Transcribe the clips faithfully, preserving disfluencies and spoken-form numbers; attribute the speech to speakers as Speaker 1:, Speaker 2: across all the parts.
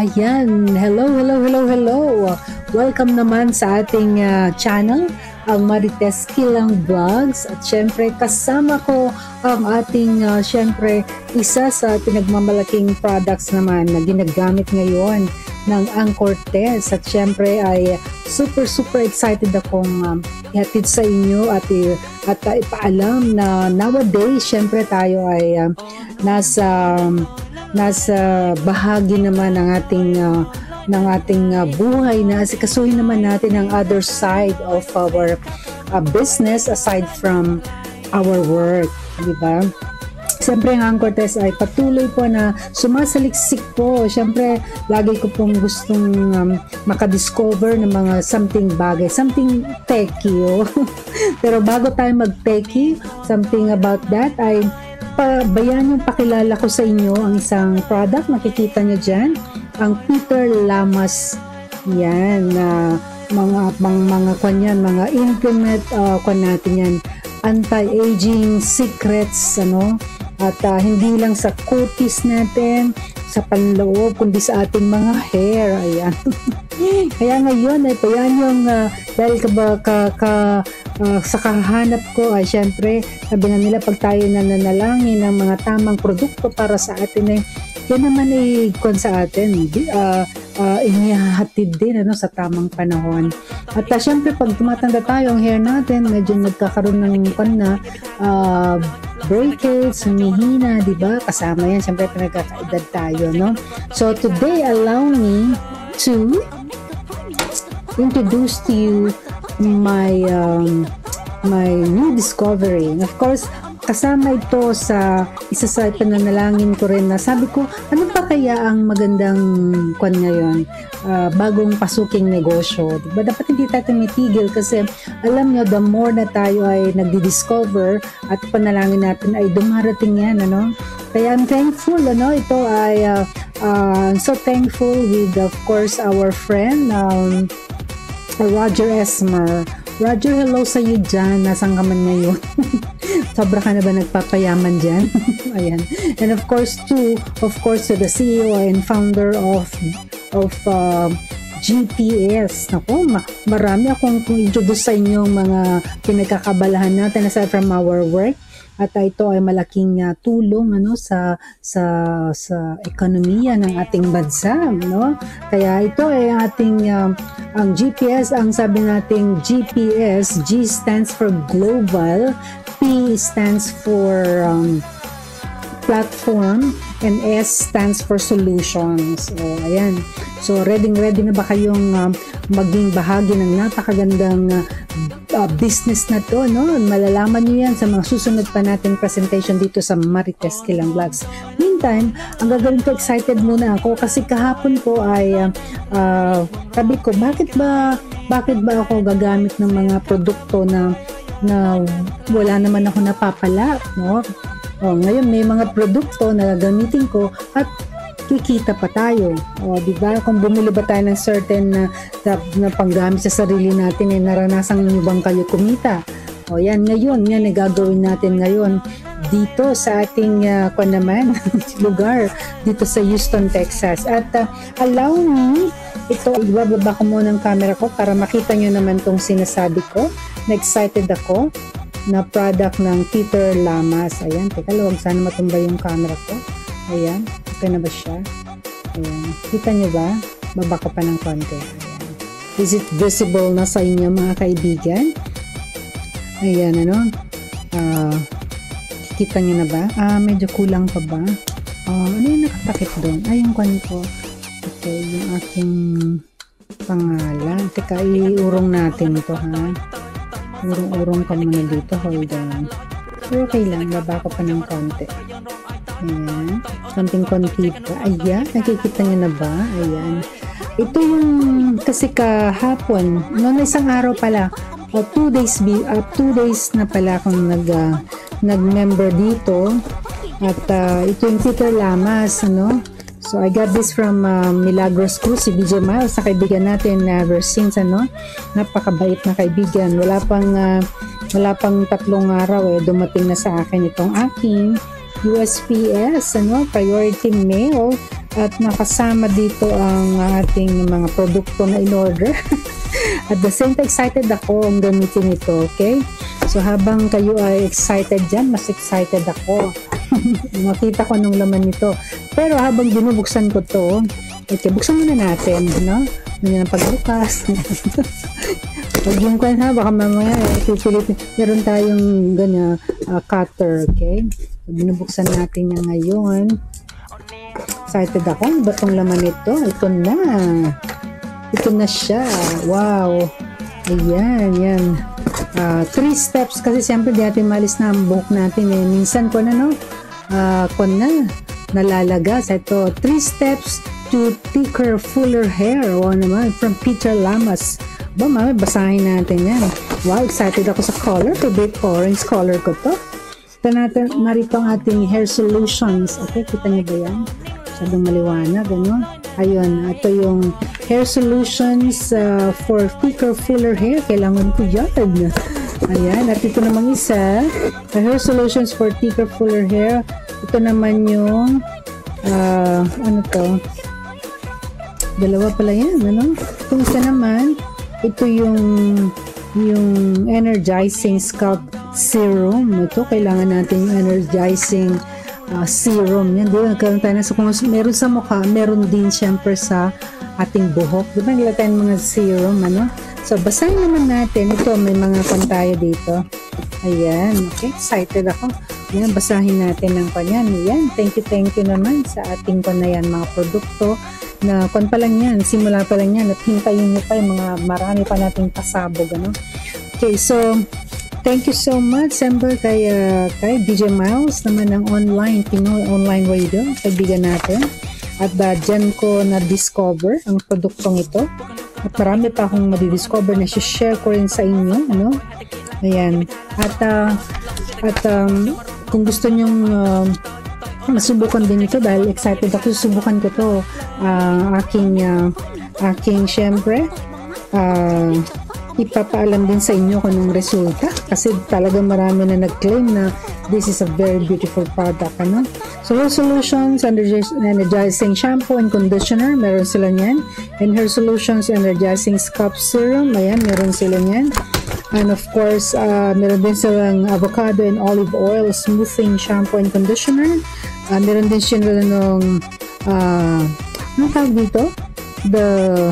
Speaker 1: Ayan, hello, hello, hello, hello. Welcome naman sa ating uh, channel, ang Marites Kilang Vlogs. At syempre, kasama ko ang ating, uh, syempre, isa sa pinagmamalaking products naman na ginagamit ngayon ng Anchor Test. At syempre, ay super, super excited akong um, ihatid sa inyo at, at uh, ipaalam na nowadays, syempre, tayo ay uh, nasa... Um, nasa bahagi naman ng ating uh, ng ating uh, buhay na asikasuhin naman natin ang other side of our uh, business aside from our work, di ba? Siyempre ang Anchor Test ay patuloy po na sumasaliksik po. Siyempre lagi ko pong gustong um, makadiscover ng mga something bagay, something techie. Oh. Pero bago tayo mag-techie, something about that ay pabayan yung pakilala ko sa inyo ang isang product. Makikita nyo dyan ang Peter Lamas, yan na uh, mga mga mga kanyan, mga implement uh, kan natin yan, anti-aging secrets, ano, at uh, hindi lang sa cuties natin, sa panloob, kundi sa ating mga hair. Ayan. Kaya ngayon ay payan yung uh, dahil ka ba ka, ka Uh, sa kahanap ko ay syempre sabi nga nila pag tayo nananalangin ng mga tamang produkto para sa atin ay yan naman ay kung sa atin uh, uh, inihahatid din ano, sa tamang panahon. At uh, syempre pag tumatanda tayo ang hair natin medyo nagkakaroon ng kan na uh, breakage, humihina, diba? Kasama yan syempre pinagkakaedad tayo, no? So today allow me to introduce to you my um, my new discovery. And of course, kasama ito sa isa sa pananalangin ko rin na sabi ko, ano ba kaya ang magandang kwan ngayon? Uh, bagong pasuking negosyo. Diba? Dapat hindi tayo tumitigil kasi alam nyo, the more na tayo ay nagdi-discover at panalangin natin ay dumarating yan, ano? Kaya I'm thankful, ano? Ito ay uh, uh, so thankful with, of course, our friend, um, Roger Esmer. Roger, hello sa iyo dyan. Nasaan ka man ngayon? Sobra ka na ba nagpapayaman dyan? Ayan. And of course, to, of course, to the C E O and founder of of uh, G P S. Naku, ma marami akong introduce sa inyo mga pinagkakabalahan natin aside from our work. At ito ay malaking uh, tulong ano sa sa sa ekonomiya ng ating bansa, no? Kaya ito ay ating um, ang G P S, ang sabi nating G P S, G stands for global, P stands for um, platform, and S stands for solutions. So, ayan. So, ready ready na ba kayong um, maging bahagi ng napakagandang uh, uh, business na to, no? Malalaman nyo yan sa mga susunod pa natin presentation dito sa Marites Kilang Vlogs. Meantime, ang gagawin ko, excited muna ako kasi kahapon ko ay uh, uh, sabi ko, bakit ba bakit ba ako gagamit ng mga produkto na na wala naman ako napapala, no? Oh, ngayon may mga produkto na gagamitin ko at kikita pa tayo. O, di ba? Kung bumili ba tayo ng certain na, na, na panggamit sa sarili natin, eh, naranasan nyo bang kayo kumita? O, yan, ngayon, yan, eh, gagawin natin ngayon dito sa ating uh, kung naman, lugar, dito sa Houston, Texas. At uh, allow me, ito, ibababa ko muna ng camera ko para makita nyo naman tong sinasabi ko. Na-excited ako na product ng Peter Lamas. Ayan, teka, luwag sana matumba yung camera ko. Ayan, okay na ba siya? Ayan, kita nyo ba? Baba ko pa ng konti. Ayan. Is it visible na sa inyo mga kaibigan? Ayan, ano? Uh, kita nyo na ba? Ah, medyo kulang pa ba? Uh, ano yung nakatakip doon? Ay, yung kwan ko. Okay, yung aking pangalan. Teka, iurong natin ito, ha? Urong-urong ka muna dito. Hold on. Pero okay lang. Baba ko pa ng konti. Ayan. Konting konti pa. Ayan. Nakikita niyo na ba? Ayan. Ito yung kasi kahapon. Noong isang araw pala. O two days, uh, two days na pala akong nag, uh, nag-member dito. At uh, ito yung Peter Lamas. Ano? So, I got this from uh, Milagros Cruz, si B J Miles, sa kaibigan natin uh, ever since, ano, napakabait na kaibigan. Wala pang, uh, wala pang tatlong araw, eh, dumating na sa akin itong aking U S P S, ano, priority mail at nakasama dito ang ating mga produkto na in-order. At the same time, excited ako ang gamitin ito, okay? So, habang kayo ay excited dyan, mas excited ako. Makita ko nung laman nito. Pero habang binubuksan ko to, okay, buksan muna natin, no? Ganyan ang pagbukas. Pag yung kwan ha, baka mamaya, eh, pipilitin. Meron tayong ganyan, uh, cutter, okay? So, binubuksan natin yan ngayon. Excited ako. Ano ba itong laman nito? Ito na. Ito na siya. Wow. Ayan, yan. Uh, three steps kasi siyempre di natin malis na ang buhok natin eh. Minsan ko na no, uh, ko na nalalaga. So ito, three steps to thicker, fuller hair. Wow naman, from Peter Lamas. Ba, mami, basahin natin yan. Wow, excited ako sa color. Favorite orange color ko to. Ito natin, narito ang ating hair solutions. Okay, kita niyo ba yan? Masyadong maliwanag, ano? Ayun, ito yung hair solutions uh, for thicker, fuller hair. Kailangan ko yan. Ayan, at ito namang isa, the hair solutions for thicker, fuller hair. Ito naman yung, uh, ano to? Dalawa pala yan, ano? Itong isa naman, ito yung, yung energizing scalp serum. Ito, kailangan natin yung energizing Uh, serum yan, di ba? Nagkaroon tayo na, so kung meron sa mukha, meron din syempre sa ating buhok, di ba? Nila tayong mga serum, ano? So, basahin naman natin. Ito, may mga kwan tayo dito. Ayan, okay, excited ako. Ayan, basahin natin ng kanyan. Ayan, thank you, thank you naman sa ating kwan na yan, mga produkto na kwan pa lang yan, simula pa lang yan, at hintayin nyo pa yung mga marami pa nating pasabog, ano? Okay, so, thank you so much, siyempre kay, uh, kay D J Miles naman ng online, Pinoy Online Radio, kaibigan natin. At uh, dyan ko na-discover ang produktong ito. At marami pa akong madidiscover na share ko rin sa inyo. Ano? Ayan. At, uh, at um, kung gusto nyong uh, masubukan din ito, dahil excited ako, susubukan ko to. Uh, aking, uh, aking syempre, uh, ipapaalam din sa inyo kung anong resulta kasi talaga marami na nag-claim na this is a very beautiful product, ano? So, Hair Solutions Energizing Shampoo and Conditioner, meron sila niyan. And Hair Solutions Energizing Scalp Serum, ayan, meron sila niyan. And of course, uh, meron din silang avocado and olive oil smoothing shampoo and conditioner. Uh, meron din sila ng uh, anong tawag dito? The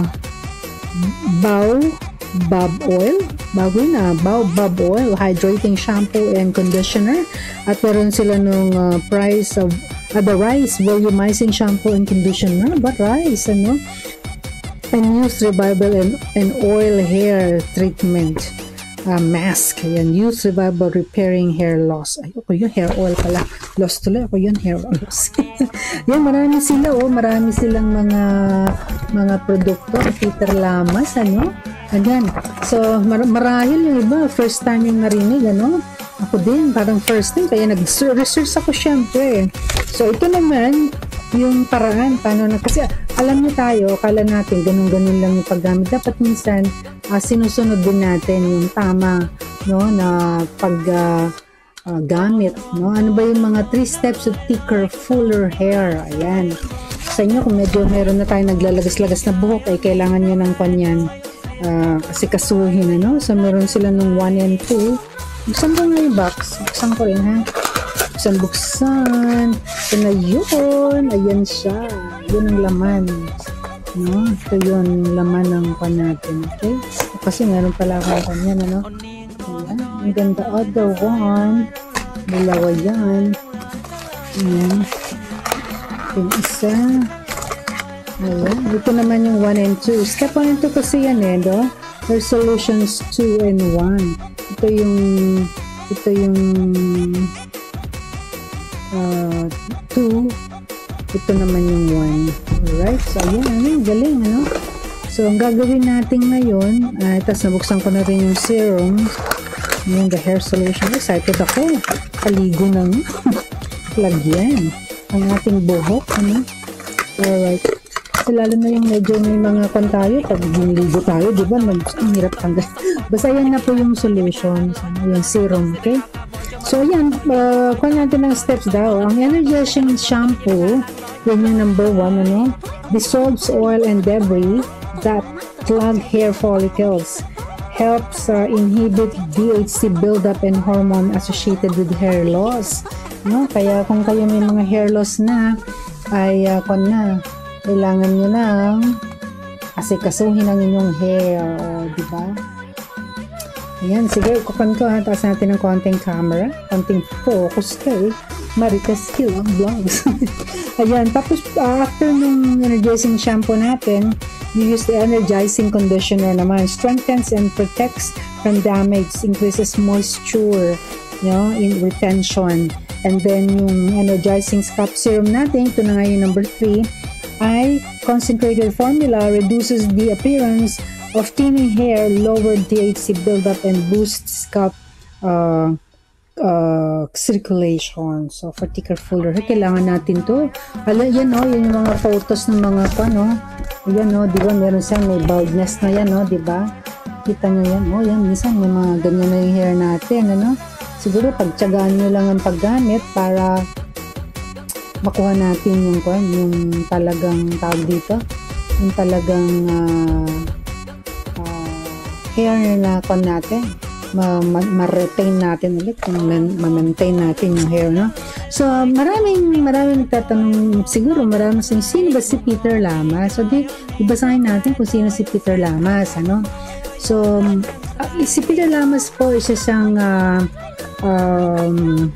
Speaker 1: Bow Bob Oil, bago na, Bob Oil Hydrating Shampoo and Conditioner. At meron sila nung uh, price of uh, the Rice Volumizing Shampoo and Conditioner. But Rice, ano? And Youth Revival and, and Oil Hair Treatment uh, Mask. Ayan, Youth Revival Repairing Hair Loss. Ay, ako yun, hair oil pala. Loss tuloy, ako yun, hair loss. Yan, marami sila, oh. Marami silang mga mga produkto. Peter Lamas, ano? Ayan. So, mar marahil yung iba, first time yung narinig, ano? Ako din, parang first time, kaya nag-research ako syempre. So, ito naman, yung paraan, paano na, kasi alam niyo tayo, akala natin, ganun-ganun lang yung paggamit. Dapat minsan, uh, sinusunod din natin yung tama, no, na pag, uh, uh, gamit, no? Ano ba yung mga three steps of thicker, fuller hair? Ayan. Sa inyo, kung medyo meron na tayo naglalagas-lagas na buhok, ay kailangan nyo ng kanyan. Uh, kasi kasuhin, ano? So, meron sila nung one and two. Buksan ko nga yung box. Buksan ko rin, ha? Buksan, buksan. Ito na yun. Ayan siya. Yun ang laman. No? Ito yun, laman ng pan natin. Okay? Kasi meron pala akong kanyan, ano? Ayan. And then the other one, dalawa yan. Ayan. Yung isa. Ayan. Ito naman yung one and two. Step one and two kasi yan eh, no? Hair Solutions two and one. Ito yung ito yung uh, two. Ito naman yung one. Alright. So, ayan. Ano, galing, ano? So, ang gagawin natin ngayon, uh, tapos nabuksan ko na rin yung serum. Yung the hair solution. Excited ako. Kaligo ng lagyan. Ang ating buhok, ano? Alright. Kasi lalo na yung medyo may mga kan tayo, pag niligo tayo, di ba? Ang hirap tanggal. Basta yan na po yung solution. Yung serum, okay? So, ayan. Uh, kuha natin ng steps daw. Ang energizing shampoo, Yun yung number one, ano? Dissolves oil and debris that clog hair follicles. Helps uh, inhibit D H C buildup and hormone associated with hair loss. No? Kaya kung kayo may mga hair loss na, ay uh, kung na, kailangan nyo lang asikasuhin ang inyong hair. O, diba? Ayan, sige, ikupan ko ha. Taas natin ng konting camera. Konting focus kay Marites Skill ang vlogs. Ayan, tapos uh, after nung energizing shampoo natin, you use the energizing conditioner naman. Strengthens and protects from damage, increases moisture, you know, in retention. And then yung energizing scalp serum natin, ito na nga yung number three, ay concentrated formula, reduces the appearance of thinning hair, lower D H C buildup, and boosts scalp uh, uh, circulation. So, for thicker, fuller hair, kailangan natin to. Hala, yan o, yan yung mga photos ng mga pa, no? Yan o, di ba, meron siyang may baldness na yan, no? Di ba? Kita nyo yan, o, yan, minsan may mga ganyan na yung hair natin, ano? Siguro, pagtsagaan nyo lang ang paggamit para makuha natin yung, yung talagang tawag dito, yung talagang uh, hair na kon natin, ma-retain ma natin ulit, ma-maintain natin yung hair, no? So, maraming, maraming nagtatanong, siguro maraming sino, sino ba si Peter Lamas? So, di, ibasahin natin kung sino si Peter Lamas, ano? So, uh, si Peter Lamas po, isa siyang uh, um,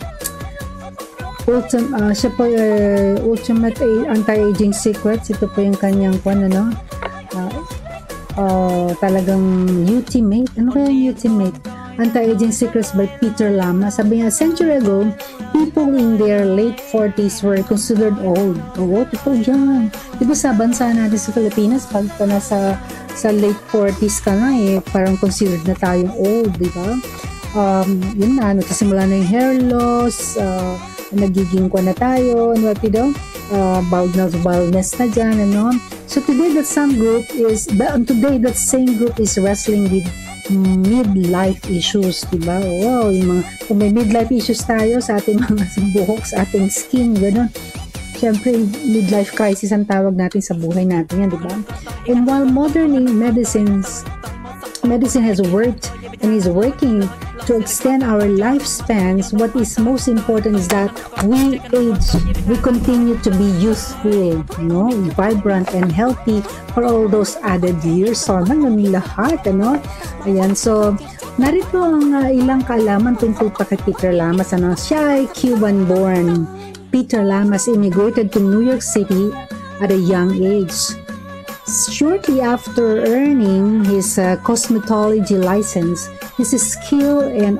Speaker 1: ultim, uh, siya po uh, ultimate anti-aging secrets. Ito po yung kanyang kwan, ano? Uh, Uh, talagang ultimate. Ano kaya yung ultimate? Anti-Aging Secrets by Peter Lamas. Sabi niya, a century ago, people in their late forties were considered old. Oo, totoo yan. Diba sa bansa natin sa Pilipinas, pag ka nasa sa late forties ka na eh, parang considered na tayong old, diba? Um, yun na, nagsisimula na yung hair loss, uh, nagiging kwa na tayo, ano ba ito? Uh, baldness, baldness na dyan, ano? So today that some group is, that, today that same group is wrestling with midlife issues, diba? Wow, yung mga, kung may midlife issues tayo sa ating mga buhok, sa ating skin, gano'n. Siyempre, midlife crisis ang tawag natin sa buhay natin yan, diba? And while modern medicines, medicine has worked and is working to extend our lifespans, what is most important is that we age, we continue to be youthful, no, vibrant and healthy for all those added years. So, naman lahat, ano? Ayan, so, narito ang uh, ilang kaalaman tungkol pa kay Peter Lamas. Ano? Siya ay Cuban-born. Peter Lamas immigrated to New York City at a young age. Shortly after earning his uh, cosmetology license, his skill and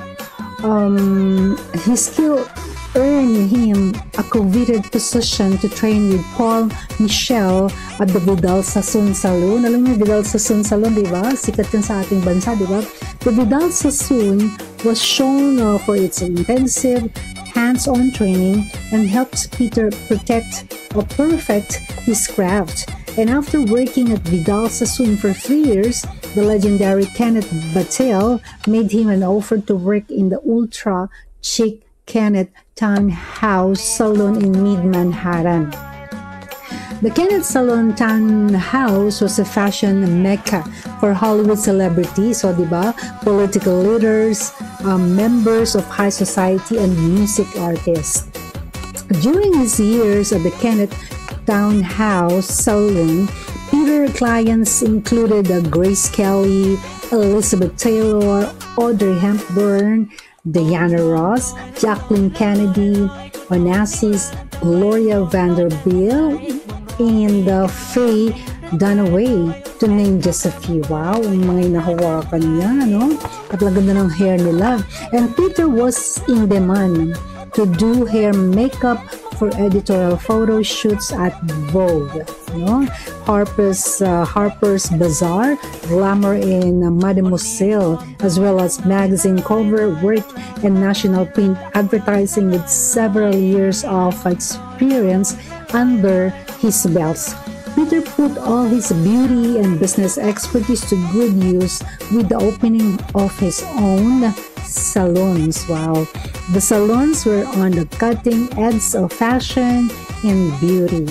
Speaker 1: um, his skill earned him a coveted position to train with Paul Michel at the Vidal Sassoon Salon. Alam mo, Vidal Sassoon Salon, di ba? Sikat yan sa ating bansa, di ba? The Vidal Sassoon was shown uh, for its intensive hands-on training and helps Peter protect or perfect his craft. And after working at Vidal Sassoon for three years, the legendary Kenneth Battelle made him an offer to work in the ultra-chic Kenneth Townhouse Salon in mid-Manhattan. The Kenneth Salon Townhouse was a fashion mecca for Hollywood celebrities, so diba, political leaders, um, members of high society, and music artists. During his years at the Kenneth Townhouse Salon, Peter clients included uh, Grace Kelly, Elizabeth Taylor, Audrey Hepburn, Diana Ross, Jacqueline Kennedy, Onassis, Gloria Vanderbilt, and uh, Faye Dunaway, to name just a few. Wow, ang mga inahawakan niya, no? At laganda ng hair nila. And Peter was in demand to do hair makeup for editorial photo shoots at Vogue, no? Harper's uh, Harper's Bazaar, Glamour, in uh, Mademoiselle, as well as magazine cover work and national print advertising with several years of experience under his belts. Peter put all his beauty and business expertise to good use with the opening of his own salons. Wow. The salons were on the cutting edge of fashion and beauty.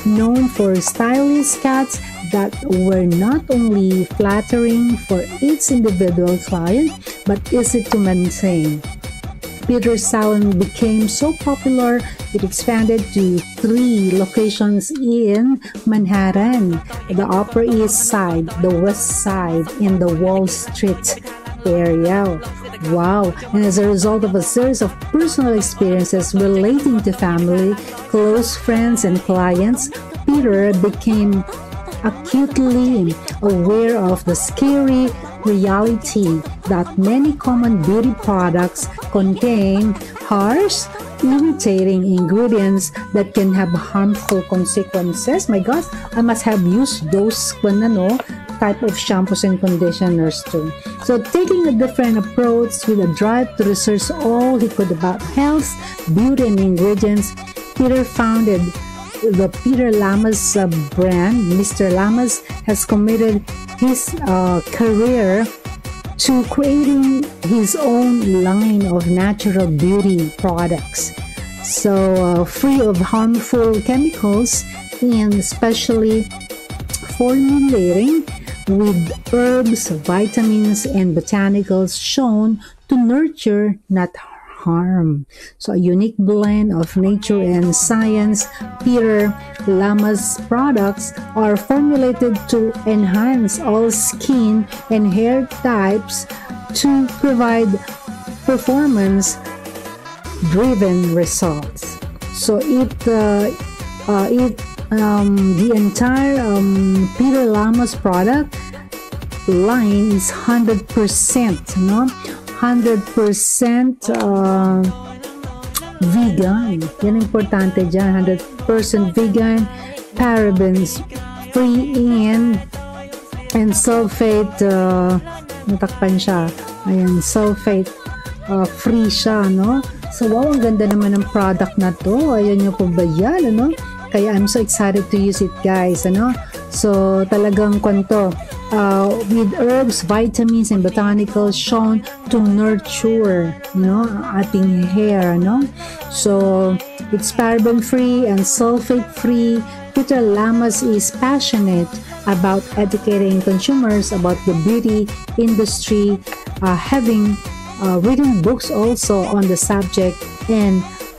Speaker 1: known for stylish cuts that were not only flattering for each individual client but easy to maintain. Peter's salon became so popular it expanded to three locations in Manhattan, the Upper East Side, the West Side, and the Wall Street area. Wow! And as a result of a series of personal experiences relating to family, close friends, and clients, Peter became acutely aware of the scary reality that many common beauty products contain harsh, irritating ingredients that can have harmful consequences. My gosh, I must have used those ano, type of shampoos and conditioners too. So taking a different approach with a drive to research all he could about health, beauty, and ingredients, Peter founded the Peter Lamas uh, brand. Mister Lamas has committed his uh, career to creating his own line of natural beauty products, so uh, free of harmful chemicals, and especially formulating with herbs, vitamins, and botanicals shown to nurture, not harm. So a unique blend of nature and science. Peter Lamas products are formulated to enhance all skin and hair types to provide performance driven results. So it uh, uh, it um, the entire um, Peter Lamas product line is one hundred percent, no? one hundred percent uh, vegan. Yan importante dyan. one hundred percent vegan, parabens free, and and sulfate uh, natakpan siya. Ayan, sulfate uh, free siya, no? So wow, ang ganda naman ng product na to. Ayan nyo po ba yan, ano? Kaya I'm so excited to use it, guys, ano? So talagang kwanto uh, with herbs, vitamins, and botanicals shown to nurture, no, ating hair, no? So it's paraben free and sulfate free. Peter Lamas is passionate about educating consumers about the beauty industry, uh, having uh, written books also on the subject, and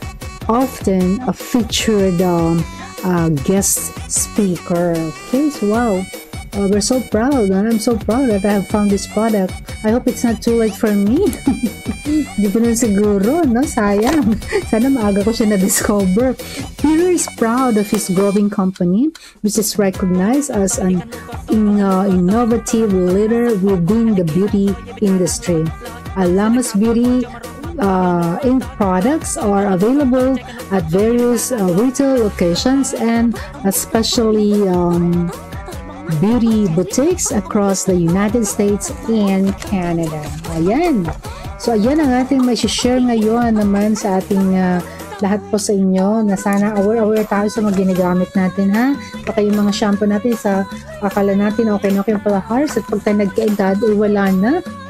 Speaker 1: often a featured um, uh, guest speaker. Okay, so wow, uh, we're so proud, and I'm so proud that I have found this product. I hope it's not too late for me. Hindi ko na siguro, no? Sayang. Sana maaga ko siya na-discover. Peter is proud of his growing company, which is recognized as an in, uh, innovative leader within the beauty industry. Uh, Lamas Beauty uh, Inc products are available at various uh, retail locations and especially um, beauty boutiques across the United States and Canada. Ayan. So, ayan ang ating may share ngayon naman sa ating uh, lahat po sa inyo, na sana aware-aware tayo sa mga ginagamit natin, ha? Baka yung mga shampoo natin sa akala natin okay na okay pala harsh, at pag tayo nagkaedad, ay wala na.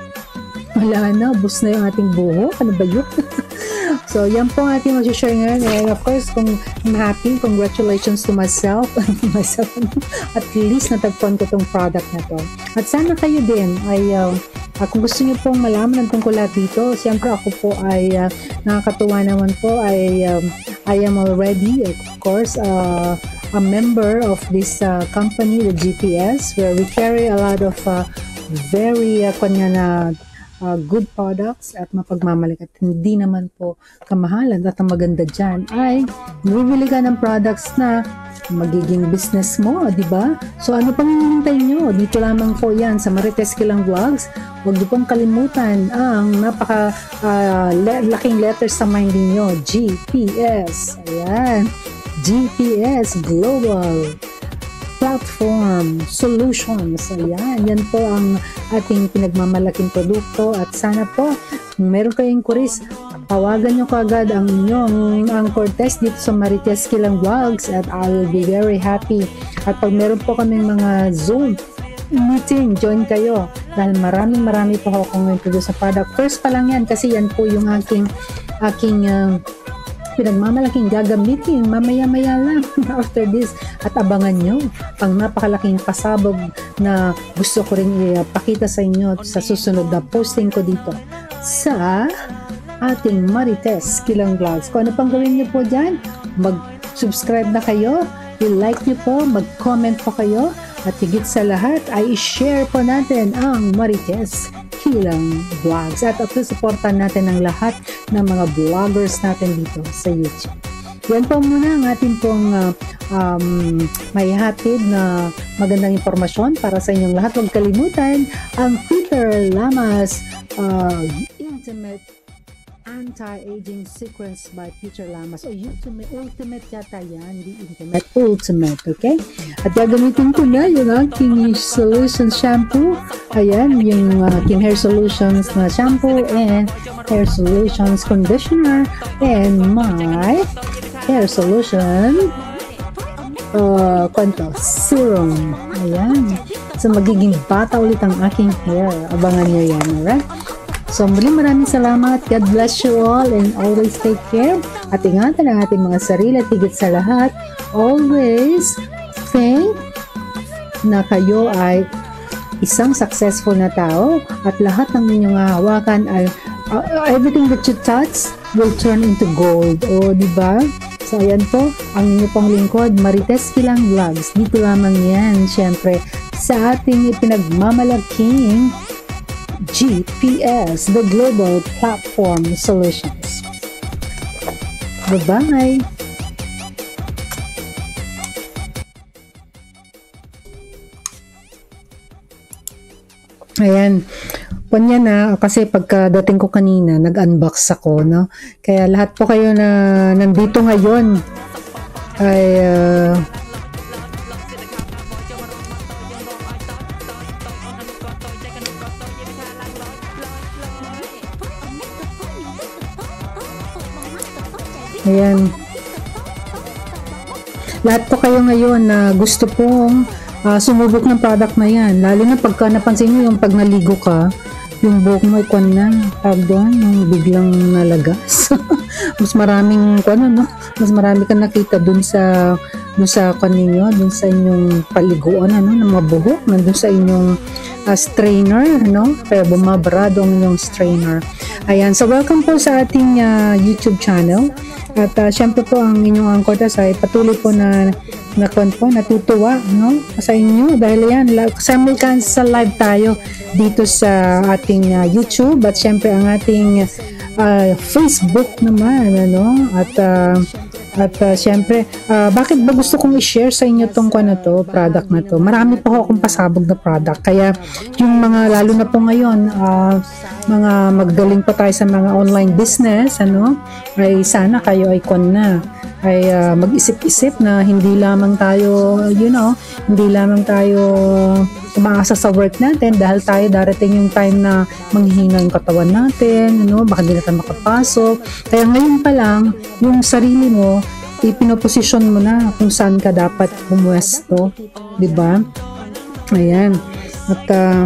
Speaker 1: Wala na, ubos na yung ating buho. Ano ba yun? So, yan po ang ating mag-share ngayon. And of course, kung I'm happy, congratulations to myself. myself at least natagpuan ko itong product na to. At sana kayo din ay, uh, uh, kung gusto niyo pong malaman ng tungkol lahat dito, siyempre ako po ay uh, nakakatuwa naman po ay um, I am already, of course, uh, a member of this uh, company, the G P S, where we carry a lot of uh, very uh, kanya na Uh, good products at mapagmamalik at hindi naman po kamahalan. At ang maganda dyan ay bibili ka ng products na magiging business mo, di ba? So ano pang hinihintay nyo? Dito lamang po yan sa Marites Kilang Vlogs. Huwag niyo pong kalimutan ang napaka uh, le- laking letters sa mind niyo, G P S. Ayan, G P S Global Platform Solutions. Ayan, yan po ang ating pinagmamalaking produkto, at sana po kung meron kayong inquiries, tawagan nyo kaagad ang inyong ang Cortez dito sa Marites Kilang Vlogs at I will be very happy. At pag meron po kaming mga Zoom meeting, join kayo dahil maraming marami po akong introduce sa product. First pa lang yan kasi yan po yung aking aking uh, pinagmamalaking gagamitin mamaya-maya lang after this. At abangan nyo ang napakalaking pasabog na gusto ko rin ipakita sa inyo sa susunod na posting ko dito sa ating Marites Kilang Vlogs. Kung ano pang gawin nyo po dyan, mag-subscribe na kayo, i-like nyo po, mag-comment po kayo, at higit sa lahat ay i-share po natin ang Marites Kilang Vlogs. At at supportan natin ang lahat ng mga vloggers natin dito sa YouTube. Yan po muna ang ating pong uh, um, may hatid na magandang impormasyon para sa inyong lahat. Huwag kalimutan ang Peter Lamas uh, Intimate Anti-Aging Sequence by Peter Lamas o Ultimate, Ultimate yata yan, di Intimate, Ultimate, okay? At gagamitin ko na yung aking Solutions Shampoo. Ayan, yung aking Hair Solutions na shampoo and Hair Solutions Conditioner and my Hair Solution uh, kwento, Serum. Ayan. So, magiging bata ulit ang aking hair. Abangan nyo yan, alright? So, muli maraming salamat. God bless you all and always take care. At ingatan ang ating mga sarili at higit sa lahat, always think na kayo ay isang successful na tao at lahat ng inyong hahawakan ay uh, everything that you touch will turn into gold. O, di ba? So, ayan po, ang inyo pong lingkod, Marites Kilang Vlogs. Dito lamang yan, syempre, sa ating ipinagmamalaking G P S, the Global Platform Solutions. Bye-bye! Ayan. Kanya na, kasi pagkadating ko kanina, nag-unbox ako, no? Kaya lahat po kayo na nandito ngayon ay uh, ayan. Lahat po kayo ngayon na gusto pong uh, sumubok ng product na yan. Lalo na pagka napansin nyo yung pag naligo ka, yung buhok mo ikon na, tag doon, yung biglang nalagas. Mas maraming, ano, no? Mas marami kang nakita dun sa, dun sa kanino, dun sa inyong paliguan, ano, ng mga buhok, nandun sa inyong uh, strainer, no? Kaya bumabrado ang inyong strainer. Ayan, so welcome po sa ating uh, YouTube channel. At uh, syempre po ang inyong angkotas ay patuloy po na nakon po, natutuwa, no? Sa inyo dahil yan, simulcast sa live tayo dito sa ating uh, YouTube at syempre ang ating uh, Facebook naman, ano? At uh, at uh, syempre, uh, bakit ba gusto kong i-share sa inyo tong ano to, product na to? Marami pa akong pasabog na product. Kaya yung mga lalo na po ngayon, uh, mga maggaling pa tayo sa mga online business, ano? Ay sana kayo ay kon na ay uh, mag-isip-isip na hindi lamang tayo, you know, hindi lamang tayo umaasa sa work natin dahil tayo darating yung time na manghihina yung katawan natin, ano, baka hindi natin makapasok. Kaya ngayon pa lang, yung sarili mo, ipinoposisyon mo na kung saan ka dapat pumwesto, di ba? Ayan. At uh,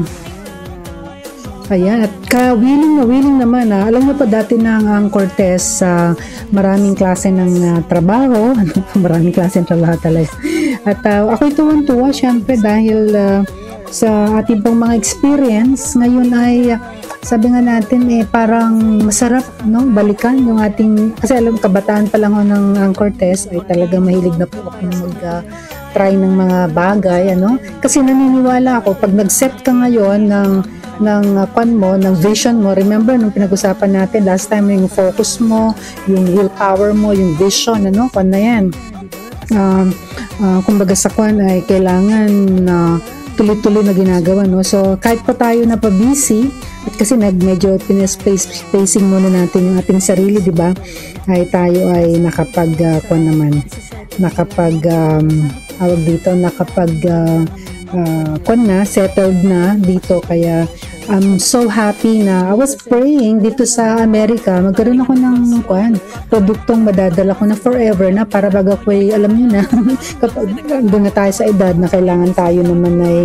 Speaker 1: ayan, at ka willing na willing naman ah. Alam mo pa dati na ang Cortez sa uh, maraming klase ng uh, trabaho, maraming klase ng trabaho talaga. At uh, ako'y tuwan-tuwa syempre dahil uh, sa ating pong mga experience ngayon ay uh, sabi nga natin eh parang masarap, no, balikan yung ating, kasi alam kabataan pa lang ako ng ang Cortez ay talaga mahilig na po ako mag uh, try ng mga bagay, ano, kasi naniniwala ako pag nag-set ka ngayon ng ng uh, kwan mo, ng vision mo. Remember nung pinag-usapan natin last time, yung focus mo, yung willpower mo, yung vision, ano, kwan na yan. Um, uh, kumbaga sa kwan ay kailangan na uh, tuloy-tuloy na ginagawa, no? So kahit pa tayo na pa-busy at kasi nag medyo pinace spacing muna natin yung ating sarili, di ba? Ay tayo ay nakapag uh, kwan naman, nakapag um, awag dito, nakapag uh, uh, kwan na, settled na dito. Kaya I'm so happy na I was praying dito sa Amerika, magkaroon ako ng kwan, produktong madadala ko na forever na para baga ko ay, alam niyo na, kapag doon na tayo sa edad na kailangan tayo naman ay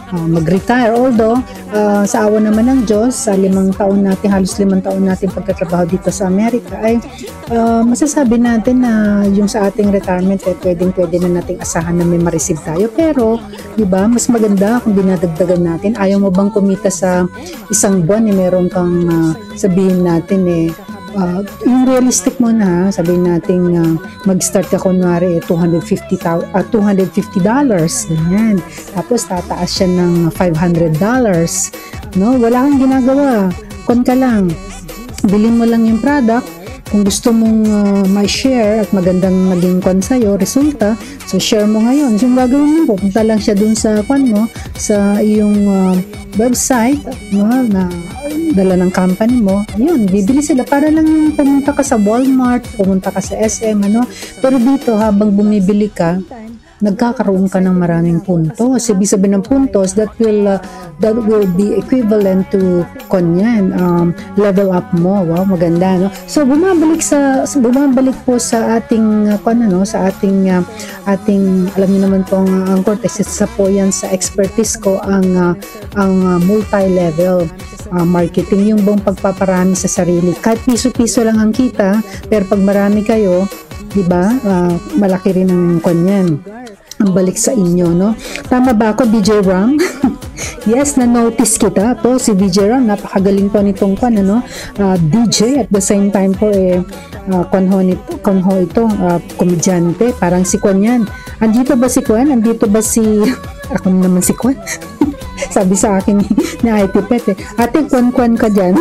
Speaker 1: uh, mag-retire. Although, uh, sa awa naman ng Diyos, sa limang taon natin, halos limang taon natin pagkatrabaho dito sa Amerika, ay uh, masasabi natin na yung sa ating retirement, eh, pwedeng-pwede na nating asahan na may ma-receive tayo. Pero, di ba, mas maganda kung dinadagdagan natin. Ayaw mo bang kumita sa isang buwan, eh, meron kang uh, sabihin natin, eh, Uh, yung realistic mo na, sabihin natin uh, mag-start ka kunwari eh, two hundred fifty dollars, ganyan. Tapos tataas siya ng five hundred dollars. No? Wala kang ginagawa. Kon ka lang. Bilhin mo lang yung product. Kung gusto mong uh, may share at magandang maging kon sa'yo, resulta, so share mo ngayon. So, yung gagawin mo, pupunta lang siya dun sa kon mo, sa iyong uh, website, no, na dala ng company mo, yun, bibili sila para lang yung pumunta ka sa Walmart, pumunta ka sa S M, ano. Pero dito, habang bumibili ka, nagkakaroon ka ng maraming puntos. Ibig sabihin ng puntos, that will uh, that will be equivalent to konyan, um, level up mo. Wow, maganda, no? So, bumabalik sa, bumabalik po sa ating, uh, kung ano, sa ating, uh, ating, alam niyo naman po ang, ang Cortex, isa po yan sa expertise ko, ang, uh, ang uh, multi-level uh, marketing, yung buong pagpaparami sa sarili. Kahit piso-piso lang ang kita, pero pag marami kayo, di ba, uh, malaki rin ang konyan. Ang balik sa inyo, no? Tama ba ako, D J Ram? Yes, na-notice kita po, si D J Ram, napakagaling po nitong kwan, ano? Uh, D J, at the same time po, eh, uh, kwanho, nito, kwanho ito, uh, komedyante, parang si Kwan yan. Andito ba si Kwan? Andito ba si... Ako naman si Kwan? Sabi sa akin ni I T Pet, eh, ate, kwan-kwan ka dyan.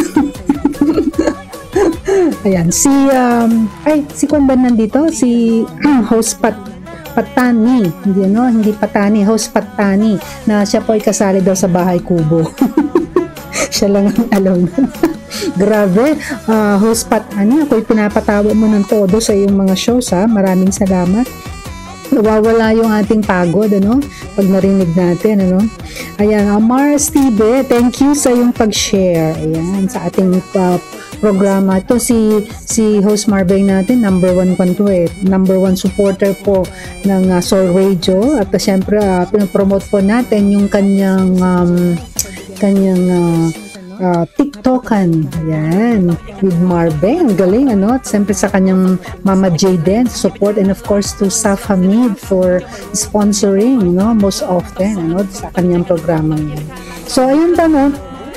Speaker 1: Ayan, si, um, ay, si Kwan ba nandito? Si host Pat Patani, hindi no, hindi Patani, host Patani, na siya po ay kasali daw sa Bahay Kubo. Siya lang ang alam. Grabe, uh, host Patani, ako'y pinapatawa mo ng todo sa iyong mga shows, ha. Maraming salamat. Nawawala yung ating pagod, ano, pag narinig natin, ano. Ayan, uh, Mars T V, thank you sa iyong pag-share. Ayan, sa ating uh, programa. Ito si si host Marvin natin, number one kanto eh, number one supporter po ng uh, Soul Radio, at uh, syempre uh, pinopromote po natin yung kanyang um, kanyang uh, uh, TikTokan. Ayan, with Marvin. Ang galing, ano? At syempre sa kanyang Mama Jayden support, and of course to Saf Hamid for sponsoring, you know, most often, ano, sa kanyang programa yan. So, ayun pa, no?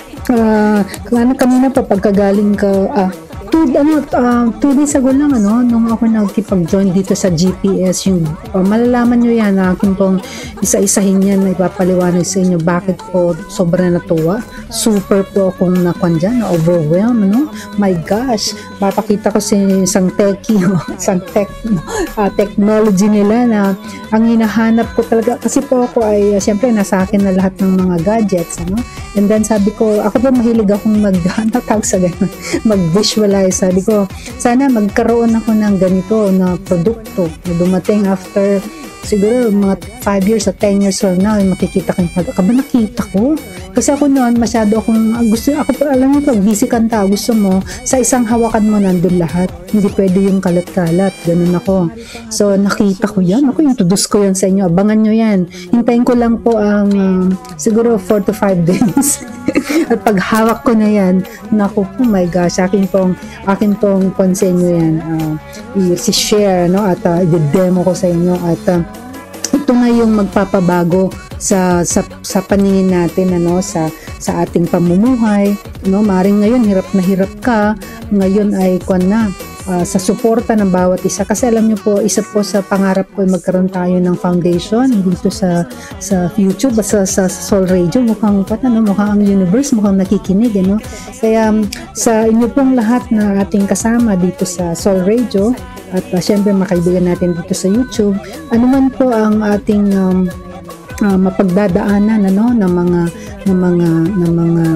Speaker 1: Uh, ano kanina pa pagkagaling ka ah, two, ano, uh, two days ago lang, ano, nung ako nagkipag-join dito sa G P S, yung uh, malalaman nyo yan, akin pong isa-isahin yan na ipapaliwanag sa inyo bakit po sobrang natuwa, super po akong nakuan dyan, na-overwhelm, ano, my gosh, papakita ko sa isang techie, no? Isang tech, uh, technology nila na ang hinahanap ko talaga, kasi po ako ay uh, syempre nasa akin na lahat ng mga gadgets, ano. And then sabi ko, ako po mahilig akong mag-tag sa ganun, mag-visualize. Sabi ko, sana magkaroon ako ng ganito na produkto na dumating after siguro mga five years or ten years from now, makikita ko, ka ba nakita ko? Kasi ako noon, masyado akong, gusto, ako alam mo pag busy kanta, gusto mo, sa isang hawakan mo nandun lahat. Hindi pwede yung kalat-kalat. Ganun ako. So, nakita ko yan. Ako, introduce ko yan sa inyo. Abangan nyo yan. Hintayin ko lang po ang, um, siguro four to five days. At pag hawak ko na yan, naku, oh my gosh, akin pong, akin pong pansin nyo yan. Uh, i-share, no? At uh, i-demo ko sa inyo. At uh, ito na yung magpapabago sa sa sa paningin natin, ano, sa sa ating pamumuhay, no. Maring ngayon hirap na hirap ka, ngayon ay kuan na uh, sa suporta ng bawat isa, kasi alam niyo po, isa po sa pangarap ko ay magkaroon tayo ng foundation dito sa sa YouTube, sa sa Soul Radio. Mukhang pat ano, mukhang ang universe mukhang nakikinig, ano. Kaya um, sa inyo pong lahat na ating kasama dito sa Soul Radio, at uh, syempre makaibigan natin dito sa YouTube, ano man po ang ating um, uh, mapagdadaanan, ano, ng mga ng mga ng mga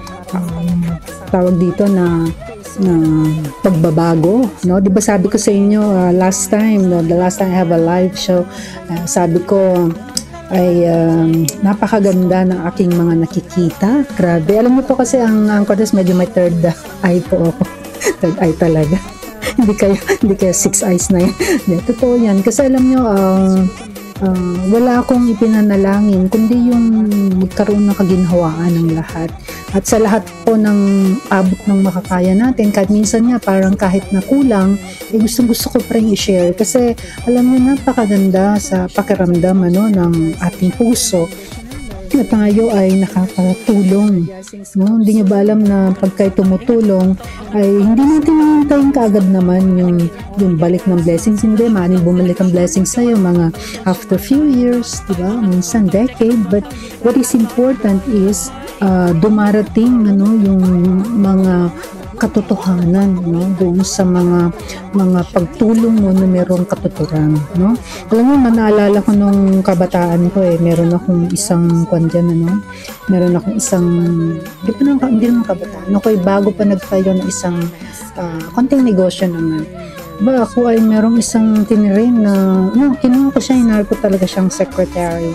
Speaker 1: um, tawag dito na na pagbabago, no? 'Di ba sabi ko sa inyo uh, last time, no, the last time I have a live show, uh, sabi ko ay um, napakaganda ng aking mga nakikita. Grabe. Alam mo po kasi ang ang Cortex medyo may third eye po ako. Third eye talaga. hindi kayo hindi kayo six eyes na yan. Hindi, totoo yan. Kasi alam nyo, uh, uh, wala akong ipinanalangin kundi yung magkaroon ng kaginhawaan ng lahat. At sa lahat po ng abot ng makakaya natin, kahit minsan nga parang kahit na kulang, eh gustong gusto ko pa rin i-share. Kasi alam niyo, napakaganda sa pakiramdam ano, ng ating puso na tayo ay nakakatulong. No? Hindi nyo ba alam na pag kayo tumutulong, ay hindi natin hintayin kaagad naman yung, yung balik ng blessings. Hindi, maaaring bumalik ang blessings sa'yo mga after few years, diba? Minsan decade. But what is important is uh, dumarating ano, yung mga katotohanan no doon sa mga mga pagtulong mo na merong katuturan no. Alam mo, manaalala ko nung kabataan ko eh, meron akong isang kwan dyan, ano, meron akong isang hindi pa naman, hindi naman kabataan no, kaya bago pa nagtayo ng isang uh, konting negosyo naman ba, ako ay merong isang tinirin na no, kinuha ko siya, hinar ko talaga siyang secretary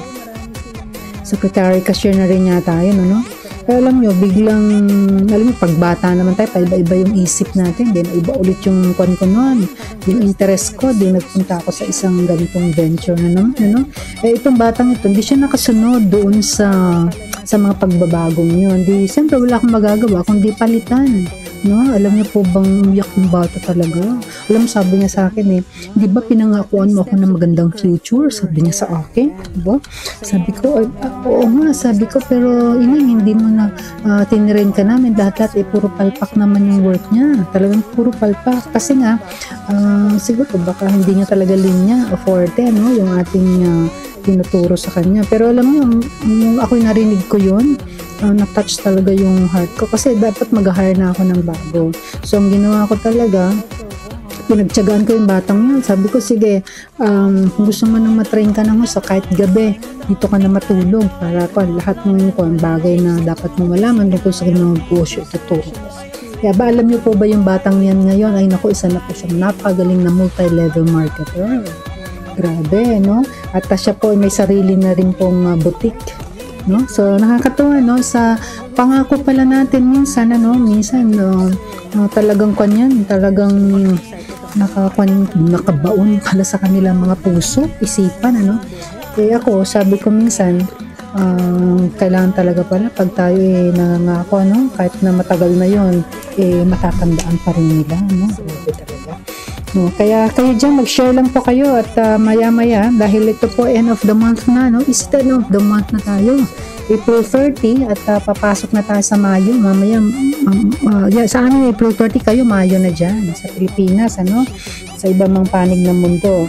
Speaker 1: secretary cashier na rin yata yun ano. Kaya alam nyo, biglang, alam nyo, pagbata naman tayo, paiba-iba yung isip natin, din iba ulit yung kwan ko noon, yung interest ko, din nagpunta ako sa isang ganitong venture na naman, ano? Eh, itong batang ito, hindi siya nakasunod doon sa sa mga pagbabagong yun. Di, siyempre, wala akong magagawa, kundi palitan. No? Alam niyo po bang umiyak yung bata talaga? Alam mo, sabi niya sa akin eh, di ba pinangakuan mo ako ng magandang future? Sabi niya sa akin, di ba? Sabi ko, ay, ah, oo nga, sabi ko, pero inang, hindi mo na uh, tinirin ka namin. Lahat-lahat eh, puro palpak naman yung work niya. Talagang puro palpak. Kasi nga, uh, siguro baka hindi niya talaga linya o forte, no? Yung ating uh, tinuturo sa kanya. Pero alam niyo, yung ako'y narinig ko yun, uh, na-touch talaga yung heart ko kasi dapat mag-hire na ako ng bago. So, ang ginawa ko talaga, pinagtyagaan ko yung batang yun. Sabi ko, sige, um, kung gusto mo nang matrain ka ng husto, kahit gabi, dito ka na matulog para pa lahat ng kung bagay na dapat mo malaman tungkol sa mga negosyo ituturo. Kaya ba, alam niyo po ba yung batang yan ngayon? Ay naku, isa na po siyang napagaling na multi-level marketer. Grabe, no? At uh, siya po may sarili na rin pong uh, boutique, no? So nakakatuwa, no? Sa pangako pala natin minsan, ano, minsan no, uh, talagang kanyan, talagang nakakuan, nakabaon pala sa kanilang mga puso, isipan, ano? Kaya ako, sabi ko minsan, uh, kailangan talaga pala pag tayo eh nangangako, no? Kahit na matagal na yon, eh matatandaan pa rin nila, no? Grabe talaga. No, kaya kayo dyan, mag-share lang po kayo at uh, maya-maya, dahil ito po end of the month na, no? Is it end of the month na tayo? April thirty at uh, papasok na tayo sa Mayo. Mamaya, um, uh, yeah, sa amin April thirty, kayo Mayo na dyan, sa Pilipinas, ano? Sa iba mang panig ng mundo.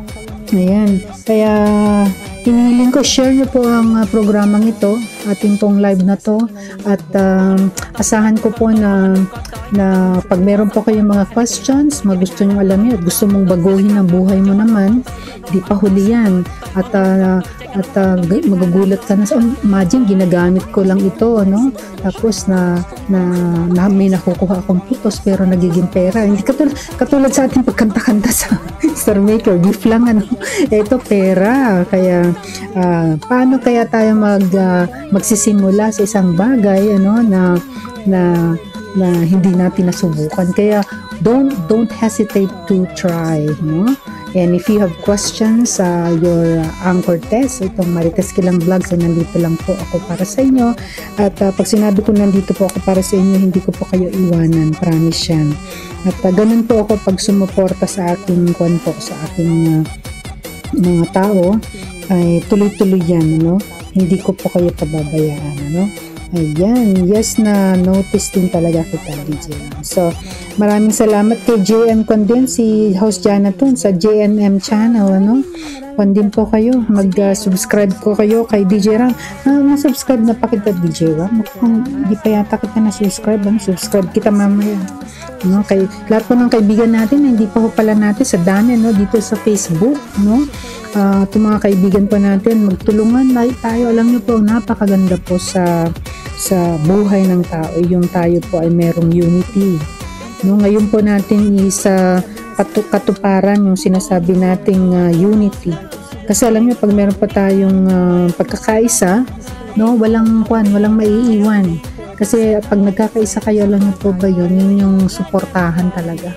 Speaker 1: Ayan. Kaya, hinihiling ko, share nyo po ang uh, programang ito, ating pong live na to, at um, asahan ko po na na pag meron po kayong mga questions, magusto nyo alam yun, gusto mong baguhin ang buhay mo naman, di pa huli yan. At, uh, at uh, magugulat ka na, oh, imagine, ginagamit ko lang ito, no? Tapos na, na, na may nakukuha akong putos pero nagiging pera. Hindi katulad, katulad sa ating pagkanta-kanta sa Star Maker, gift lang, ano? Ito, pera. Kaya, uh, paano kaya tayo mag, uh, magsisimula sa isang bagay, ano, na, na, na hindi natin nasubukan. Kaya don't don't hesitate to try, no? And if you have questions sa uh, your uh, anchor test, itong Marites Kilang Vlogs, ay nandito lang po ako para sa inyo. At uh, pag sinabi ko nandito po ako para sa inyo, hindi ko po kayo iwanan, promise yan. At uh, ganun po ako pag sumuporta sa aking kwan po, sa aking uh, mga tao, ay tuloy-tuloy yan, no? Hindi ko po kayo pababayaan, no? Ayan, yes, na notice din talaga kita, D J. So, maraming salamat kay J M Condin, si host Jonathan sa J N M channel, ano? Condin po kayo, mag-subscribe uh, po kayo kay D J Ram. Ah, ma-subscribe na pa kita, D J Ram. Kung di pa yata kita na-subscribe, ano? Subscribe kita mamaya. No, kay lahat po ng kaibigan natin, hindi pa po pala natin sa dami, no? Dito sa Facebook, no? Uh, itong mga kaibigan po natin, magtulungan tayo. Alam niyo po, napakaganda po sa sa buhay ng tao, yung tayo po ay merong unity. No, ngayon po natin is uh, katuparan yung sinasabi nating uh, unity. Kasi alam niyo, pag meron pa tayong uh, pagkakaisa, no, walang kwan, walang maiiwan. Kasi pag nagkakaisa kayo, alam niyo po ba yun, yun yung suportahan talaga.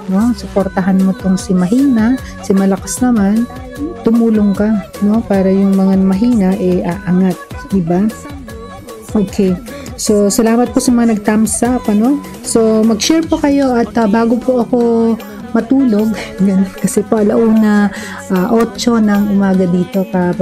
Speaker 1: no? Suportahan mo tong si mahina, si malakas naman, tumulong ka, no? Para yung mga mahina eh aangat, di ba? Okay. So, salamat po sa mga nag-thumbs up, ano? So, mag-share po kayo at uh, bago po ako matulog, kasi po alauna uh, otso ng umaga dito,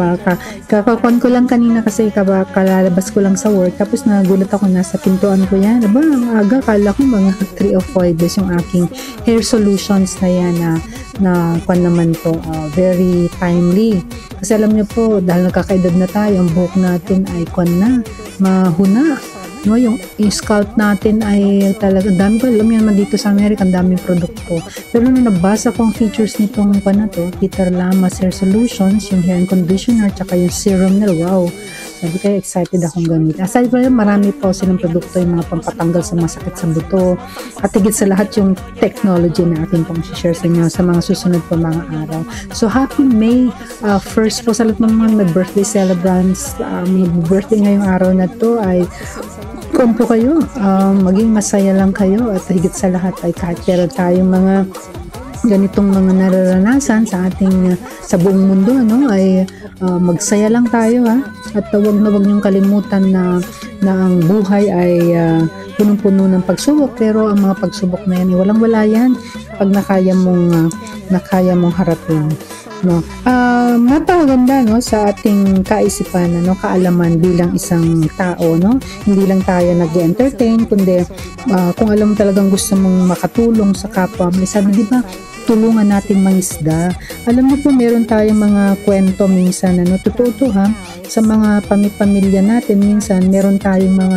Speaker 1: kakakon ko lang kanina kasi kalalabas ko lang sa work, tapos nagulat ako nasa pintuan ko yan, aba, ang aga, kala ko mga three o four days yung aking hair solutions na yan na, na kwan naman po, uh, very timely, kasi alam niyo po, dahil nagkakaedad na tayo, ang buhok natin ay kwan na, mahuna, no, yung, yung scalp natin ay talaga, dami ko, alam yan naman dito sa America, ang daming produkto. Pero nung nabasa ko ang features nitong pa na to, Peter Lamas Hair Solutions, yung hair and conditioner, tsaka yung serum nila, wow. Sabi kaya excited akong gamit. Aside pa yun, marami po silang produkto, yung mga pampatanggal sa masakit sa buto. At higit sa lahat yung technology na ating pong share sa inyo sa mga susunod pa mga araw. So, happy May uh, first po sa lahat ng mga may birthday celebrants. Uh, may birthday ngayong araw na to ay kung po kayo, um, maging masaya lang kayo at higit sa lahat ay kahit pero tayong mga ganitong mga nararanasan sa ating uh, sa buong mundo, ano, ay uh, magsaya lang tayo, ha, at huwag na huwag niyong kalimutan na, na ang buhay ay uh, punong-puno ng pagsubok, pero ang mga pagsubok na yan ay walang-wala yan pag nakaya mong uh, nakaya mong harapin, no. Uh, napakaganda, no, sa ating kaisipan, ano, kaalaman bilang isang tao, no. Hindi lang tayo nag-entertain, kundi uh, kung alam mo talagang gusto mong makatulong sa kapwa, may sabi, di ba, tulungan natin mangisda. Alam mo po, meron tayong mga kwento minsan, ano, totoo to, ha, sa mga pamilya natin, minsan meron tayong mga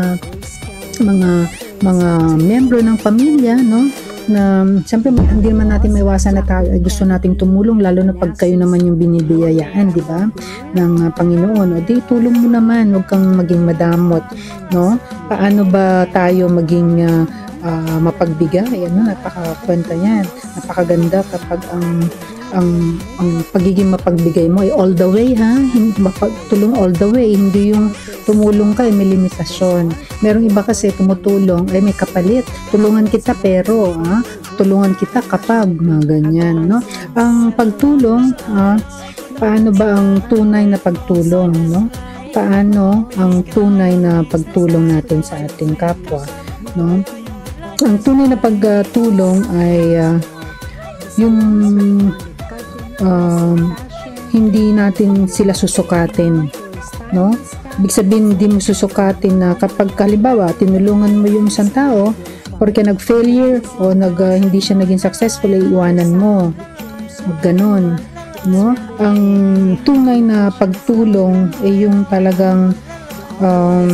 Speaker 1: mga mga membro ng pamilya, no, na siyempre hindi naman natin maiwasan na tayo ay gusto nating tumulong, lalo na pag kayo naman yung binibiyayaan, di ba, ng uh, Panginoon. O di, tulong mo naman, huwag kang maging madamot, no. Paano ba tayo maging uh, uh, mapagbigay? Ano, napakakwenta yan, napakaganda kapag ang ang ang pagiging mapagbigay mo ay all the way, ha, hindi mapagtulong all the way, hindi yung tumulong ka ay may limitasyon. Merong iba kasi tumutulong ay may kapalit, tulungan kita pero ha, tulungan kita kapag mga ganyan, no. Ang pagtulong, ha, paano ba ang tunay na pagtulong, no? Paano ang tunay na pagtulong natin sa ating kapwa, no? Ang tunay na pagtulong ay uh, yung Um, hindi natin sila susukatin, no? Ibig sabihin, hindi mo susukatin na kapag halimbawa tinulungan mo yung isang tao porque nag-failure o nag, uh, hindi siya naging successful, ay iwanan mo, ganon, no? Ang tunay na pagtulong ay yung talagang um,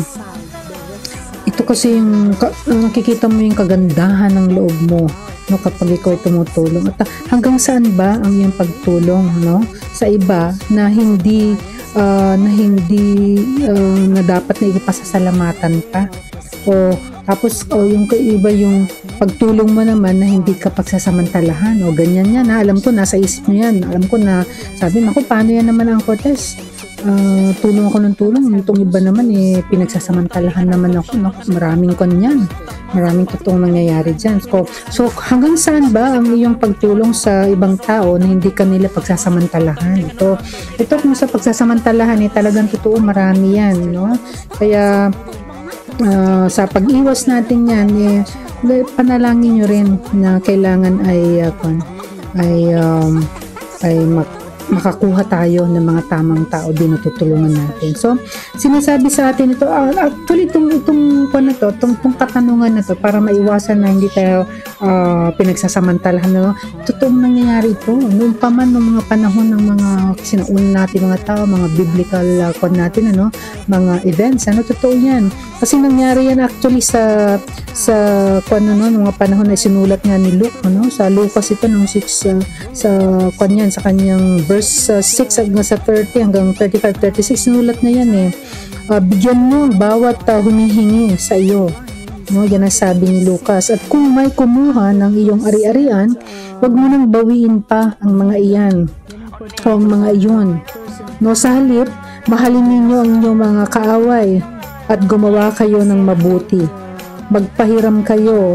Speaker 1: ito kasi yung nakikita mo yung kagandahan ng loob mo, no, kapag ikaw tumutulong. At hanggang saan ba ang iyong pagtulong, no, sa iba na hindi uh, na hindi uh, na dapat na ipasasalamatan pa, o tapos o yung iba yung pagtulong mo naman na hindi ka pagsasamantalahan, o ganyan yan, ha? Alam ko nasa isip mo yan, alam ko na sabi mo, paano yan naman ang Cortez, uh, tulong ako ng tulong, itong iba naman eh pinagsasamantalahan naman ako, no? Maraming kanyan, maraming totoong nangyayari dyan. So, so hanggang saan ba ang iyong pagtulong sa ibang tao na hindi kanila pagsasamantalahan? Ito, ito kung sa pagsasamantalahan eh talagang totoo, marami yan, no? Kaya uh, sa pag-iwas natin yan eh, panalangin nyo rin na kailangan ay uh, ay um, ay mak makakuha tayo ng mga tamang tao din na tutulungan natin. So, sinasabi sa atin ito, uh, actually itong itong pa na to, itong, itong katanungan na to, para maiwasan na hindi tayo uh, pinagsasamantalahan, no? Totoong nangyayari ito. Noong pa man, noong mga panahon ng mga sinauna natin mga tao, mga biblical uh, kon natin, ano, mga events, ano, totoo yan. Kasi nangyari yan actually sa sa kon ano, mga panahon na sinulat nga ni Luke, ano, sa Lucas ito nung six uh, sa kon yan, sa kanyang verse uh, six hanggang sa thirty hanggang thirty-five thirty-six, sinulat na yan eh. Uh, bigyan mo bawat uh, humihingi sa iyo, no, yan ang sabi ni Lucas. At kung may kumuha ng iyong ari-arian, wag mo nang bawiin pa ang mga iyan o ang mga iyon, no. Sa halip, mahalin ninyo ang inyong mga kaaway at gumawa kayo ng mabuti, magpahiram kayo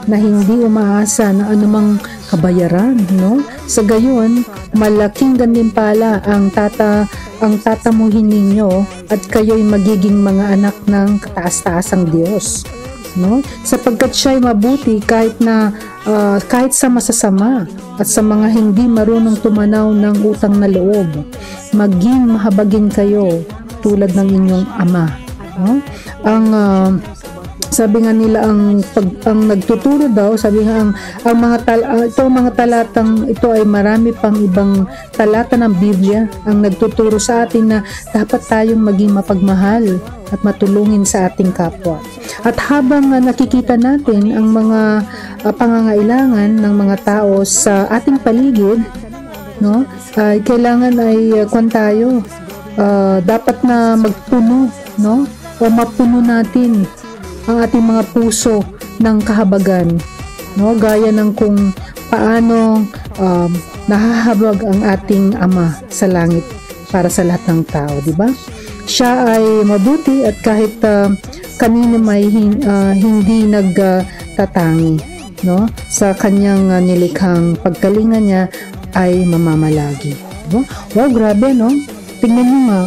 Speaker 1: na hindi umaasa na anumang kabayaran, no? Sa gayon, malaking gantimpala ang tata ang tatamuhin ninyo at kayo'y magiging mga anak ng kataas-taasang Diyos, no? Sapagkat siya'y mabuti kahit na uh, kahit sa masasama at sa mga hindi marunong tumanaw ng utang na loob. Maging mahabagin kayo tulad ng inyong ama, no? Ang uh, sabi nga nila ang pag ang nagtuturo daw, sabi nga ang ang mga tal uh, ito mga talatang ito ay marami pang ibang talata ng Biblia ang nagtuturo sa atin na dapat tayong maging mapagmahal at matulungin sa ating kapwa. At habang uh, nakikita natin ang mga uh, pangangailangan ng mga tao sa ating paligid, no? Ay uh, kailangan ay uh, kwan tayo uh, dapat na magpuno, no? O mapuno natin ang ating mga puso ng kahabagan, no? Gaya ng kung paano um, nahahabag ang ating Ama sa langit para sa lahat ng tao, di ba? Siya ay mabuti at kahit uh, kanino may hin, uh, hindi nagtatangi, uh, no? Sa kanyang uh, nilikhang pagkalinga niya ay mamamalagi. Diba? Wow, grabe, no? Tingnan nyo nga.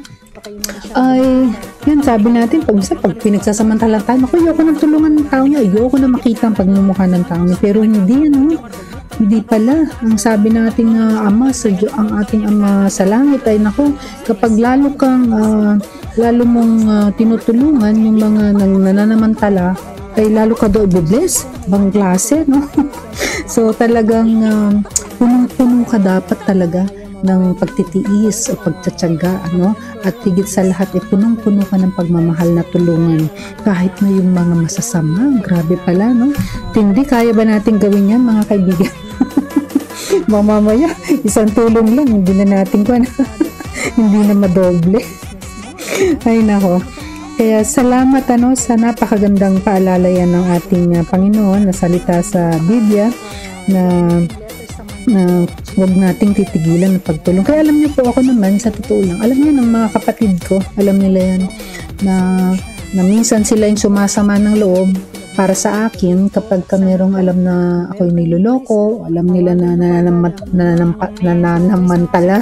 Speaker 1: Ay, yun, sabi natin, pag, pag pinagsasamantalang tayo, ako, ayoko nang tulungan ng tao niya, ayoko na makita ang pagmumukha ng tao niya, pero hindi, ano, hindi pala. Ang sabi nating uh, ama, sa, ang ating ama sa langit ay, naku, kapag lalo kang, uh, lalo mong uh, tinutulungan yung mga nang nananamantala, ay lalo ka daw i-bless, bang klase, no? So, talagang uh, punong-puno ka dapat talaga ng pagtitiis o pagtsatsaga, ano? At higit sa lahat, eh, punong-puno ka ng pagmamahal na tulungan kahit na yung mga masasama. Grabe pala, no? Tindi, kaya ba natin gawin yan, mga kaibigan? Mamamaya, isang tulong lang, hindi na natin kung hindi na madoble. Ay, nako. Kaya salamat, ano, sa napakagandang paalala yan ng ating uh, Panginoon na salita sa Biblia na na huwag nating titigilan ng pagtulong. Kaya alam niyo po, ako naman, sa totoo lang, alam niyo ng mga kapatid ko, alam nila yan, na, na minsan sila yung sumasama ng loob para sa akin kapag ka merong alam na ako'y niloloko, alam nila na nananamantala,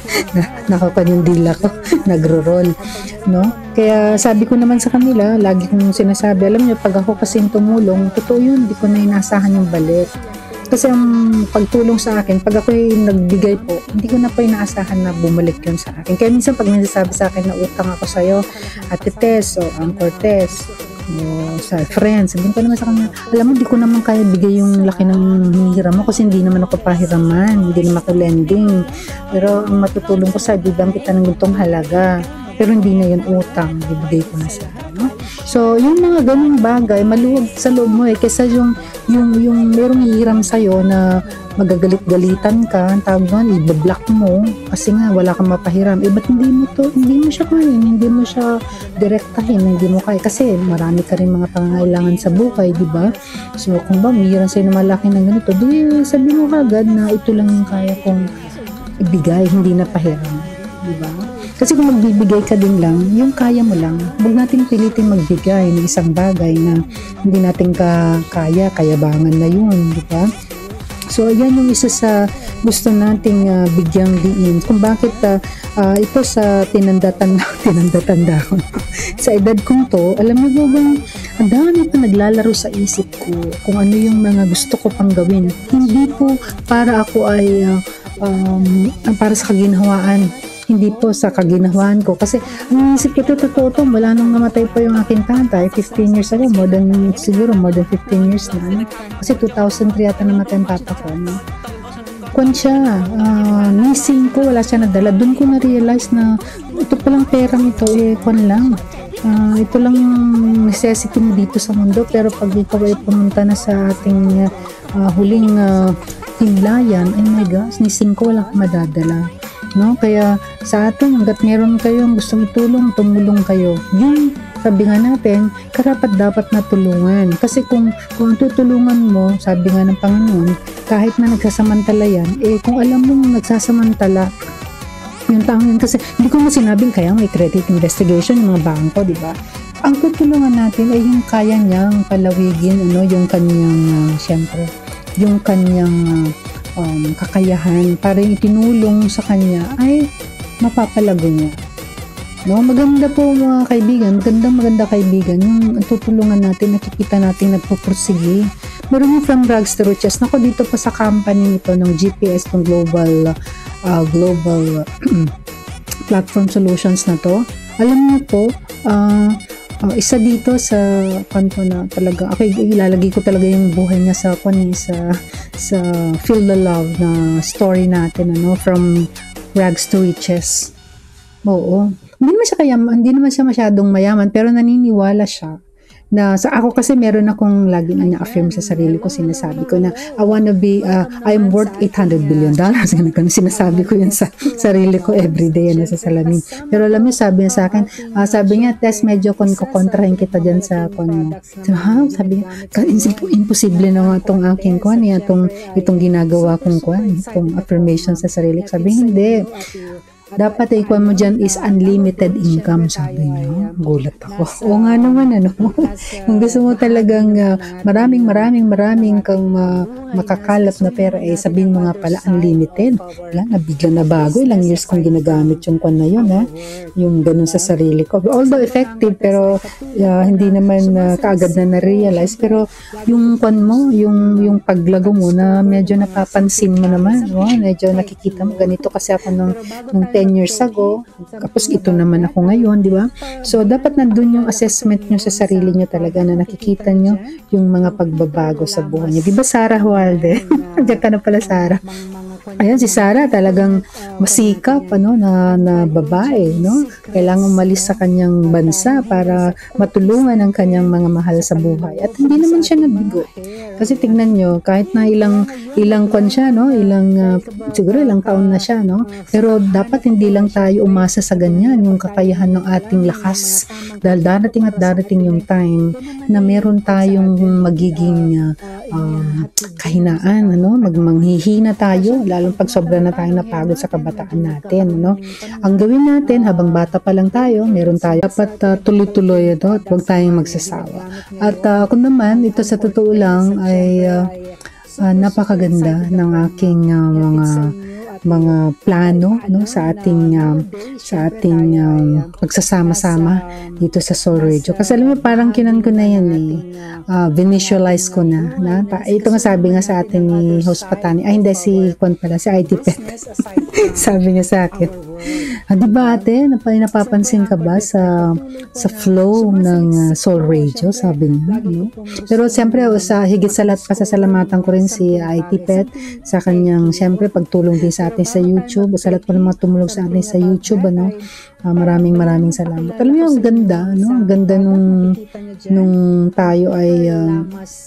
Speaker 1: nakakanyang dila ko, nagro-roll, no? Kaya sabi ko naman sa kanila, lagi kong sinasabi, alam niyo, pag ako kasing tumulong, totoo yun, di ko na inasahan yung balik. Kasi ang pagtulong sa akin, pag ako'y nagbigay po, hindi ko na po inaasahan na bumalik yun sa akin. Kaya minsan pag nasasabi sa akin na utang ako sa'yo, Ate Tess o Uncle Tess, o sa friends, sabihin ko naman sa kanya, alam mo, di ko naman kaya bigay yung laki ng hinihiram mo kasi hindi naman ako pahiraman, hindi naman ako lending. Pero ang matutulong ko sa bibang kita ng gantong halaga. Pero hindi na yun utang, bibigay ko na sa ano. So, yung mga ganung bagay, maluwag sa loob mo eh, kaysa yung, yung, yung merong hihiram sa'yo na magagalit-galitan ka, ang tawag doon, i-block mo, kasi nga, wala kang mapahiram. Eh, ba't hindi mo to, hindi mo siya kaya, hindi mo siya direktahin, hindi mo kaya, kasi marami ka rin mga pangangailangan sa buhay, di ba? So, kung ba, hihiram sa'yo na malaki ng ganito, di, sabi mo agad na ito lang yung kaya kong ibigay, hindi na pahiram, di ba? Kasi kung magbibigay ka din lang, yung kaya mo lang, huwag natin pilitin magbigay ng isang bagay na hindi natin ka kaya, kayabangan na yun, di ba? So, ayan yung isa sa gusto nating uh, bigyang diin. Kung bakit uh, uh, ito sa tinanda-tanda, tinanda-tanda ko. Sa edad kong to, alam mo ba bang, ang dami pa naglalaro sa isip ko kung ano yung mga gusto ko pang gawin. Hindi po para ako ay, uh, um, para sa kaginhawaan. Hindi po sa kaginahawaan ko. Kasi, ang isip ko, totoo to, wala nung namatay pa yung aking tatay, fifteen years ago, more than, siguro, more than fifteen years na. Kasi two thousand three yata namatay ang papa ko. No? Kwan siya, uh, missing ko, wala siya nadala. Doon ko na-realize na, ito palang perang ito, eh, kwan lang. Uh, ito lang yung necessity mo dito sa mundo, pero pag ikaw ay pumunta na sa ating uh, huling uh, himlayan, oh my gosh, missing ko, wala kang madadala. No? Kaya sa atin, hanggat meron kayong gustong itulong, tumulong kayo. Yung sabi nga natin, karapat dapat na tulungan. Kasi kung, kung tutulungan mo, sabi nga ng Panginoon, kahit na nagsasamantala yan, eh kung alam mong nagsasamantala, yung taong yun, kasi hindi ko mo sinabing kaya may credit investigation yung mga bangko, di ba? ang tutulungan natin ay yung kaya niyang palawigin, ano, yung kanyang, uh, syempre, yung kanyang uh, um, kakayahan para yung itinulong sa kanya ay mapapalago niya. No, maganda po mga kaibigan, magandang maganda kaibigan, yung tutulungan natin, nakikita natin nagpupursige. Meron yung From Rags to Riches. Nako, dito pa sa company nito ng G P S, ng Global uh, Global uh, Platform Solutions na to. Alam niyo po, uh, uh, isa dito sa kanto na talaga, ako ilalagay ko talaga yung buhay niya sa kani sa sa Feel the Love na story natin, ano, From Rags to Riches. Oo. Hindi naman siya kaya, hindi naman siya masyadong mayaman, pero naniniwala siya na sa ako kasi meron akong lagi na na-affirm sa sarili ko, sinasabi ko na I wanna be, uh, I'm worth eight hundred billion dollars. Ganun, sinasabi ko yun sa sarili ko everyday na sa salamin. Pero alam niyo, sabi niya sa akin, uh, sabi niya, Tess, medyo kon kontrahin kita dyan sa kon mo. So, ha? Sabi niya, imposible na nga itong aking kon, itong, itong ginagawa kong kon, itong affirmation sa sarili ko. Sabi, hindi. Dapat ay kuha mo dyan is unlimited income, sabi niya. Gulat ako. Oo nga naman, ano. Kung gusto mo talagang uh, maraming, maraming, maraming kang uh, makakalap na pera, eh, sabihin mo nga pala unlimited. Wala, nabigla na bago. Ilang years kong ginagamit yung kwan na yun, ha? Yung ganun sa sarili ko. Although effective, pero uh, hindi naman uh, kaagad na na-realize. Pero yung kwan mo, yung, yung paglago mo na medyo napapansin mo naman, no? Medyo nakikita mo, ganito kasi ako nung, nung ten years ago, tapos ito naman ako ngayon, di ba? So, dapat nandun yung assessment nyo sa sarili nyo talaga na nakikita nyo yung mga pagbabago sa buhay nyo. Di ba, Sarah Hualde? Diyan ka na pala, Sarah. Ayan, si Sarah talagang masikap, ano, na, na babae, no? Kailangan umalis sa kanyang bansa para matulungan ang kanyang mga mahal sa buhay. At hindi naman siya nabigo. Kasi tignan nyo, kahit na ilang ilang kwan siya, no? Ilang, uh, siguro ilang taon na siya, no? Pero dapat hindi lang tayo umasa sa ganyan, yung kakayahan ng ating lakas. Dahil darating at darating yung time na meron tayong magiging uh, uh, kahinaan, ano? Magmanghihina tayo, lalong pag sobra na tayo napagod sa kabataan natin, no? Ang gawin natin, habang bata pa lang tayo, meron tayo, dapat uh, tuloy-tuloy ito at huwag tayong magsasawa. At uh, kung naman, ito sa totoo lang ay uh, uh, napakaganda ng aking uh, mga mga plano, no, sa ating um, sa ating um, pagsasama-sama dito sa Soul Radio. Kasi alam mo, parang kinan ko na yan, eh. Uh, visualize ko na, na pa, ito nga sabi nga sa atin ni host Patani, ay hindi, si Kwan pala, si I T Pet. Sabi niya sa akin, ah, di ba ate, napapansin ka ba sa sa flow ng uh, Soul Radio, sabi niya, no? Pero siyempre, sa higit sa lahat, pasasalamatan ko rin si I T Pet sa kanyang, siyempre, pagtulong din sa atin sa YouTube, sa lahat po ng mga tumulong sa atin sa YouTube, ano, uh, maraming maraming salamat. Alam mo, ang ganda, no? Ang ganda nung, nung tayo ay uh,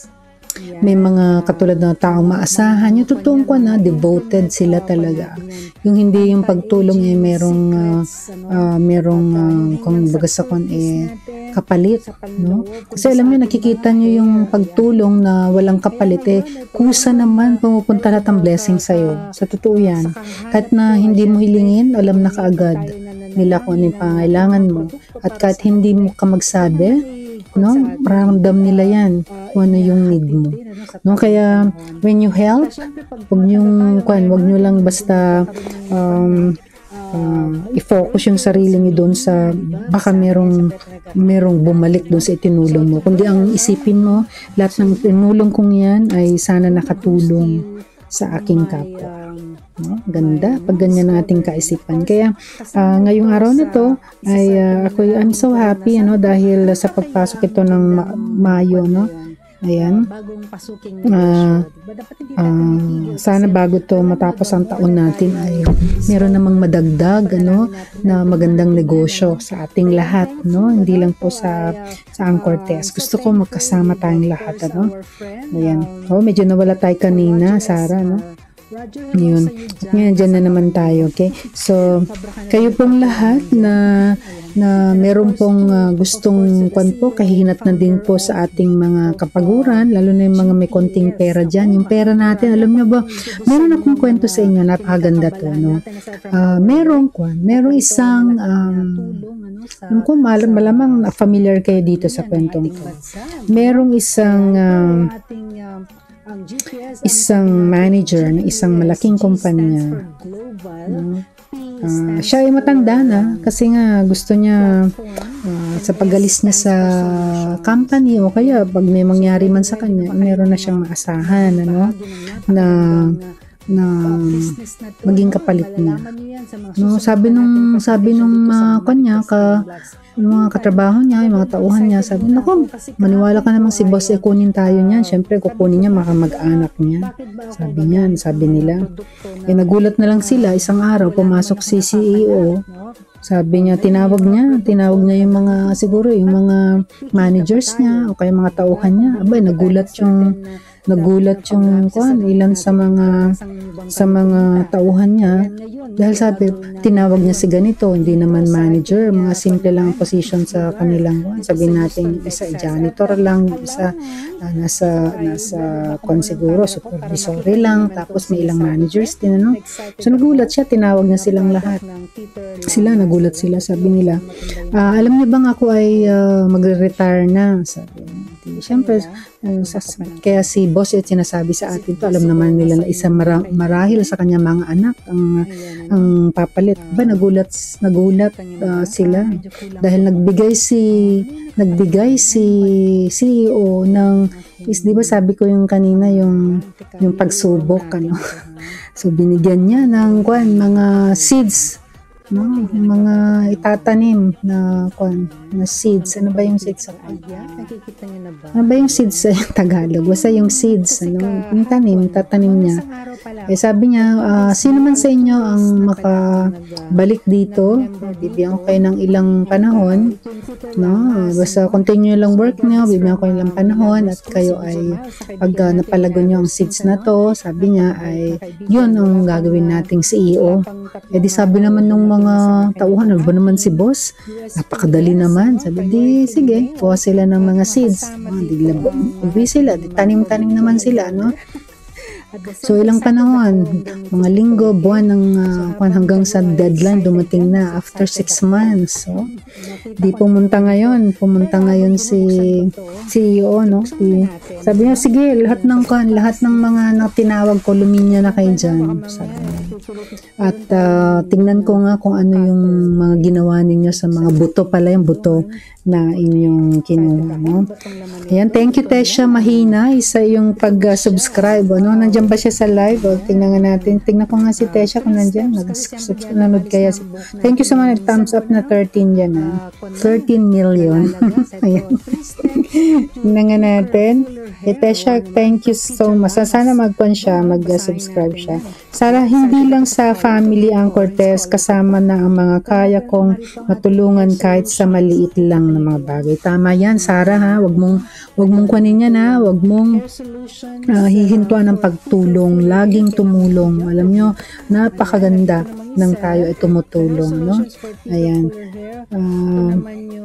Speaker 1: may mga katulad na taong maasahan. Yung totoong ko na, devoted sila talaga. Yung hindi yung pagtulong eh, merong, uh, uh, merong, uh, kung baga sa kon eh, kapalit, no? Kasi alam niyo, nakikita niyo yung pagtulong na walang kapalit, eh, kusa naman pumupunta lahat ang blessing sa'yo. Sa totoo yan. Kahit na hindi mo hilingin, alam na kaagad nila kung ano yung pangailangan mo. At kahit hindi mo ka magsabi, no, maramdam nila yan kung ano yung need mo, no? Kaya when you help, wag nyo kwan, wag nyo lang basta um, uh, i-focus yung sarili niyo doon sa baka merong merong bumalik doon sa itinulong mo, kundi ang isipin mo, lahat ng tinulong kong yan ay sana nakatulong sa aking kapwa. No? Ganda pag ganyan ang ating kaisipan. Kaya uh, ngayong araw na to ay uh, ako, I'm so happy, ano, dahil sa pagpasok ito ng ma- Mayo, no? Ayan. Uh, uh, sana bago to matapos ang taon natin ay meron namang madagdag, ano, na magandang negosyo sa ating lahat, no? Hindi lang po sa sa Anchor Test. Gusto ko magkasama tayong lahat, ano? Ayan. Oh, medyo nawala tayo kanina, Sarah, no? Yun. Ngayon, dyan na naman tayo, okay? So, kayo pong lahat na na meron pong uh, gustong kwan po, kahinat na din po sa ating mga kapaguran, lalo na yung mga may konting pera dyan. Yung pera natin, alam nyo ba, meron akong kwento sa inyo, napakaganda to, no? Uh, merong kwan, merong isang, um, alam ko, mal malamang familiar kayo dito sa kwentong to. Merong isang, um, isang manager ng isang malaking kumpanya. Uh, siya ay matanda na kasi nga gusto niya uh, sa pag-alis niya sa company o kaya pag may mangyari man sa kanya, meron na siyang maasahan, ano, na na maging kapalit niya. No, sabi nung sabi nung uh, kanya ka yung mga katrabaho niya, yung mga tauhan niya, sabi, naku, maniwala ka namang si boss, eh, kunin tayo niyan. Siyempre, kukunin niya, makamag-anak niya. Sabi niya, sabi nila. Eh, nagulat na lang sila, isang araw, pumasok si C E O, sabi niya, tinawag niya, tinawag niya yung mga, siguro, yung mga managers niya, o kaya mga tauhan niya. Abay, nagulat yung, nagulat yung, kuhan, ilan sa mga, sa mga tauhan niya, dahil sabi, tinawag niya si ganito, hindi naman manager, mga simple lang ang position sa kanilang, sabi natin, isa janitor lang, isa uh, nasa, nasa kung siguro, supervisory lang, tapos may ilang managers din, ano. So nagulat siya, tinawag niya silang lahat. Sila, nagulat sila, sabi nila, uh, alam niyo bang ako ay uh, magre-retire na, sabi niya. Siyempre, uh, kaya si boss at sinasabi sa atin to, alam naman nila na isa mara- marahil sa kanya mga anak ang, ang papalit. Ba, nagulat, nagulat uh, sila dahil nagbigay si nagbigay si C E O ng is, di ba sabi ko yung kanina yung yung pagsubok, ano. So binigyan niya ng kwan, mga seeds, no, mga itatanim na kwan, na seeds. Ano ba yung seeds sa kwan? Ano ba yung seeds sa Tagalog? Basta yung seeds, ano, yung tanim, tatanim niya. Eh sabi niya, uh, sino man sa inyo ang makabalik dito, bibigyan ko kayo ng ilang panahon, no? Basta continue lang work niyo, bibigyan ko ilang panahon at kayo ay pag uh, napalago niyo ang seeds na to, sabi niya ay yun ang gagawin nating C E O. Eh di sabi naman nung mga tauhan, ano ba naman si boss? Napakadali naman. Sabi, di sige, kuha sila ng mga seeds. Ah, di labi sila, di tanim-tanim naman sila, no? So ilang panahon, mga linggo, buwan ng uh, hanggang sa deadline dumating na after six months. So, di pumunta ngayon, pumunta ngayon si C E O, no? Si, sabi niya, sige, lahat ng kan, lahat ng mga na tinawag ko, luminya na kayo dyan. Sabi niya. At uh, tingnan ko nga kung ano yung mga ginawa ninyo sa mga buto pala, yung buto na inyong kinuha, no? Ayan, thank you Tesha Mahina, isa yung pag-subscribe, uh, ano, nandiyan ba siya sa live? O, tingnan nga natin, tingnan ko nga si Tesha kung nandiyan, nag-subscribe kaya si, thank you sa mga thumbs up na thirteen dyan, ha? thirteen million. Ayan. Tingnan nga natin. Eh, Tesha, thank you so much. Sana magkuhan siya, mag-subscribe siya. Sana hindi lang sa family ang Cortez, kasama na ang mga kaya kong matulungan kahit sa maliit lang na mga bagay. Tama yan, Sarah, ha? Wag mong, wag mong kuhanin yan, ha? Wag mong uh, hihintuan ng pagtulong. Laging tumulong. Alam nyo, napakaganda ng tayo ay tumutulong, no? Ayan. Uh,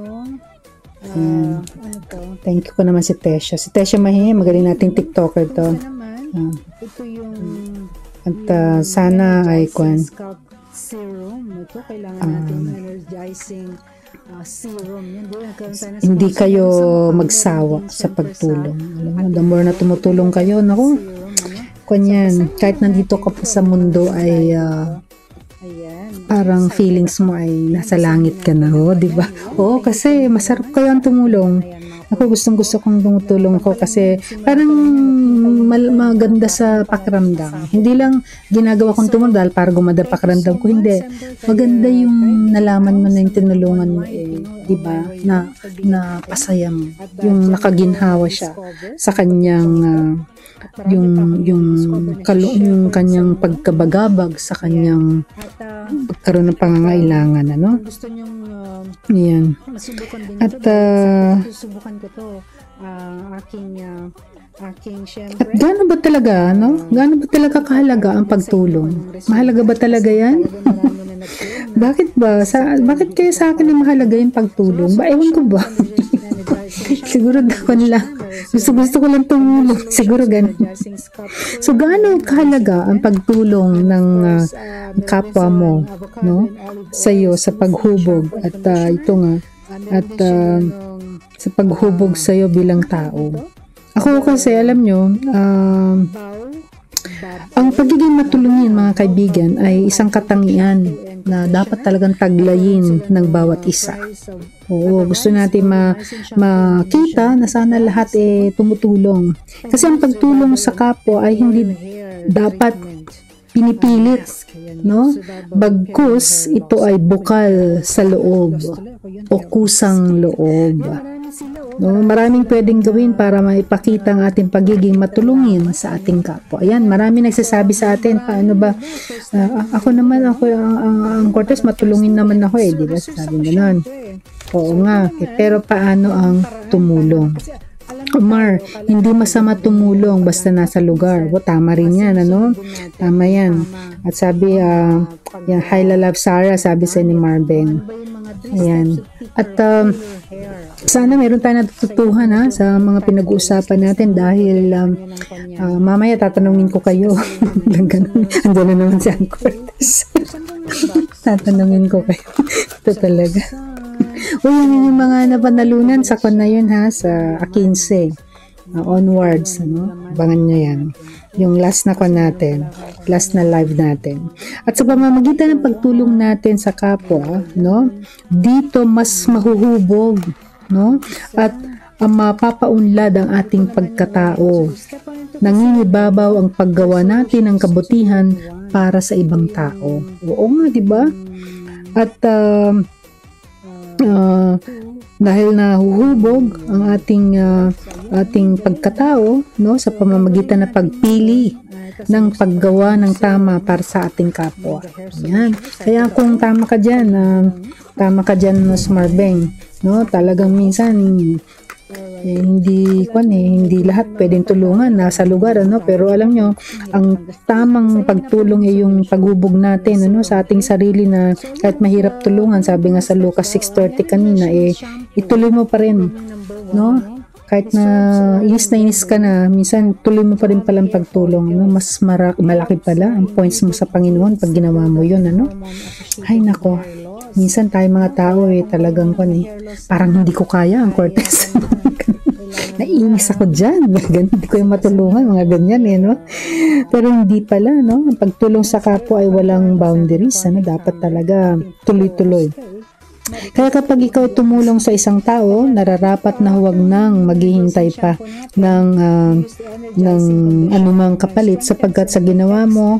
Speaker 1: Uh, thank you ko naman si Tesha. Si Tesha Mahi, magaling nating TikToker to. Uh, at uh, sana ay kwan. Um, hindi kayo magsawa sa pagtulong. Alam mo, the more na tumutulong kayo, naku, kwan yan. Kahit nandito ka pa sa mundo ay uh, parang feelings mo ay nasa langit ka na, oh, di ba? Oo, kasi masarap kayo ang tumulong. Ako gustong gusto kong tumutulong ko kasi parang mal- maganda sa pakiramdam. Hindi lang ginagawa kong tumulong dahil para gumanda pakiramdam ko, hindi. Maganda yung nalaman mo na yung tinulungan mo, eh, di ba? Na, na pasaya mo. Yung nakaginhawa siya sa kanyang uh, yung yung kalo, yung kanyang pagkabagabag sa kanyang pagkaroon ng pangangailangan, ano? Yan. At uh, susubukan ko to, uh, aking uh, At gaano ba talaga, no? Gaano ba talaga kahalaga ang pagtulong? Mahalaga ba talaga yan? Bakit ba? Sa, bakit kaya sa akin ay mahalaga yung pagtulong? Ba, ewan ko ba? Siguro dapat lang. Gusto, gusto ko lang tumulong. Siguro ganun. So, gaano kahalaga ang pagtulong ng uh, kapwa mo, no? Sa iyo, sa paghubog. At uh, ito nga, at uh, sa paghubog sa iyo bilang tao. Ako kasi, alam nyo, uh, ang pagiging matulungin, mga kaibigan, ay isang katangian na dapat talagang taglayin ng bawat isa. Oo, gusto natin ma makita na sana lahat eh tumutulong. Kasi ang pagtulong sa kapwa ay hindi dapat pinipilit, no? Bagkus ito ay bukal sa loob o kusang loob. No, maraming pwedeng gawin para maipakita ang ating pagiging matulungin sa ating kapwa. Ayan, marami nagsasabi sa atin, paano ba, uh, ako naman, ako, ang, ang, ang Cortez, matulungin naman ako eh, di ba? Sabi gano'n. Oo nga, eh, pero paano ang tumulong? Omar, hindi masama tumulong basta nasa lugar. O, tama rin yan, ano? Tama yan. At sabi, uh, yan, hi love Sarah, sabi sa ni Marvin. Ayan. At, um, sana meron tayo natutuhan ha, sa mga pinag-uusapan natin dahil um, uh, mamaya tatanungin ko kayo. Andiyan na naman si Ann Cortez. Tatanungin ko kayo. Ito talaga. O yun yung mga napanalunan sa kon na yun ha, sa A fifteen uh, onwards. Ano? Abangan nyo yan. Yung last na kon natin, last na live natin. At sa pamamagitan ng pagtulong natin sa kapwa, no, dito mas mahuhubog, no, at ang mapapaunlad ang ating pagkatao. Nangingibabaw ang paggawa natin ng kabutihan para sa ibang tao. Oo nga, di ba? At uh, uh, dahil nahuhubog ang ating uh, ating pagkatao, no, sa pamamagitan ng pagpili ng paggawa ng tama para sa ating kapwa. Yan. Kaya kung tama ka dyan, uh, tama ka dyan, Mas Marbeng, no, talagang minsan eh, hindi kwan eh, hindi lahat pwedeng tulungan nasa lugar, ano, pero alam nyo, ang tamang pagtulong ay yung paghubog natin, ano, sa ating sarili na kahit mahirap tulungan, sabi nga sa Lucas six thirty kanina, eh, ituloy mo pa rin, no, kahit na inis na inis ka na, minsan tuloy mo pa rin palang pagtulong, no, mas mara- malaki pala ang points mo sa Panginoon pag ginawa mo yun, ano. Ay nako, minsan tayo mga tao eh talagang kwan eh, parang hindi ko kaya ang Cortez. Naiinis ako dyan, hindi ko yung matulungan, mga ganyan eh, no? Pero hindi pala, no? Ang pagtulong sa kapwa ay walang boundaries, ano? Dapat talaga tuloy-tuloy. Kaya kapag ikaw tumulong sa isang tao, nararapat na huwag nang maghihintay pa ng, uh, ng anumang kapalit, sapagkat sa ginawa mo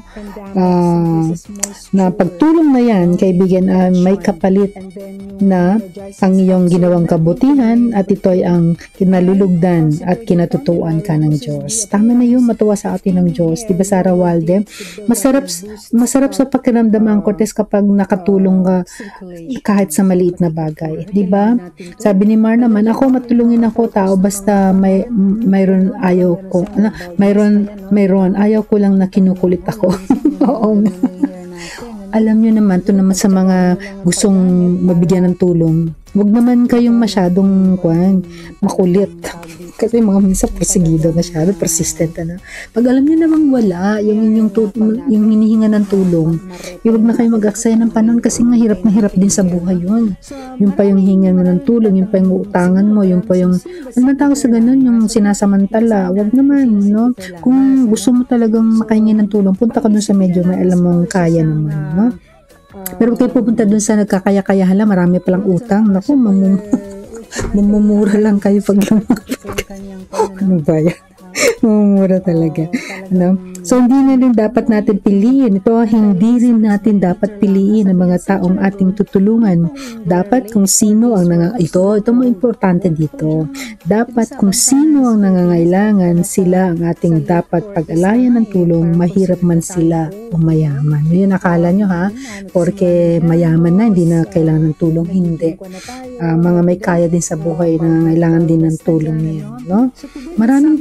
Speaker 1: uh, na pagtulong na yan, kaibigan, uh, may kapalit na ang iyong ginawang kabutihan at ito ay ang kinalulugdan at kinatutuan ka ng Diyos. Tama na yun, matuwa sa atin ng Diyos. Diba, Sarah Walde? Masarap, masarap sa pakiramdam ang Cortez kapag nakatulong ka kahit sa maliit na bagay. Diba? Sabi ni Mar naman, ako matulungin ako tao basta may mayroon ayaw ko. Ano, mayroon, mayroon ayaw ko lang na kinukulit ako. Oo nga. Alam nyo naman, to naman sa mga gustong mabigyan ng tulong, huwag naman kayong masyadong kwan, makulit. Kasi mga minsan persigido, masyado persistent. Ano? Pag alam nyo namang wala, yung, yung, yung, yung hinihinga ng tulong, huwag na kayo mag-aksaya ng panahon kasi nga hirap na hirap din sa buhay yun. Yung pa yung hinga mo ng tulong, yung pa yung utangan mo, yung pa yung, ano man tawag sa ganun, yung sinasamantala, huwag naman, no? Kung gusto mo talagang makahingi ng tulong, punta ka dun sa medyo may alam mong kaya naman, no? Pero kayo pupunta dun sa nagkakaya-kaya, hala, marami palang utang, naku, mamum mamumura lang kayo pag ano ba yan? Mamumura talaga. Ano? So, hindi na rin dapat natin piliin. Ito, hindi rin natin dapat piliin ang mga taong ating tutulungan. Dapat kung sino ang nang ito, ito mo importante dito. Dapat kung sino ang nangangailangan, sila ang ating dapat pag-alayan ng tulong, mahirap man sila o mayaman. Yun, akala nyo ha, porque mayaman na, hindi na kailangan ng tulong. Hindi. Uh, mga may kaya din sa buhay na kailangan din ng tulong niyo, no? Maraming parang pag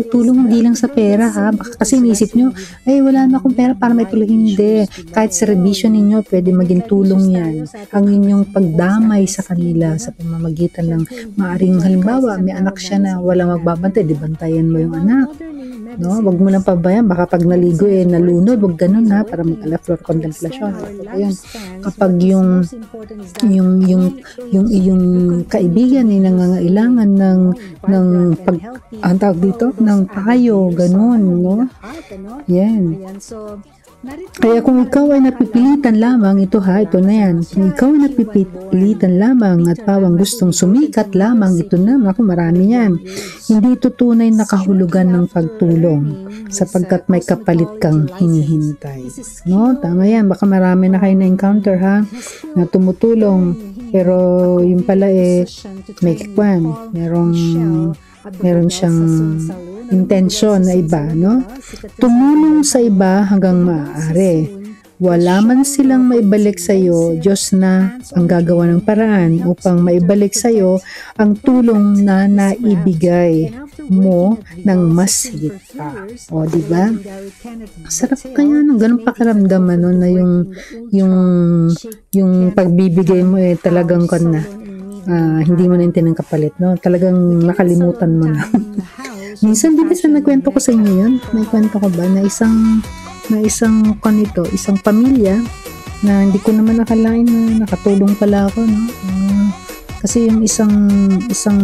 Speaker 1: tumutulong hindi lang sa pera ha. Baka kasi inisip nyo, ay wala na akong pera para may tulong. Hindi. Kahit sa revision ninyo, pwede maging tulong yan. Ang inyong pagdamay sa kanila sa pamamagitan ng maaring halimbawa, may anak siya na walang magbabantay, di bantayan mo yung anak. No, wag mo lang pabayaan, baka pag naligo eh nalunod, wag ganun ha, para mag-ala floor contemplation. Ayun. Kapag yung yung yung yung yung kaibigan ay nangangailangan ng ng pag ang tawag dito ng payo, ganun, no? Yan. Kaya kung ikaw ay napipilitan lamang, ito ha, ito na yan. Kung ikaw ay napipilitan lamang at pawang gustong sumikat lamang, ito na, ako marami yan. Hindi ito tunay na kahulugan ng pagtulong sapagkat may kapalit kang hinihintay. No, tama yan. Baka marami na kayo na-encounter ha, na tumutulong. Pero yung pala eh, may kikwan. Merong, meron siyang intensyon na iba, no? Tumulong sa iba hanggang maaari. Wala man silang maibalik sa iyo, Diyos na ang gagawa ng paraan upang maibalik sa iyo ang tulong na naibigay mo ng mas higit pa. O, di ba? Sarap kaya ng ganung pakiramdam ano, na yung yung yung pagbibigay mo eh talagang kon na. Uh, hindi mo na yung kapalit, no? Talagang nakalimutan mo na. Minsan, di ba sa nagkwento ko sa inyo yun? May kwento ko ba na isang na isang kanito, isang pamilya na hindi ko naman nakalain na nakatulong pala ako, no? Uh, kasi yung isang isang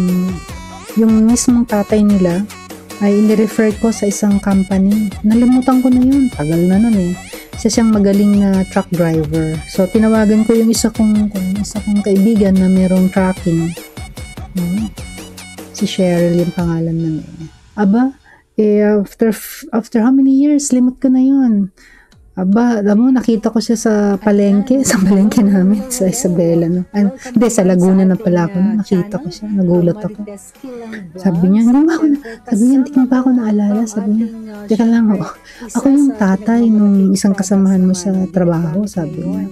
Speaker 1: yung mismong tatay nila ay inirefer ko sa isang company. Nalimutan ko na yun. Tagal na nun eh. Isa siyang magaling na truck driver. So, tinawagan ko yung isa kong, kung isa kong kaibigan na merong trucking. Hmm. Si Cheryl yung pangalan na niya. Aba, eh, after, after how many years, limot ko na yun. Aba, alam mo, nakita ko siya sa palengke, sa palengke namin, sa Isabela, no? Ay, hindi, sa Laguna na pala ako, no? Nakita ko siya, nagulat ako. Sabi niya, hindi ba ako, sabi niya, hindi mo ba ako naalala? Sabi niya, teka lang, oh, ako yung tatay nung isang kasamahan mo sa trabaho, sabi niya.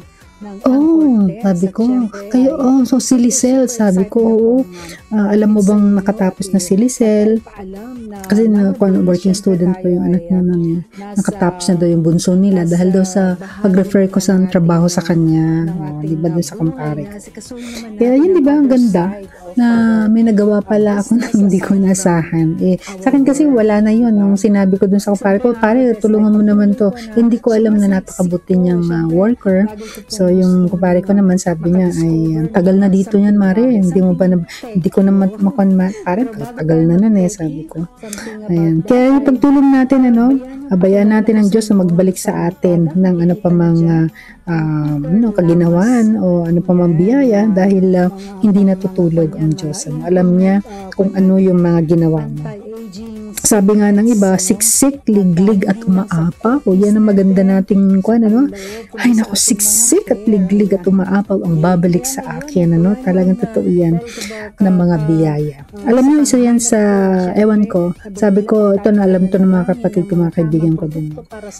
Speaker 1: Oh, sabi ko, kayo, oh, so si Lisel, sabi ko, oo, uh, alam mo bang nakatapos na si Lisel? Kasi na, kung working student po yung anak niya nun, eh. Nakatapos na daw yung bunso nila dahil daw sa pag-refer ko sa trabaho sa kanya, oh, di ba doon sa kumpare. Kaya yun, di ba, ang ganda na may nagawa pala ako na hindi ko nasahan. Eh, sa akin kasi wala na yun. Nung sinabi ko dun sa kumpare ko, pare, tulungan mo naman to. Hindi ko alam na napakabuti niyang uh, worker. So, yung kumpare ko naman sabi niya, ay, tagal na dito yan, Mare. Hindi mo ba na, hindi ko naman makon, pare, tagal na nun eh, sabi ko. Ayan. Kaya yung pagtulong natin, ano, abayaan natin ang Diyos na magbalik sa atin ng ano pa mga uh, ano, kaginawaan o ano pa mang biyaya dahil uh, hindi natutulog ang Diyos. Ano, alam niya kung ano yung mga ginawa mo. Sabi nga ng iba, siksik, liglig at umaapaw. O yan ang maganda nating kuwan, ano? Ay naku, siksik at liglig at umaapaw ang babalik sa akin, ano? Talagang totoo yan ng mga biyaya. Alam niyo, isa yan sa, ewan ko, sabi ko, ito na alam to ng mga kapatid ko, mga kaibigan ko din.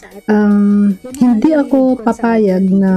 Speaker 1: Um, hindi ako papayag na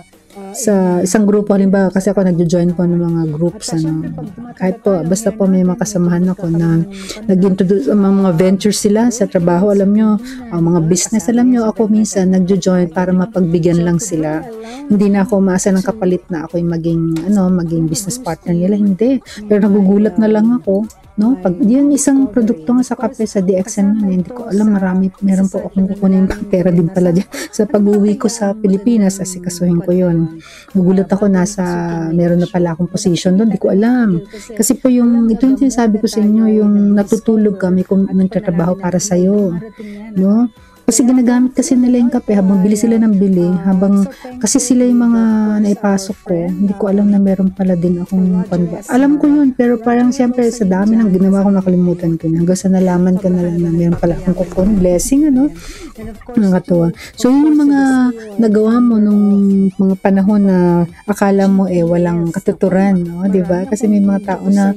Speaker 1: sa isang grupo, halimbawa, kasi ako nagjo-join po ng mga groups, ano, kahit po, basta po may makasamahan ako na nag-introduce ang mga ventures sila sa trabaho, alam nyo, ang mga business, alam nyo, ako minsan nagjo-join para mapagbigyan lang sila. Hindi na ako umaasa ng kapalit na ako yung maging, ano, maging business partner nila, hindi. Pero nagugulat na lang ako, no? Pag yun isang produkto nga sa kape sa D X N, hindi ko alam, marami, meron po akong kukunin pera din pala dyan. Sa pag-uwi ko sa Pilipinas, asikasuhin ko yun. Nagulat ako, nasa, meron na pala akong position doon, hindi ko alam. Kasi po yung, ito yung sinasabi ko sa inyo, yung natutulog kami kung nagtatrabaho para sa'yo, no? Kasi ginagamit kasi nila yung kape habang bili sila ng bili, habang kasi sila yung mga naipasok ko, hindi ko alam na meron pala din akong panba. Alam ko yun, pero parang siyempre sa dami ng ginawa ko nakalimutan ko na. Hanggang sa nalaman ka na lang na meron pala akong kukun. Blessing, ano? Nakakatuwa. So yun yung mga nagawa mo nung mga panahon na akala mo eh walang katuturan, no? Diba? Kasi may mga tao na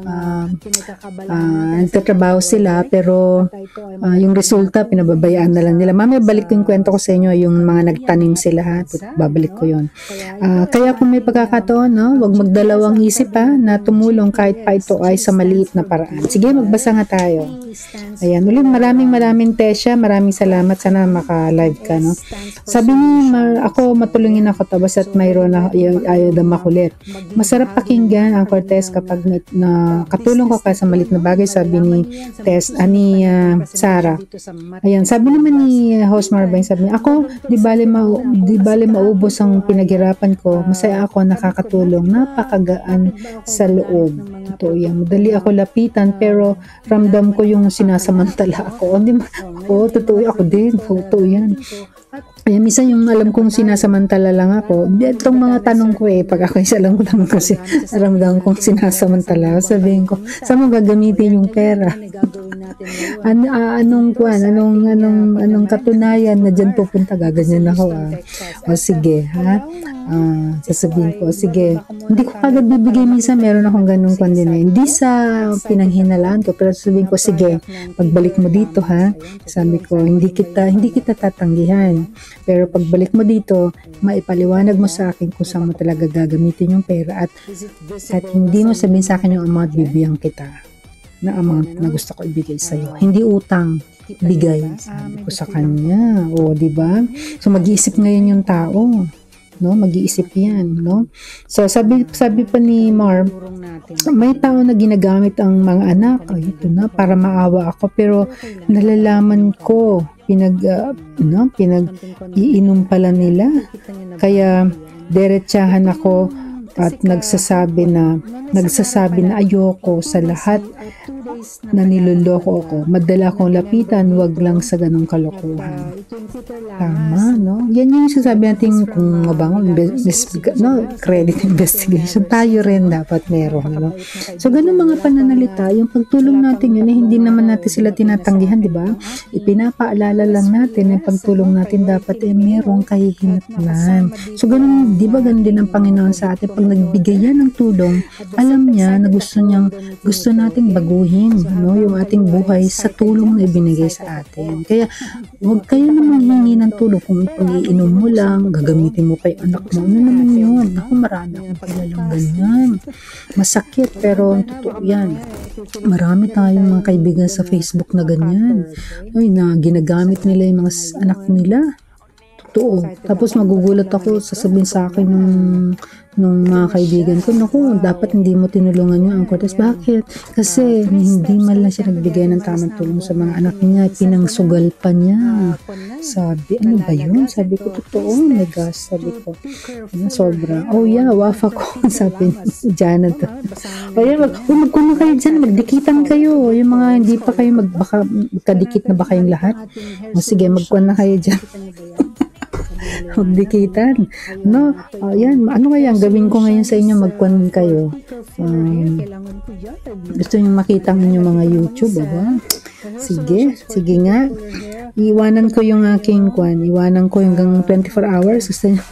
Speaker 1: uh, uh, nagtatrabaho sila pero uh, yung resulta pinababayaan na lang nila. Mamaya balik ko yung kwento ko sa inyo, yung mga nagtanim sila ha, babalik ko yun. Uh, kaya kung may pagkakataon, no, wag magdalawang isip ha, na tumulong kahit pa ito ay sa maliit na paraan. Sige, magbasa nga tayo. Ayan, ulit maraming maraming Tesha, maraming salamat, sana maka-live ka, no. Sabi ni Mar, ako matulungin ako tabas at mayroon na ayaw na makulit. Masarap pakinggan ang Cortez kapag na, na katulong ko ka sa maliit na bagay, sabi ni Tess, ani uh, Sarah. Ayan, sabi naman ni uh, host Marvin, sabi niya, ako, di bale, ma di bale maubos ang pinaghirapan ko, masaya ako nakakatulong, napakagaan sa loob. Totoo yan, madali ako lapitan, pero ramdam ko yung sinasamantala ako. Hindi ma, oo, totoo, ako din, totoo yan. Kaya minsan yung alam kong sinasamantala lang ako, itong mga tanong ko eh, pag ako isa lang tanong ko, ramdam kong sinasamantala, sabihin ko, saan mo gagamitin yung pera? An uh, anong kuan, anong, anong, anong katunayan na dyan pupunta, gaganyan ako ah. O sige, ha? Uh, sasabihin ko, sige, hindi ko kagad bibigay, minsan meron akong ganung kuan din eh. Hindi sa pinanghinalaan ko, pero sasabihin ko, sige, pagbalik mo dito ha, sabi ko, hindi kita, hindi kita tatanggihan. Pero pagbalik mo dito, maipaliwanag mo sa akin kung saan mo talaga gagamitin yung pera at, at hindi mo sabihin sa akin yung amount, bibigyan kita na amount na gusto ko ibigay sa iyo. Hindi utang, bigay. Sabi ko sa kanya. O, di ba? So, mag-iisip ngayon yung tao. No, mag-iisip yan, no? So sabi sabi pa ni Marv, may tao na ginagamit ang mga anak, ay ito na para maawa ako, pero nalalaman ko pinag uh, no, pinag iinom pala nila. Kaya diretsahan ako at nagsasabi na nagsasabi na ayoko sa lahat na niloloko ako. Madala akong lapitan, wag lang sa ganong kalokohan. Tama, no? Yan yung sasabi natin kung mabango, no, credit investigation. Tayo rin dapat meron, no? So, ganun mga pananalita, yung pagtulong natin yun, eh, hindi naman natin sila tinatanggihan, di ba? Ipinapaalala lang natin, yung pagtulong natin dapat eh, merong kahihinatnan. So, ganun, di ba ganun din ang Panginoon sa atin? Pag nagbigay yan ng tulong, alam niya na gusto niyang, gusto nating baguhin, no, yung ating buhay sa tulong na ibinigay sa atin. Kaya huwag kayo na manghingi ng tulong kung pag-iinom mo lang, gagamitin mo pa yung anak mo. Ano naman yun? Ako marami akong paglalang ganyan. Masakit pero totoo yan. Marami tayong mga kaibigan sa Facebook na ganyan. Ay, na ginagamit nila yung mga anak nila. Totoo. Tapos magugulat ako, sasabihin sa akin nung nung mga kaibigan ko, naku, dapat hindi mo tinulungan yung ang Cortez. Bakit? Kasi hindi man lang siya nagbigay ng tamang tulong sa mga anak niya, pinangsugal pa niya. Sabi, ano ba yun? Sabi ko, totoo, my gosh, sabi ko. Ano, sobra. Oh yeah, wafa ko. Sabi ni Janet. O yan, mag, oh, magkuno kayo dyan, magdikitan kayo. Yung mga hindi pa kayo magbaka, magkadikit na ba kayong lahat? O sige, magkuhan na kayo dyan. Magdikitan. No, uh, yan, ano kaya ang gawin ko ngayon sa inyo, magkuhan kayo. Um, gusto niyo makita ang inyong mga YouTube, ba? Sige, sige nga. Iwanan ko yung aking kwan. Iwanan ko yung hanggang twenty-four hours. Gusto niyo?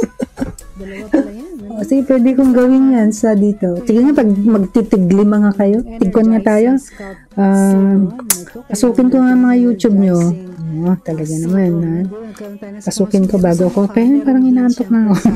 Speaker 1: Sige, pwede kong gawin yan sa dito. Sige nga, pag magtitiglima nga kayo, tigkuhan nga tayo. Uh, pasukin ko nga mga YouTube nyo. Oh, talaga naman, ha? Pasukin ko bago ko. Pero parang inaantok na ako.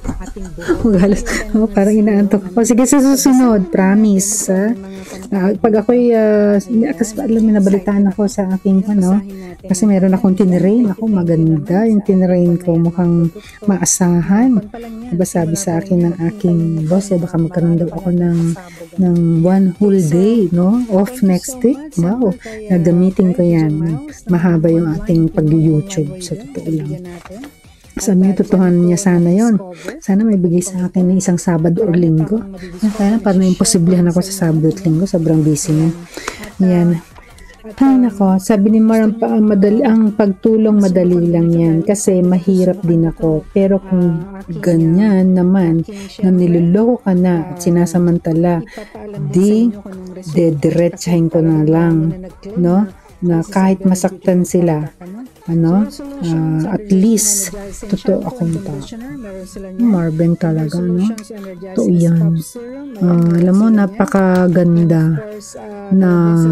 Speaker 1: oh, parang inaantok ako. Sige, sa susunod, promise. Ha? Uh, pag ako'y, uh, kasi alam mo, nabalitaan ako sa aking, ano, kasi meron akong tinrain. Ako, maganda yung tinrain ko. Mukhang maasahan. Diba sabi sa akin ng aking boss, eh, baka magkaroon daw ako ng, ng one whole day, no? Off next week. Wow. Nagamitin ko yan. Mahaba yung ating pag-YouTube sa totoo lang. Sabi niya, totohanan niya sana yon. Sana may bigay sa akin ng isang Sabado o Linggo. Kaya parang imposiblihan ako sa Sabado at Linggo. Sobrang busy niya. Yan. Ay nako, sabi ni Mar, ang, madali, ang pagtulong madali lang yan kasi mahirap din ako. Pero kung ganyan naman, na niloloko ka na at sinasamantala, di, dediretsahin ko na lang, no? Na kahit masaktan sila, ano, uh, at least totoo akong tao. Marvin talaga, no? Totoo yan. Uh, alam mo, napakaganda na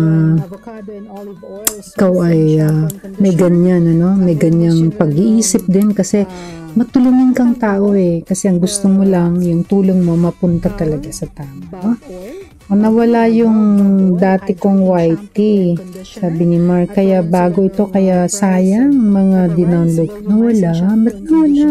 Speaker 1: ikaw ay uh, may ganyan, ano? May ganyang pag-iisip din kasi matulungin kang tao eh. Kasi ang gusto mo lang, yung tulong mo mapunta talaga sa tama. No? Nawala yung dati kong white tea, sabi ni Mark, kaya bago ito, kaya sayang mga dinownload. Nawala, ba't nawala?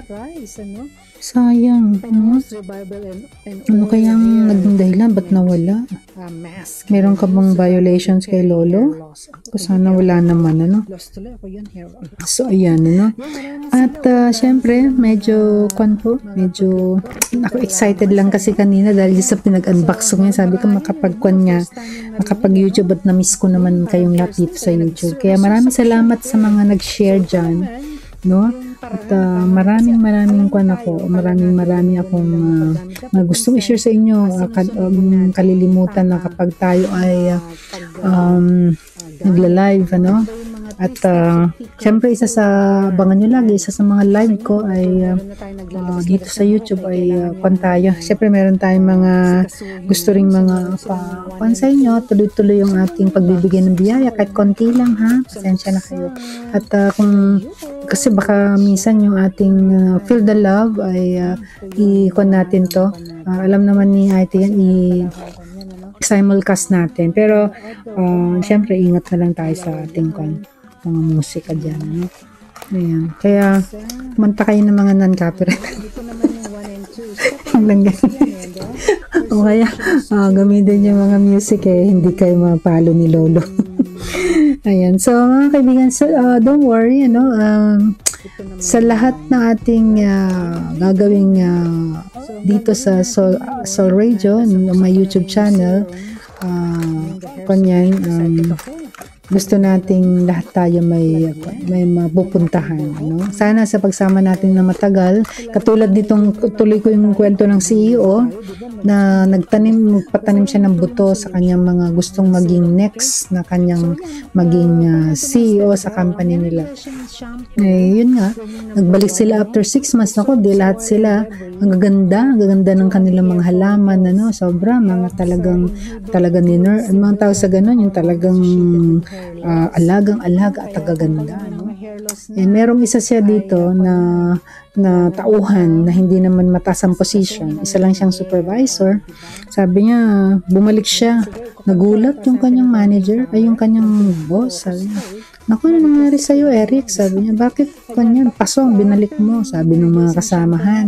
Speaker 1: Sayang. Ano, ano kayang naging dahilan? Ba't nawala? Meron ka bang violations kay Lolo? Sana wala naman, ano? So, ayan, ano? At, uh, syempre, medyo, kwan po, medyo, ako excited lang kasi kanina dahil sa pinag-unbox ko niya, sabi ko makapag-kwan niya, makapag-YouTube at na-miss ko naman kayong lahat dito sa YouTube. Kaya maraming salamat sa mga nag-share dyan, no? At uh, maraming maraming kwan ako, maraming maraming akong uh, na gustong i-share sa inyo, uh, kal um, kalilimutan na kapag tayo ay uh, um, nagla-live, ano? At uh, syempre isa sa abangan nyo lagi, isa sa mga live ko ay uh, uh, dito sa YouTube ay uh, kwan tayo. Syempre meron tayong mga gusto ring mga pa, kwan sa inyo, tuloy-tuloy yung ating pagbibigay ng biyaya kahit konti lang, ha, pasensya na kayo. At uh, kung kasi baka minsan yung ating uh, feel the love ay uh, i-kwan natin to, uh, alam naman ni I T yan, i- simulcast natin, pero uh, syempre ingat na lang tayo sa ating kwan, mga musika dyan, ano? Ayan. Kaya kumanta kayo ng mga non-copyright. O kaya uh, gamitin yung mga music eh, hindi kayo mapalo ni Lolo. Ayan. So mga kaibigan, so, uh, don't worry, ano, um, sa lahat ng ating uh, gagawing uh, dito sa Soul, Soul Radio, my YouTube channel, uh, kanyan, um, gusto nating lahat tayo may may mapupuntahan, no? Sana sa pagsama natin na matagal, katulad nitong tuloy ko yung kwento ng C E O na nagtanim, magpatanim siya ng buto sa kanyang mga gustong maging next na kanyang maging uh, C E O sa company nila. Eh, yun nga, nagbalik sila after six months. Nako, di lahat sila ang gaganda, ang gaganda ng kanilang mga halaman, ano, sobra, mga talagang talagang dinner, mga tao sa ganun, yung talagang uh, alagang-alaga at tagaganda, no? Eh, merong isa siya dito na na tauhan na hindi naman mataas ang position. Isa lang siyang supervisor. Sabi niya, bumalik siya. Nagulat yung kanyang manager, ay yung kanyang boss. Sabi niya, naku, ano nangyari sa'yo, Eric? Sabi niya, bakit kanyan? Pasong, binalik mo. Sabi ng mga kasamahan.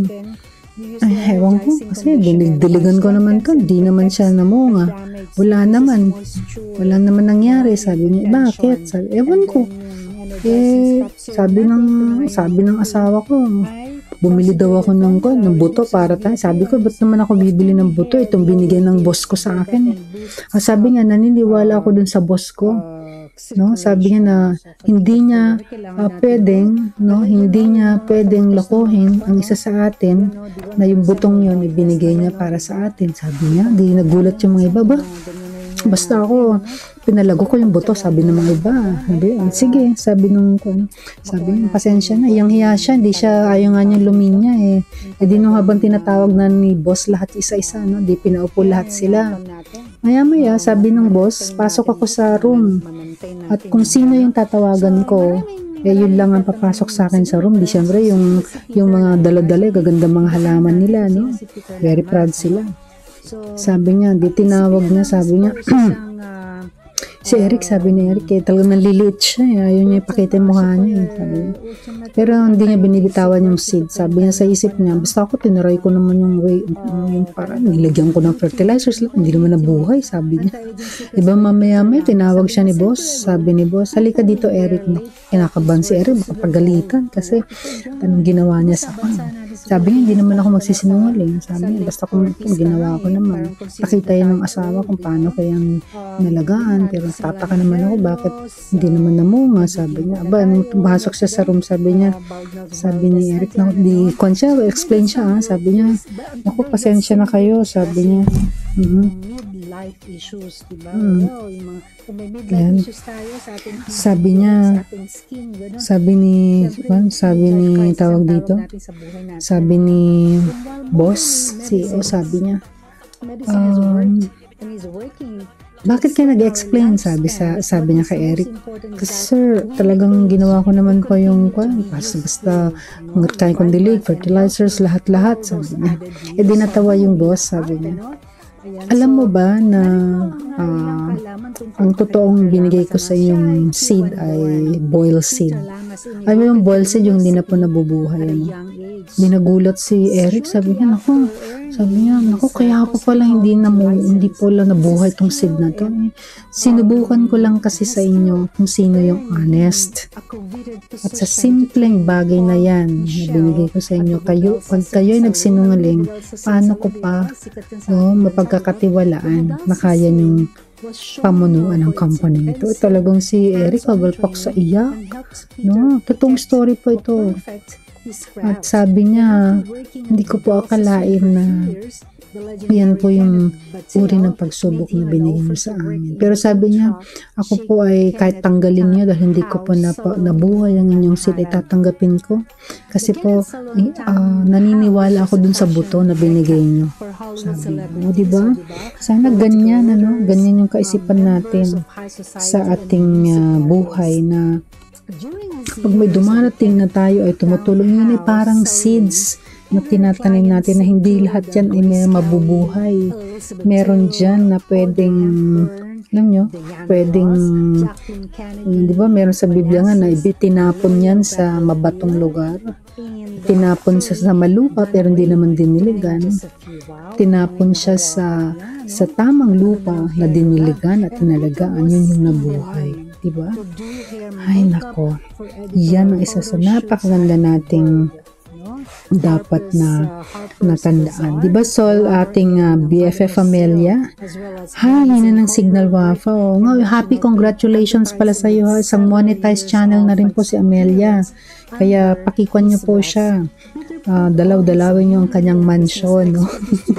Speaker 1: Ay, ewan ko. Kasi dilig-diligan ko naman to. Di naman siya namunga. Wala naman. Wala naman nangyari. Sabi niya, bakit? Sabi, ewan ko. Eh, sabi ng sabi ng asawa ko, bumili daw ako ng, ko, ng buto para tayo. Sabi ko, ba't naman ako bibili ng buto? Itong binigay ng boss ko sa akin. Ah, sabi nga, naniniwala ako dun sa boss ko. No, sabi niya na hindi niya uh, pwedeng, no, hindi niya pwedeng lokohin ang isa sa atin na yung butong yun ibinigay niya para sa atin. Sabi niya, di nagulat yung mga iba ba? Basta ako, pinalago ko yung buto, sabi ng mga iba. Sabi, ah, sige, sabi nung, sabi niya, pasensya na, iyang hiya siya, hindi siya, ayaw nga niyang luminya eh. E di nung habang tinatawag na ni boss lahat isa-isa, no, di pinaupo lahat sila. Maya-maya, sabi ng boss, pasok ako sa room. At kung sino yung tatawagan ko, eh yun lang ang papasok sa akin sa room. Di syempre yung, yung mga dala-dala, gaganda mga halaman nila, no? Very proud sila. Sabi niya, di tinawag na, sabi niya, si Eric, sabi ni Eric, eh, talagang naliliit siya, eh. Ayaw niya ipakita yung mukha niya, eh, sabi niya. Pero hindi niya binibitawan yung seed. Sabi niya sa isip niya, basta ako, tinaray ko naman yung way, yung parang, nilagyan ko ng fertilizers, hindi naman nabuhay, sabi niya. Diba mamaya may tinawag siya ni boss, sabi ni boss, halika dito Eric, kinakabahan si Eric, baka pagalitan, kasi anong ginawa niya sa akin. Sabi niya, hindi naman ako magsisinungaling. Sabi niya, basta kung ginawa ko naman. Pakita yan ng asawa kung paano ko yung nalagaan. Pero tataka naman ako, bakit hindi naman namunga? Sabi niya, aba, nung pumasok siya sa room, sabi niya, sabi ni Eric, na, di, kung siya, explain siya, ha? Sabi niya, ako, pasensya na kayo, sabi niya. Mm-hmm. life issues, di ba?
Speaker 2: Mm.
Speaker 1: Wow, yung mga, kung may midlife
Speaker 2: Yan.
Speaker 1: issues tayo sa ating
Speaker 2: Sabi niya,
Speaker 1: sa ating skin, gano'n.
Speaker 2: sabi ni,
Speaker 1: Siyempre,
Speaker 2: ano, sabi
Speaker 1: midlife
Speaker 2: ni,
Speaker 1: crisis
Speaker 2: tawag
Speaker 1: ang
Speaker 2: dito,
Speaker 1: natin sa buhay natin.
Speaker 2: sabi ni
Speaker 1: And while
Speaker 2: boss,
Speaker 1: modern
Speaker 2: C E O,
Speaker 1: medicine-
Speaker 2: sabi niya,
Speaker 1: medicine has
Speaker 2: um,
Speaker 1: worked and is working.
Speaker 2: bakit ka nag-explain? Sabi sa sabi niya kay Eric. Kasi sir, talagang ginawa ko naman po yung kwan. Basta, basta kaya kong dilig, fertilizers, lahat-lahat. Sabi niya. E di natawa yung boss, sabi niya. Alam mo ba na ah, ang totoong binigay ko sa yung seed ay boil seed. Alam mo yung boil seed, yung hindi na po nabubuhay. Ano? Dinagulat si Eric, sabi niya, naku, sabi niya, naku, kaya ako pala hindi, na hindi po lang nabuhay tong seed na to. Eh, sinubukan ko lang kasi sa inyo kung sino yung honest. At sa simpleng bagay na yan na binigay ko sa inyo, kayo, pag kayo'y nagsinungaling, paano ko pa no, mapagkakatiwalaan na kaya niyong pamunuan ng company nito. Talagang si Eric kagalpak sa iyak. No, totoong story po ito. At sabi niya, hindi ko po akalain na yan po yung uri ng pagsubok na binigay niyo sa amin. Pero sabi niya, ako po ay kahit tanggalin niyo dahil hindi ko po napa, nabuhay ang inyong seed, ay tatanggapin ko. Kasi po, uh, naniniwala ako dun sa buto na binigay niyo. Sabi ko, di ba? Sana ganyan, ano? Ganyan yung kaisipan natin sa ating uh, buhay na pag may dumarating na tayo ay tumutulong, yun ay parang seeds na tinatanim natin na hindi lahat yan ay may mabubuhay. Meron dyan na pwedeng, alam nyo, pwedeng, di ba, meron sa Biblia nga na tinapon yan sa mabatong lugar. Tinapon siya sa malupa pero hindi naman diniligan. Tinapon siya sa sa tamang lupa na diniligan at tinalagaan, yun yung nabuhay. Diba? Ay nako, yan ang isa sa napakaganda nating dapat na natandaan. Diba Sol, ating uh, B F F Amelia? Hi, yun na ng Signal Wafa. Oh, happy congratulations pala sa iyo. Ha? Isang monetized channel na rin po si Amelia. Kaya pakikuan niyo po siya. Uh, dalaw-dalawin niyo ang kanyang mansion. No?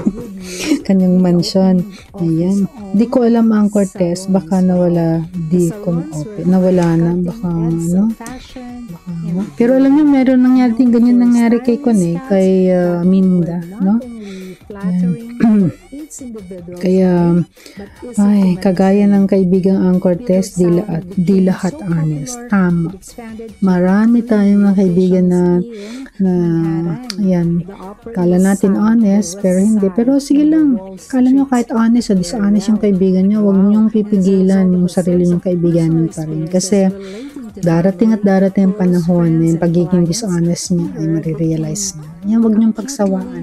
Speaker 2: Kanyang mansion. Ayan. Di ko alam ang Cortez. Baka nawala. Di ko open. Nawala na. Baka ano. Baka, no? Pero alam niyo, meron nangyari din ganyan nangyari kay Kone. Kay uh, Minda. No? Ayan. Kaya, ay, kagaya ng kaibigang ang Cortez, di lahat, di lahat honest. Tama. Marami tayong mga kaibigan na, na, ayan, kala natin honest, pero hindi. Pero sige lang, kala nyo kahit honest o dishonest yung kaibigan nyo, huwag nyong pipigilan yung sarili nyong kaibigan pa rin. Kasi, darating at darating ang panahon na yung pagiging dishonest niya ay marirealize niya. Yan, huwag nyong pagsawaan.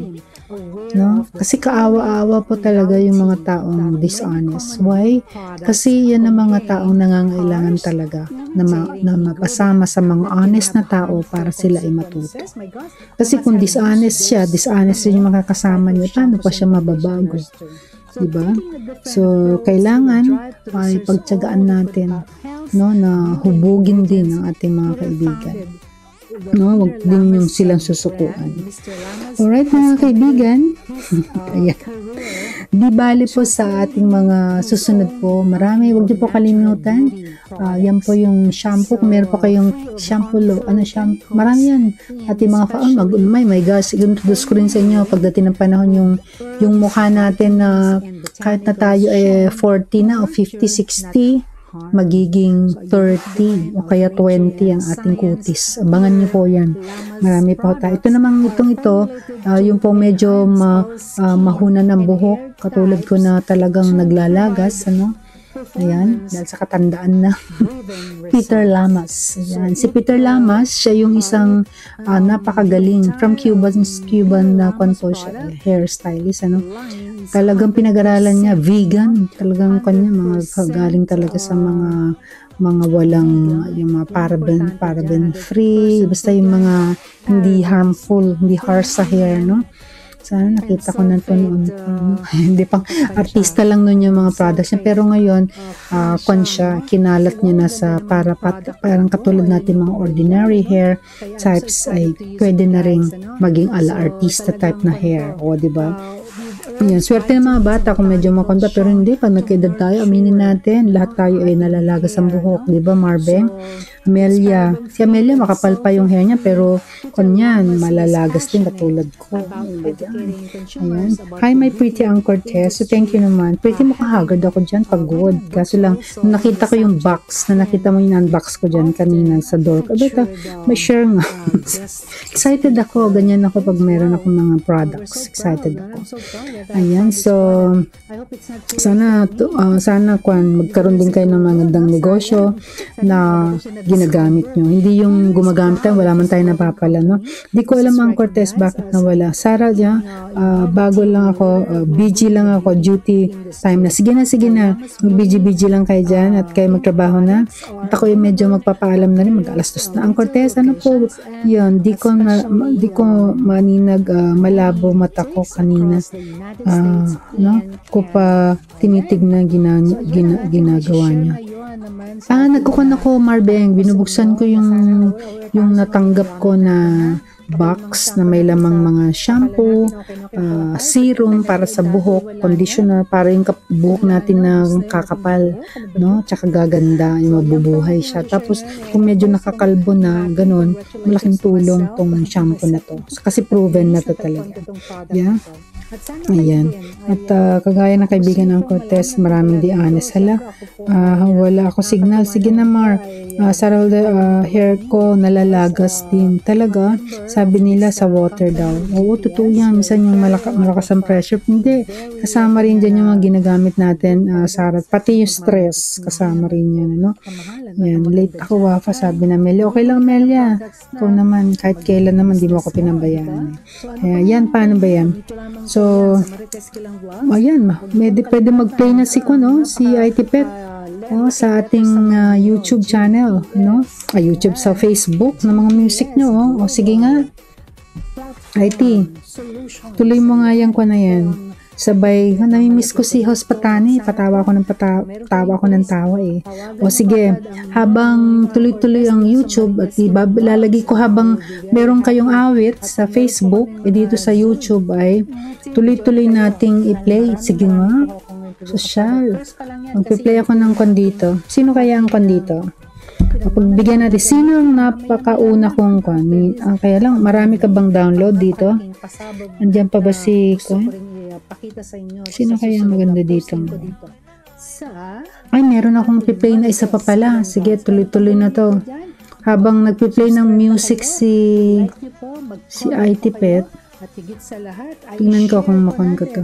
Speaker 2: No? Kasi kaawa-awa po talaga yung mga taong dishonest. Why? Kasi yan ang mga taong nangangailangan talaga na, ma- na mapasama sa mga honest na tao para sila ay matuto. Kasi kung dishonest siya, dishonest yung makakasama niya, paano pa siya mababago? Diba? So, kailangan ay pagtiyagaan natin, no, na hubugin din ang ating mga kaibigan. No, wag din yung silang susukuan. Alright mga kaibigan, ayan. Di bali po sa ating mga susunod po, marami, wag niyo po kalimutan. Uh, yan po yung shampoo, kung meron pa kayong shampoo, lo, ano shampoo, marami yan. Ating mga ka, oh, mag, may, my gosh, siguro to the screen sa inyo, pagdating ng panahon yung, yung mukha natin na uh, kahit na tayo ay forty na o fifty, sixty, magiging thirty o kaya twenty ang ating kutis. Abangan niyo po yan. Marami pa tayo. Ito namang itong ito, uh, yung po medyo ma, uh, mahuna ng buhok, katulad ko na talagang naglalagas, ano? Ayan, dahil sa katandaan na. Peter Lamas. Ayan. Si Peter Lamas, siya yung isang uh, napakagaling from Cuban, Cuban na uh, po siya, hairstylist, ano? Talagang pinag-aralan niya, vegan, talagang kanya, mga galing talaga sa mga mga walang, yung mga paraben, paraben free, basta yung mga hindi harmful, hindi harsh sa hair, no? Sana nakita ko na ito noon. Uh, hindi pang artista lang noon yung mga products niya. Pero ngayon, uh, kwan siya, kinalat niya na sa para pat, parang katulad natin mga ordinary hair types ay pwede na rin maging ala artista type na hair. O, di ba?
Speaker 1: Yan, swerte ng mga bata kung medyo makonta, pero hindi, pag nagkaedad tayo, aminin natin, lahat tayo ay nalalagas ang buhok, di ba, Marbe? Amelia, si Amelia makapal pa yung hair niya, pero kanyan, malalagas din katulad ko. Ayan. Hi, my pretty Ang Cortez. So, thank you naman. Pretty mo kahagard ako dyan, pagod. Kaso lang, nung nakita ko yung box, na nakita mo yung unbox ko dyan kanina sa door. Aba, may share nga. Excited ako. Ganyan ako pag meron ako mga products. Excited ako. Ayan, so, sana, uh, sana kung magkaroon din kayo ng magandang negosyo na ginagamit nyo. Hindi yung gumagamit tayo, wala man tayo napapala, no? Di ko alam ang Cortez bakit nawala. Sarah, dyan, uh, bago lang ako, uh, B G lang ako, duty time na. Sige na, sige na. Mag-B G-B G lang kayo dyan at kayo magtrabaho na. At ako yung medyo magpapaalam na rin, mag-alas dos na. Ang Cortez, ano po, yun, di ko, ma, di ko maninag, uh, malabo mata ko kanina. Uh, no? Ko pa tinitig na gina, gina, ginagawa niya. Ah, nagkukan ako, Marbeng. Binubuksan ko yung yung natanggap ko na box na may lamang mga shampoo, uh, serum para sa buhok, conditioner para yung buhok natin na kakapal, no? Tsaka gaganda, yung mabubuhay siya. Tapos, kung medyo nakakalbo na, ganun, malaking tulong tong shampoo na to. Kasi proven na to talaga. Yeah? Ayan. At uh, kagaya ng kaibigan ng Cortez, maraming di honest. Hala, uh, wala ako signal. Sige na, Mar. Uh, Sarah, uh, hair ko nalalagas din. Talaga, sabi nila sa water daw. Oo, totoo yan. Minsan yung malaka, malakas ang pressure. Hindi. Kasama rin dyan yung mga ginagamit natin, uh, Sarah. Pati yung stress, kasama rin yan. Ano? Yan. Late ako, Wafa. Sabi na, Melia. Okay lang, Melia. Ikaw naman, kahit kailan naman, di mo ako pinabayaan. Kaya, yan, paano ba yan? So, ayan, pwede, pwede mag-play na si, no? Si I T Pet. Oh, sa ating uh, YouTube channel, no? Ah, YouTube sa Facebook ng mga music nyo, oh. O, sige nga. I T, tuloy mo nga yan ko na yan. Sabay, oh, namimiss ko si Host Patani. Patawa ko ng patawa, tawa ko ng tawa eh. O sige, habang tuloy-tuloy ang YouTube at ilalagay ko habang meron kayong awit sa Facebook, eh dito sa YouTube ay tuloy-tuloy nating i-play. Sige nga, social. Mag-play ako ng kondito. Sino kaya ang kondito? Pagbigyan natin, sino ang napakauna kong kwan? Ah, kaya lang, marami ka bang download dito? Andiyan pa ba si kwan? Sino kaya ang maganda dito? Ay, meron akong piplay na isa pa pala. Sige, tuloy-tuloy na to. Habang nagpiplay ng music si si I T Pet, tingnan ko kung makon ko to.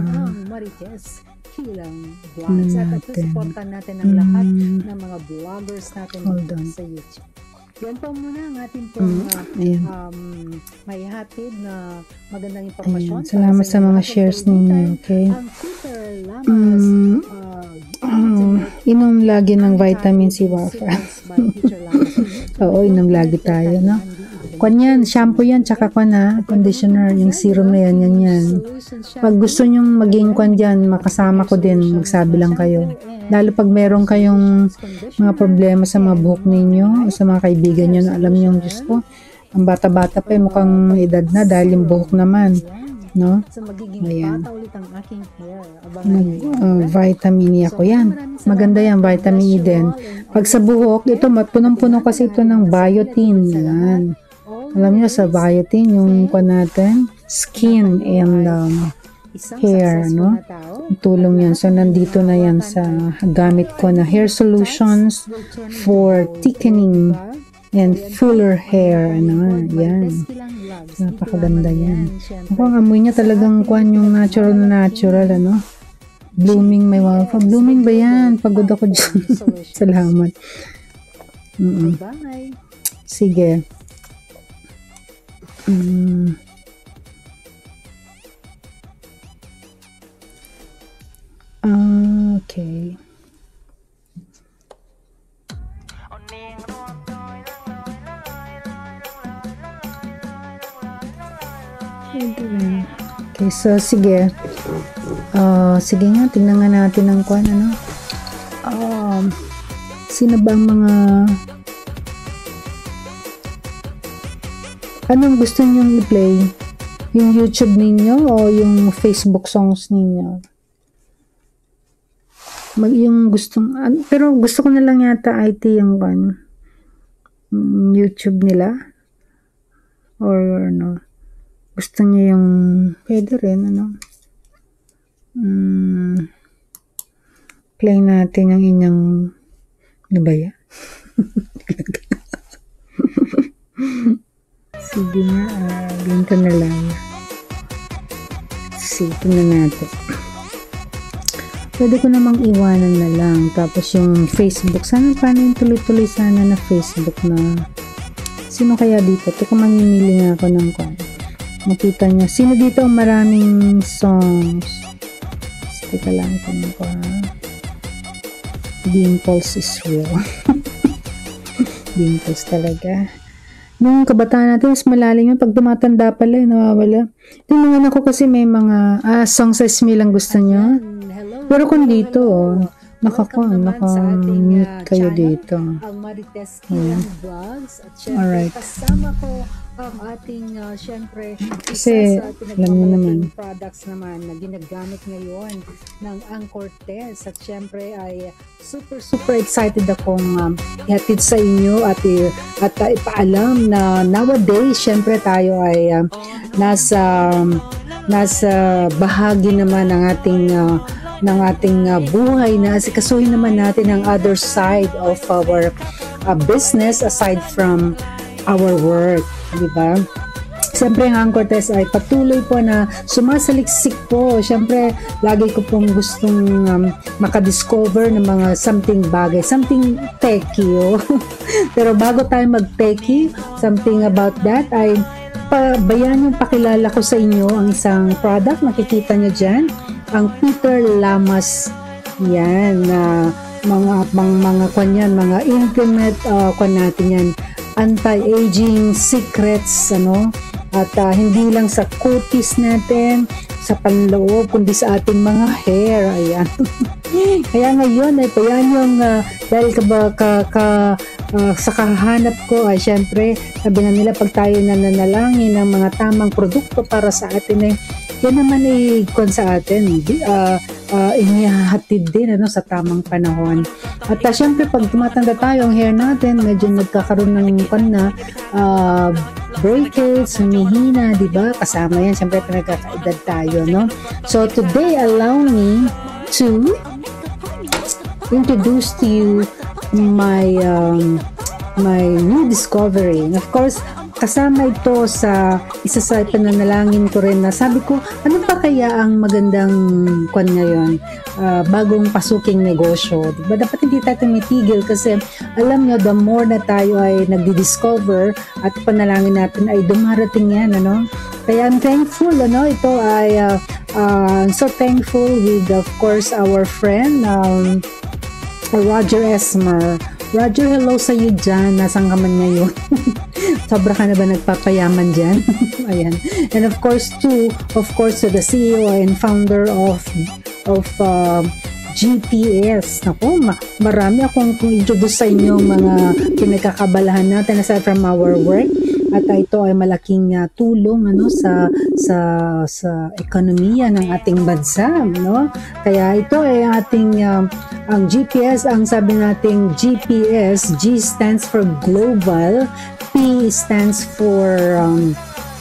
Speaker 1: Hilang vlogs at supportan natin ang lahat ng mga vloggers natin sa YouTube. Yan po muna ang ating pong uh, um, may hatid na magandang impormasyon. Salamat sa mga shares ninyo, okay? Um, um, inom lagi ng vitamin C, Wafa. Oo, inom lagi tayo, no? Kwan yan, shampoo yan, tsaka kwan na, conditioner, yung serum na yan, yan yan. Pag gusto nyong maging kwan dyan, makasama ko din, magsabi lang kayo. Lalo pag meron kayong mga problema sa mga buhok ninyo, sa mga kaibigan nyo na alam nyo, Diyos ko, ang bata-bata pa, eh, mukhang edad na dahil yung buhok naman. No? Ayan. Nag, uh, vitamin E ako yan. Maganda yan, vitamin E din. Pag sa buhok, ito, punong-puno kasi ito ng biotin. Yan. Alam niyo sa biotin, yung pa natin, skin and um, hair, no? Tulong yan. So, nandito na yan sa gamit ko na hair solutions for thickening and fuller hair. Ano, yan. Napakaganda yan. Ako, ang amoy niya talagang kwan yung natural na natural, ano? Blooming, may wafa. Blooming ba yan? Pagod ako dyan. Salamat. Mm-mm. Sige. Mm. Okay. Okay, so sige. Uh, sige nga, tingnan nga natin ang kwan, ano? Um, sino ba ang mga anong gusto niyong i-play?
Speaker 2: Yung YouTube ninyo o yung Facebook songs ninyo? Mag, yung gustong, an, pero gusto ko na lang yata I T yung ano, YouTube nila. Or ano, gusto niyo yung, pwede rin, ano. Hmm, play natin yung inyong, ano ba yan? Sige na, uh, ganito na lang. Sige na natin. Pwede ko namang iwanan na lang. Tapos yung Facebook, sana paano yung tuloy-tuloy sana na Facebook na, sino kaya dito? Teka, mamimili nga ako ng kwan. Makita nyo, sino dito ang maraming songs? Teka lang, ito ko ha. Dimples is real. Dimples talaga. Nung kabataan natin, mas malalim yung pag tumatanda pala, eh, nawawala. Yung mga anak ko kasi may mga ah, songs sa S M E lang gusto niya. Pero kung dito, oh, nakaka, naka-mute kayo dito.
Speaker 1: Ang Marites Kilan Vlogs at syempre
Speaker 2: Alright.
Speaker 1: kasama ko ang ating uh, syempre
Speaker 2: Kasi,
Speaker 1: isa sa
Speaker 2: alam niyo naman.
Speaker 1: products naman na ginagamit ngayon ng Anchor Test at syempre ay super super excited akong um, ihatid sa inyo at, at uh, ipaalam na nowadays syempre tayo ay uh, nasa um, nasa bahagi naman ng ating uh, ng ating uh, buhay na asikasuhin naman natin ang other side of our uh, business aside from our work, di ba? Siyempre ang Anchor Test ay patuloy po na sumasaliksik po. Siyempre lagi ko pong gustong um, makadiscover ng mga something bagay, something techie. Oh. Pero bago tayo mag-techie, something about that ay pabayan yung pakilala ko sa inyo ang isang product. Nakikita nyo dyan, ang Peter Lamas. Yan, na uh, mga, mga, mga kanyan, mga intimate uh, kwan natin yan. Anti-aging secrets, ano, at uh, hindi lang sa cuties natin, sa panloob, kundi sa ating mga hair. Ayan. Kaya ngayon, ito yan yung, uh, dahil ka ba, ka, ka, uh, sa kahanap ko, ay syempre, sabi nga nila, pag tayo nananalangin ng mga tamang produkto para sa atin, eh, yan naman ay kung sa atin, uh, uh, inihahatid din ano, sa tamang panahon. At uh, syempre, pag tumatanda tayo, ang hair natin, medyo nagkakaroon ng pan na uh, breakage, humihina, di ba? Kasama yan, syempre, nagkakaedad tayo, no? So, today, allow me to introduce to you my um, my new discovery. And of course, kasama ito sa isa sa pananalangin ko rin na sabi ko, ano pa kaya ang magandang kwan ngayon, uh, bagong pasuking negosyo, diba? Dapat hindi tayo tumitigil kasi alam nyo, the more na tayo ay nagdi-discover at panalangin natin ay dumarating yan, ano? Kaya I'm thankful, ano? Ito ay uh, uh, so thankful with, of course, our friend um, Roger Esmer. Roger, hello sa iyo dyan. Nasaan ka man ngayon? Sobra ka na ba nagpapayaman dyan? Ayan. And of course, to, of course, to the C E O and founder of of uh, G P S. Naku, ma marami akong introduce sa inyo mga pinagkakabalahan natin aside from our work. At uh, ito ay malaking uh, tulong ano sa sa sa ekonomiya ng ating bansa, no? Kaya ito ay ating uh, ang G P S, ang sabi nating G P S, G stands for global, P stands for um,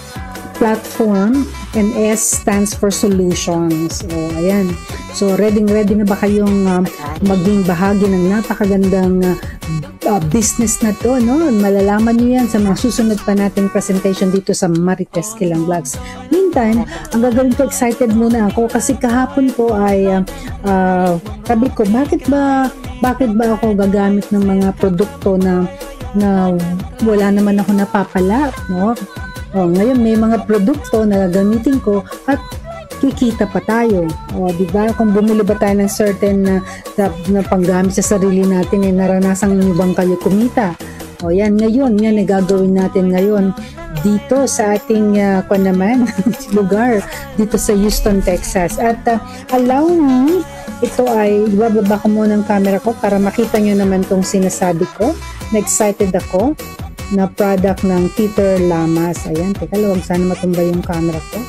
Speaker 1: platform, and S stands for solutions. So, ayan. So, ready ready na ba kayong uh, maging bahagi ng napakagandang uh, uh, business na to, no? Malalaman niyo yan sa mga susunod pa nating presentation dito sa Marites Kilan Vlogs. Meantime, ang gagawin ko, excited muna ako kasi kahapon po ay uh, uh, sabi ko, bakit ba bakit ba ako gagamit ng mga produkto na na wala naman ako napapala, no? Oh, ngayon may mga produkto na gagamitin ko at kikita pa tayo. O, di ba? Kung bumili ba tayo ng certain na, na, na panggamit sa sarili natin, eh, naranasan niyo bang kayo kumita? O, yan ngayon, yan ay gagawin natin ngayon dito sa ating uh, kung naman, lugar, dito sa Houston, Texas. At uh, allow me, ito ay, ibababa ko muna ang camera ko para makita nyo naman tong sinasabi ko. Na-excited ako. na product ng Peter Lamas. Ayan, teka, huwag sana matumba yung camera ko.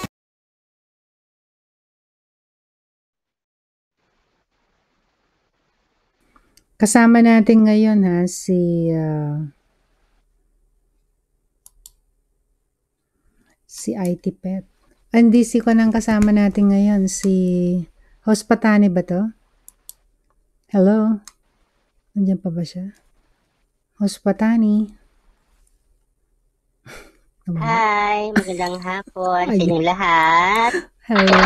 Speaker 1: Kasama natin ngayon ha, si uh, si I T Pet. Hindi si ko nang kasama natin ngayon, si Host Patani ba to? Hello? Nandiyan pa ba siya? Host Patani?
Speaker 3: Hi, magandang hapon sa inyong lahat.
Speaker 1: Hello?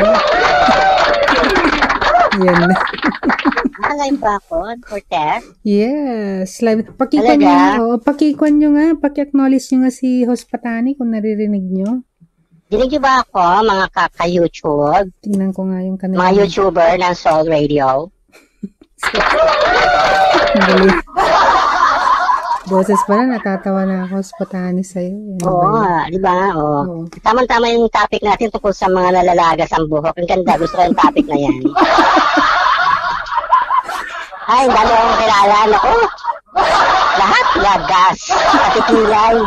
Speaker 1: Yan na.
Speaker 3: Live ba ako for test?
Speaker 1: Yes, live. Pakikwan nyo, oh, pakikwan nyo nga, paki-acknowledge nyo nga si Host Patani kung naririnig nyo.
Speaker 3: Dinig nyo ba ako, mga kaka-YouTube?
Speaker 1: Tingnan ko nga yung kanila.
Speaker 3: Mga YouTuber ng Soul Radio?
Speaker 1: Boses pala, natatawa na ako, Host Patani sa'yo. Yan
Speaker 3: Oo, di ba? Oo. Oo. Tama-tama yung topic natin tungkol sa mga nalalagas ang buhok. Ang ganda, gusto ko yung topic na yan. Ay, dami akong kilala. Naku, lahat lagas. Pati kilay.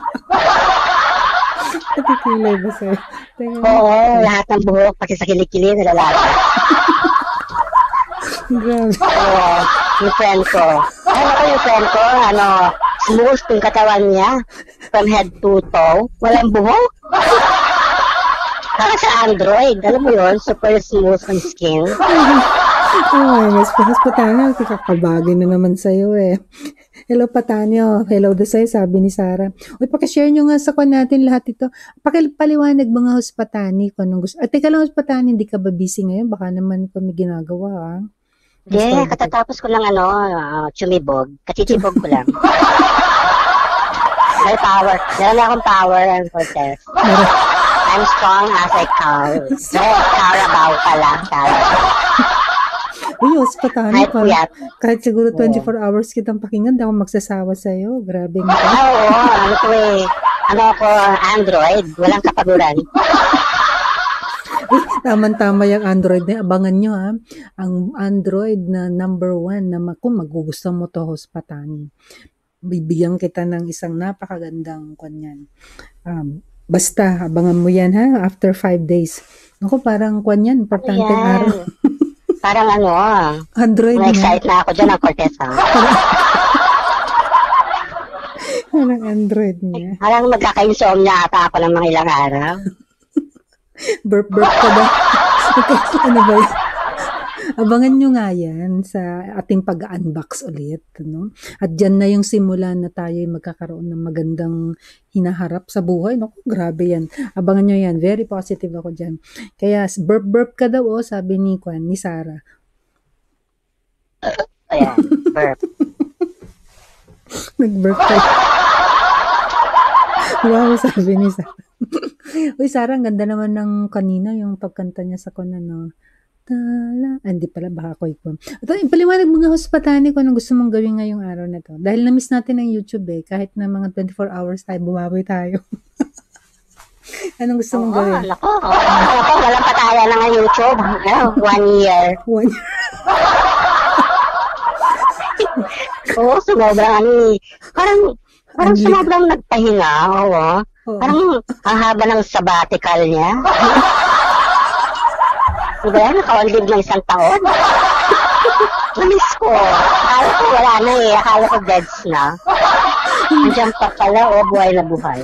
Speaker 1: Pati kilay ba sa'yo?
Speaker 3: Oo, lahat ng buhok, pati sa kilikili, nalalagas.
Speaker 1: Grabe.
Speaker 3: Oo, yung friend ko. Ay, naku, yung friend ko, ano, smooth yung katawan niya. From head to toe. Walang buhok. Para sa Android. Alam mo yun, super smooth ang skin.
Speaker 1: Oh, mas pas Patanyo, kakabagay na naman sa'yo eh. Hello Patanyo, hello do sa'yo, sabi ni Sarah. Uy, pakishare nyo nga sa kwan natin lahat ito. Pakipaliwanag mga Host Patani kung anong gusto. At teka lang Host Patani, hindi ka ba busy ngayon? Baka naman ikaw may ginagawa ha?
Speaker 3: Hindi, yeah, katatapos ko lang ano, uh, chumibog. Kachitibog ko lang. May power. Meron na akong power and protest. I'm strong as a cow. No, Carabao pala. Carabao.
Speaker 1: Uy, Host Patani,
Speaker 3: kahit,
Speaker 1: kahit, kahit siguro twenty-four oh. hours kitang pakinggan, di ako magsasawa sa'yo. Grabe nga.
Speaker 3: Oo, oo, ano ko eh. Ano ako, Android. Walang kapaguran.
Speaker 1: Eh, tama-tama yung Android na. Abangan nyo ha. Ang Android na number one na kung magugustuhan mo to, Host Patani. Bibigyan kita ng isang napakagandang kanyan. Um, basta, abangan mo yan ha. After five days. Ako, parang kanyan. Importante
Speaker 3: Ayan.
Speaker 1: Araw.
Speaker 3: Parang ano,
Speaker 1: Android
Speaker 3: na-excite na ako dyan ng Cortez, ha?
Speaker 1: Parang Android niya.
Speaker 3: Parang magkaka-insomnia ata ako ng mga ilang araw.
Speaker 1: Burp-burp ka ba? Ano ba yun? Abangan nyo nga yan sa ating pag-unbox ulit. No? At dyan na yung simula na tayo magkakaroon ng magandang hinaharap sa buhay. Naku, grabe yan. Abangan nyo yan. Very positive ako dyan. Kaya, burp-burp ka daw, oh, sabi ni Kwan, ni Sarah.
Speaker 3: Ayan, burp.
Speaker 1: Nag-burp ka. Wow, sabi ni Sarah. Uy, Sarah, ang ganda naman ng kanina, yung pagkanta niya sa Kwan, ano, Tala. Ah, hindi pala, baka ko ikon. Ito, ipaliwanag mga Host Patani kung anong gusto mong gawin ngayong araw na to. Dahil na-miss natin ang YouTube eh. Kahit na mga twenty-four hours tayo, bumaboy tayo. Anong gusto mong
Speaker 3: Oo,
Speaker 1: gawin?
Speaker 3: Ako, ako, walang pataya na nga YouTube. Ano, one year.
Speaker 1: One year.
Speaker 3: Oo, sumobrang ano eh. Parang, parang sumobrang nagpahinga. Oo. Oh. Parang ang haba ng sabbatical niya. Diba yan? Nakaunlib ng isang taon. Namiss ko. Akala ko wala na eh. Akala ko deads na. Andiyan pa pala, o, oh, buhay na buhay.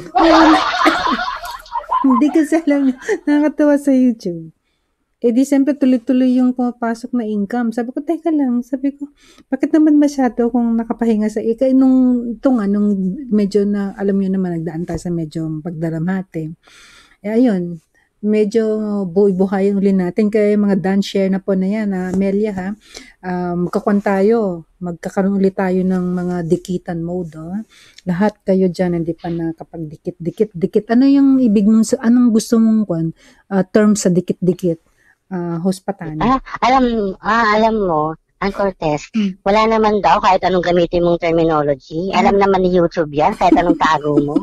Speaker 1: Hindi kasi alam niyo, nakakatawa sa YouTube. Eh di siyempre tuloy-tuloy yung pumapasok na income. Sabi ko, teka lang. Sabi ko, bakit naman masyado kung nakapahinga sa ika? Nung, ito nga, nung medyo na, alam niyo naman, nagdaan tayo sa medyo pagdaramate. Eh ayun, medyo buhay-buhayin uli natin. Kaya mga dance share na po na yan, ha? Melia ha, um, magkakuan tayo, magkakaroon ulit tayo ng mga dikitan mode. Oh. Lahat kayo dyan, hindi pa nakapag-dikit, dikit, dikit. Ano yung ibig mong, anong gusto mong kwan, uh, term sa dikit-dikit? Uh, Host Patani.
Speaker 3: Ah, alam, ah, alam mo, ang Cortez, hmm. wala naman daw kahit anong gamitin mong terminology. Hmm. Alam naman ni YouTube yan, kahit anong tago mo.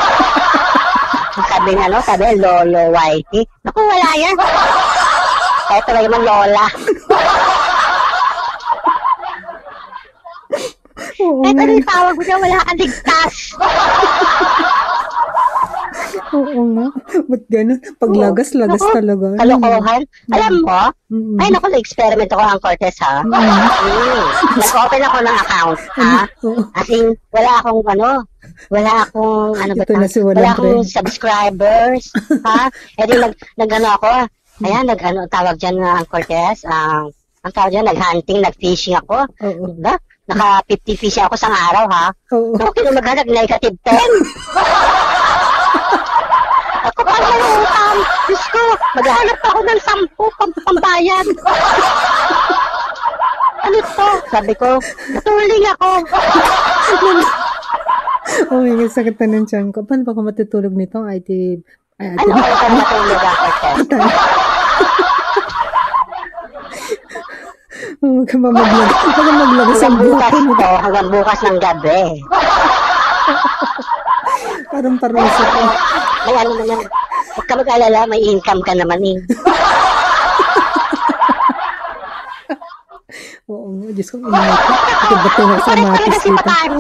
Speaker 3: Sabi nga, no? Sabi, Lolo Whitey. Naku, wala yan. Kahit talaga man Lola.
Speaker 1: Oo
Speaker 3: Kahit
Speaker 1: nga.
Speaker 3: ano yung tawag mo dyan, wala kang ligtas.
Speaker 1: Oo nga. Ba't gano'n? Paglagas, lagas
Speaker 3: Naku,
Speaker 1: talaga.
Speaker 3: Kalokohan. Alam mo,
Speaker 1: Mm.
Speaker 3: ay naku, na-experiment ako ang Cortez, ha?
Speaker 1: Mm.
Speaker 3: Mm. Nag-open ako ng account, ha?
Speaker 1: Oo.
Speaker 3: As in, wala akong ano, wala akong, ano ba
Speaker 1: Ito na
Speaker 3: ta-
Speaker 1: si
Speaker 3: wala
Speaker 1: Walang
Speaker 3: akong
Speaker 1: Pre.
Speaker 3: subscribers, ha? E di, nag, nag ano ako, ayan, nag, ano, tawag dyan na ang Cortez, ang, ang tawag dyan, nag-hunting, nag-fishing ako,
Speaker 1: Oo.
Speaker 3: diba? Naka fifty fishing ako sa araw, ha?
Speaker 1: Oo.
Speaker 3: Okay na maghanap, negative ten. Ako pa ang utang. Diyos ko, maghanap ako ng sampu pang pambayad. Ano to? Sabi ko, natuling ako.
Speaker 1: Oh my God, sakit na ng tiyan ko. Paano ba ako matutulog nito? I T... Ay,
Speaker 3: Ano ko ka matulog ang Cortez?
Speaker 1: Oh, ka mamaglag. Baka maglag sa
Speaker 3: Hanggang bukas
Speaker 1: buko.
Speaker 3: to, hanggang bukas ng gabi.
Speaker 1: Parang parusa ko.
Speaker 3: May ano naman, huwag ka mag-alala, may income ka naman eh.
Speaker 1: Oo nga, Diyos ko, ingat ko. Ito ba ito sa
Speaker 3: Correct talaga
Speaker 1: matis
Speaker 3: si
Speaker 1: dito?
Speaker 3: Patan.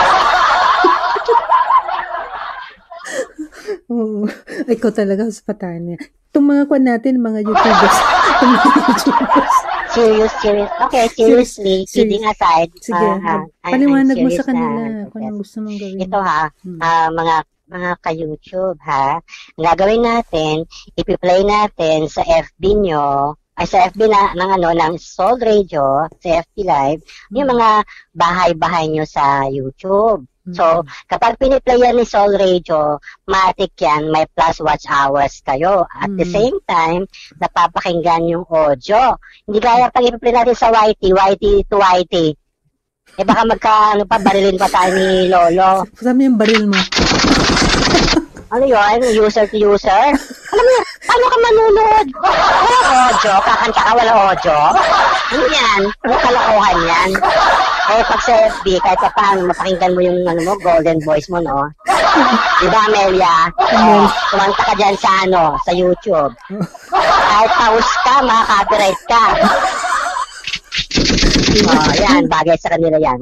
Speaker 1: Oo. Ay, ikaw talaga sa patanya. Itong mga kwan natin, mga YouTubers. Itong mga YouTubers.
Speaker 3: Serious, serious. Okay, seriously,
Speaker 1: Serious.
Speaker 3: kidding aside.
Speaker 1: Sige,
Speaker 3: ah, ah, I'm-
Speaker 1: paliwanag
Speaker 3: I'm
Speaker 1: mo sa
Speaker 3: serious
Speaker 1: kanila
Speaker 3: na,
Speaker 1: kung anong gusto mong gawin.
Speaker 3: Ito ha,
Speaker 1: Hmm.
Speaker 3: ah, mga mga ka-YouTube ha, ang gagawin natin, ipi-play natin sa F B nyo, ay sa F B na, ng ano, ng Soul Radio, sa F B Live, yung mga bahay-bahay nyo sa YouTube. So, kapag piniplay yan ni Soul Radio, matik yan, may plus watch hours kayo. At the
Speaker 1: Mm.
Speaker 3: same time, napapakinggan yung audio. Hindi kaya pag ipiplay natin sa Y T, Y T to Y T. Eh baka magka, ano pa, barilin pa tayo ni Lolo.
Speaker 1: Saan mo yung baril mo?
Speaker 3: Ano yun? User to user? Alam mo, paano ka manunood? Wala audio? Kakanta ka, wala audio? Ano yan? Ano kalokohan yan? Eh, pag sa F B, kahit pa paano, mapakinggan mo yung ano mo, golden voice mo, no? Diba, Amelia? Oh, kumanta ka dyan sa ano, sa YouTube. Kahit pause ka, makaka-copyright ka. Oh, yan, bagay sa kanila yan.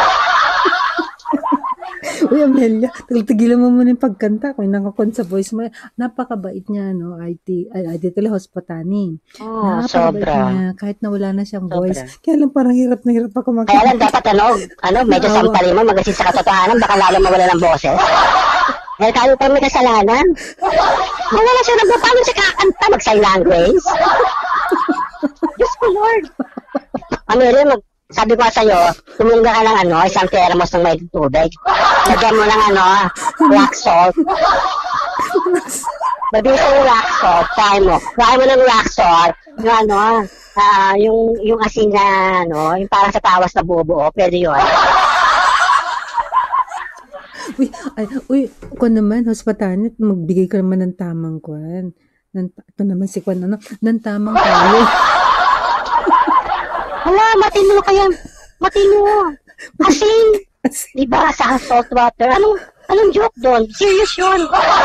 Speaker 1: Uy, Amelia, tigilan mo muna yung pagkanta. Kung nakakon sa voice mo, napakabait niya, no? I T, ay, I T Telehospitani.
Speaker 3: Oh,
Speaker 1: Napakabait
Speaker 3: sobra.
Speaker 1: niya, kahit nawala na siyang
Speaker 3: Sobra.
Speaker 1: voice. Kaya lang parang hirap na hirap ako mag-
Speaker 3: Kaya lang dapat ano, ano, medyo sampalin mo, magasin sa katotohanan, baka lalo mawala ng boses. Dahil tayo pa may kasalanan. Mawala siya ng boses, paano siya kakanta, mag-sign language? Diyos ko, Lord. Amelia, mag, sabi ko sa'yo, tumungga ka ng ano, isang thermos ng may tubig. Lagyan mo ng ano, rock salt. Mabilis yung rock salt, try mo. Try mo ng rock salt, yung ano, ah, yung, yung asin na, ano, yung parang sa tawas na bubuo, pwede yun.
Speaker 1: Uy, ay, uy, kung naman, hospitality, magbigay ka naman ng tamang kwan. Ng, ito naman si kwan, ano, ng tamang kayo.
Speaker 3: Hala, matino kaya, matino. Asin, diba, sa salt water. Anong, anong joke doon? Serious yun.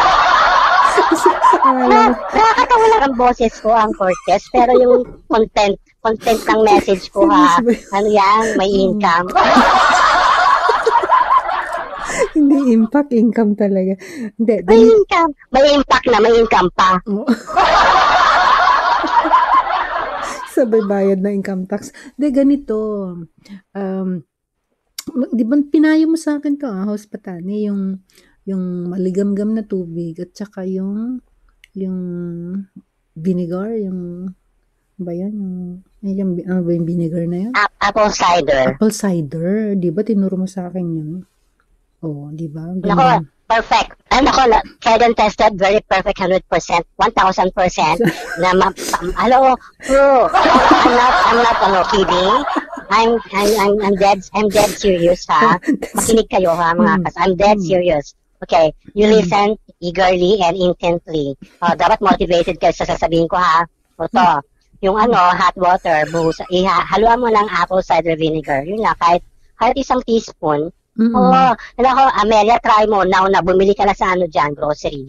Speaker 3: Na, nakakatawa lang ang boses ko, ang Cortez, pero yung content, content ng message ko ha, ano yan, may income.
Speaker 1: Hindi impact, income talaga. Hindi,
Speaker 3: May
Speaker 1: dali,
Speaker 3: income. May impact na, may income pa.
Speaker 1: oh. Sabay bayad na income tax. Hindi, ganito. Um, di ba pinayo mo sa akin to, ah, hospitali, yung, yung maligamgam na tubig, at saka yung, yung vinegar, yung, ba yan, yung, yung, ano ba yung vinegar na yun?
Speaker 3: A- apple cider.
Speaker 1: Apple cider, di ba? Tinuro mo sa akin yun. Oo, di ba?
Speaker 3: Nako,
Speaker 1: Ganun.
Speaker 3: perfect. Ano ko, tried and tested, very perfect, one hundred percent, one thousand percent, na ma, pa- hello, true. I'm not, I'm not, ano, kidding. I'm, I'm, I'm, I'm dead, I'm dead serious, ha? Makinig kayo, ha, mga
Speaker 1: Mm.
Speaker 3: kas. I'm dead
Speaker 1: Mm.
Speaker 3: serious. Okay, you listen eagerly and intently. Oh, dapat motivated kayo sa sasabihin ko, ha? O to, yung ano, hot water, buhos, iha, haluan mo ng apple cider vinegar. Yun lang, kahit, kahit isang teaspoon.
Speaker 1: Mm-mm.
Speaker 3: Oo, oh, nako, Amelia, try mo. Now na, bumili ka na sa ano dyan, grocery.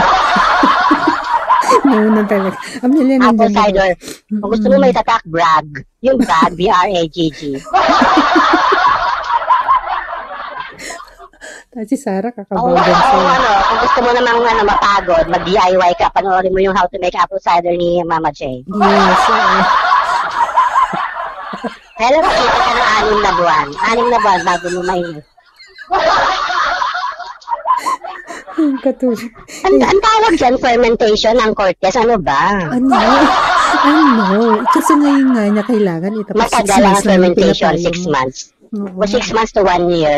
Speaker 1: Nauna talaga. Amelia,
Speaker 3: Apple
Speaker 1: nandiyan na.
Speaker 3: cider. Kung gusto mo may tatak, brag. Yung brag, B R A G G.
Speaker 1: Tapos si Sarah
Speaker 3: Oo,
Speaker 1: kakabagan
Speaker 3: oo,
Speaker 1: sa'yo.
Speaker 3: ano, kung gusto mo namang ano, mapagod, mag-D I Y ka, panoorin mo yung How to Make Apple Cider ni Mama J.
Speaker 1: Yes, oo.
Speaker 3: Kaya lang makita ka ng anim na buwan. Anim na buwan bago mo mainit.
Speaker 1: Ang katulad.
Speaker 3: Ang, ang tawag dyan, fermentation ng Cortez, ano ba?
Speaker 1: Ano? Ano? Kasi ngayon nga niya kailangan itapos six
Speaker 3: Matagal ang
Speaker 1: months lang yung
Speaker 3: fermentation,
Speaker 1: pinapayo
Speaker 3: six
Speaker 1: mo.
Speaker 3: months.
Speaker 1: Oo.
Speaker 3: O six months to one year.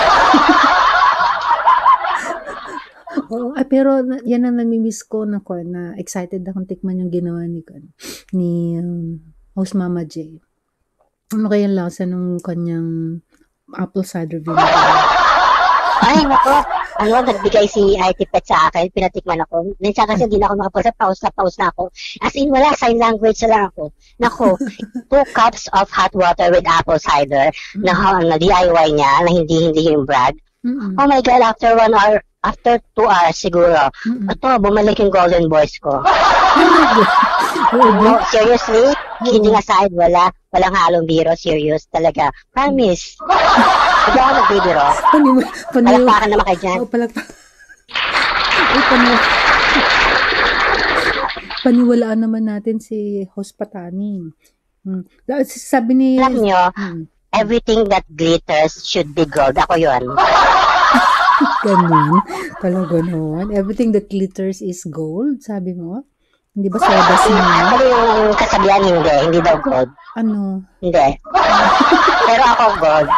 Speaker 1: Oo, ah, pero na- yan ang namimiss ko na ko na excited akong tikman yung ginawa ni kan ni um, host Mama J. Ano kaya ang lasa nung kanyang apple cider vinegar?
Speaker 3: Ay, nako. Ano, nagbigay si I T Pet sa akin, pinatikman ako. Nandiyan kasi hindi na ako makapasa, pause na pause na ako. As in, wala, sign language na lang ako. Nako, two cups of hot water with apple cider na, na D I Y niya, na hindi-hindi yung brag.
Speaker 1: Mm-mm.
Speaker 3: Oh my God, after one hour, after two hours siguro,
Speaker 1: Mm-mm.
Speaker 3: ito, bumalik yung golden voice ko.
Speaker 1: Oo,
Speaker 3: No, seriously, kidding aside, wala, walang halong biro, serious talaga. Promise. Hindi ako nagbibiro.
Speaker 1: Paniw, paniw,
Speaker 3: Palakpakan naman kayo dyan.
Speaker 1: oh, palakpak. Ay, paniw. Paniwalaan naman natin si host Patani. Hmm. Sabi ni...
Speaker 3: Alam nyo,
Speaker 1: Hmm.
Speaker 3: everything that glitters should be gold. Ako yun.
Speaker 1: Ganun. Talaga naman. Everything that glitters is gold, sabi mo? Hindi ba soda mo?
Speaker 3: Ano yung kasabihan? Hindi. Hindi daw gold.
Speaker 1: Ano?
Speaker 3: Hindi. Pero ako gold.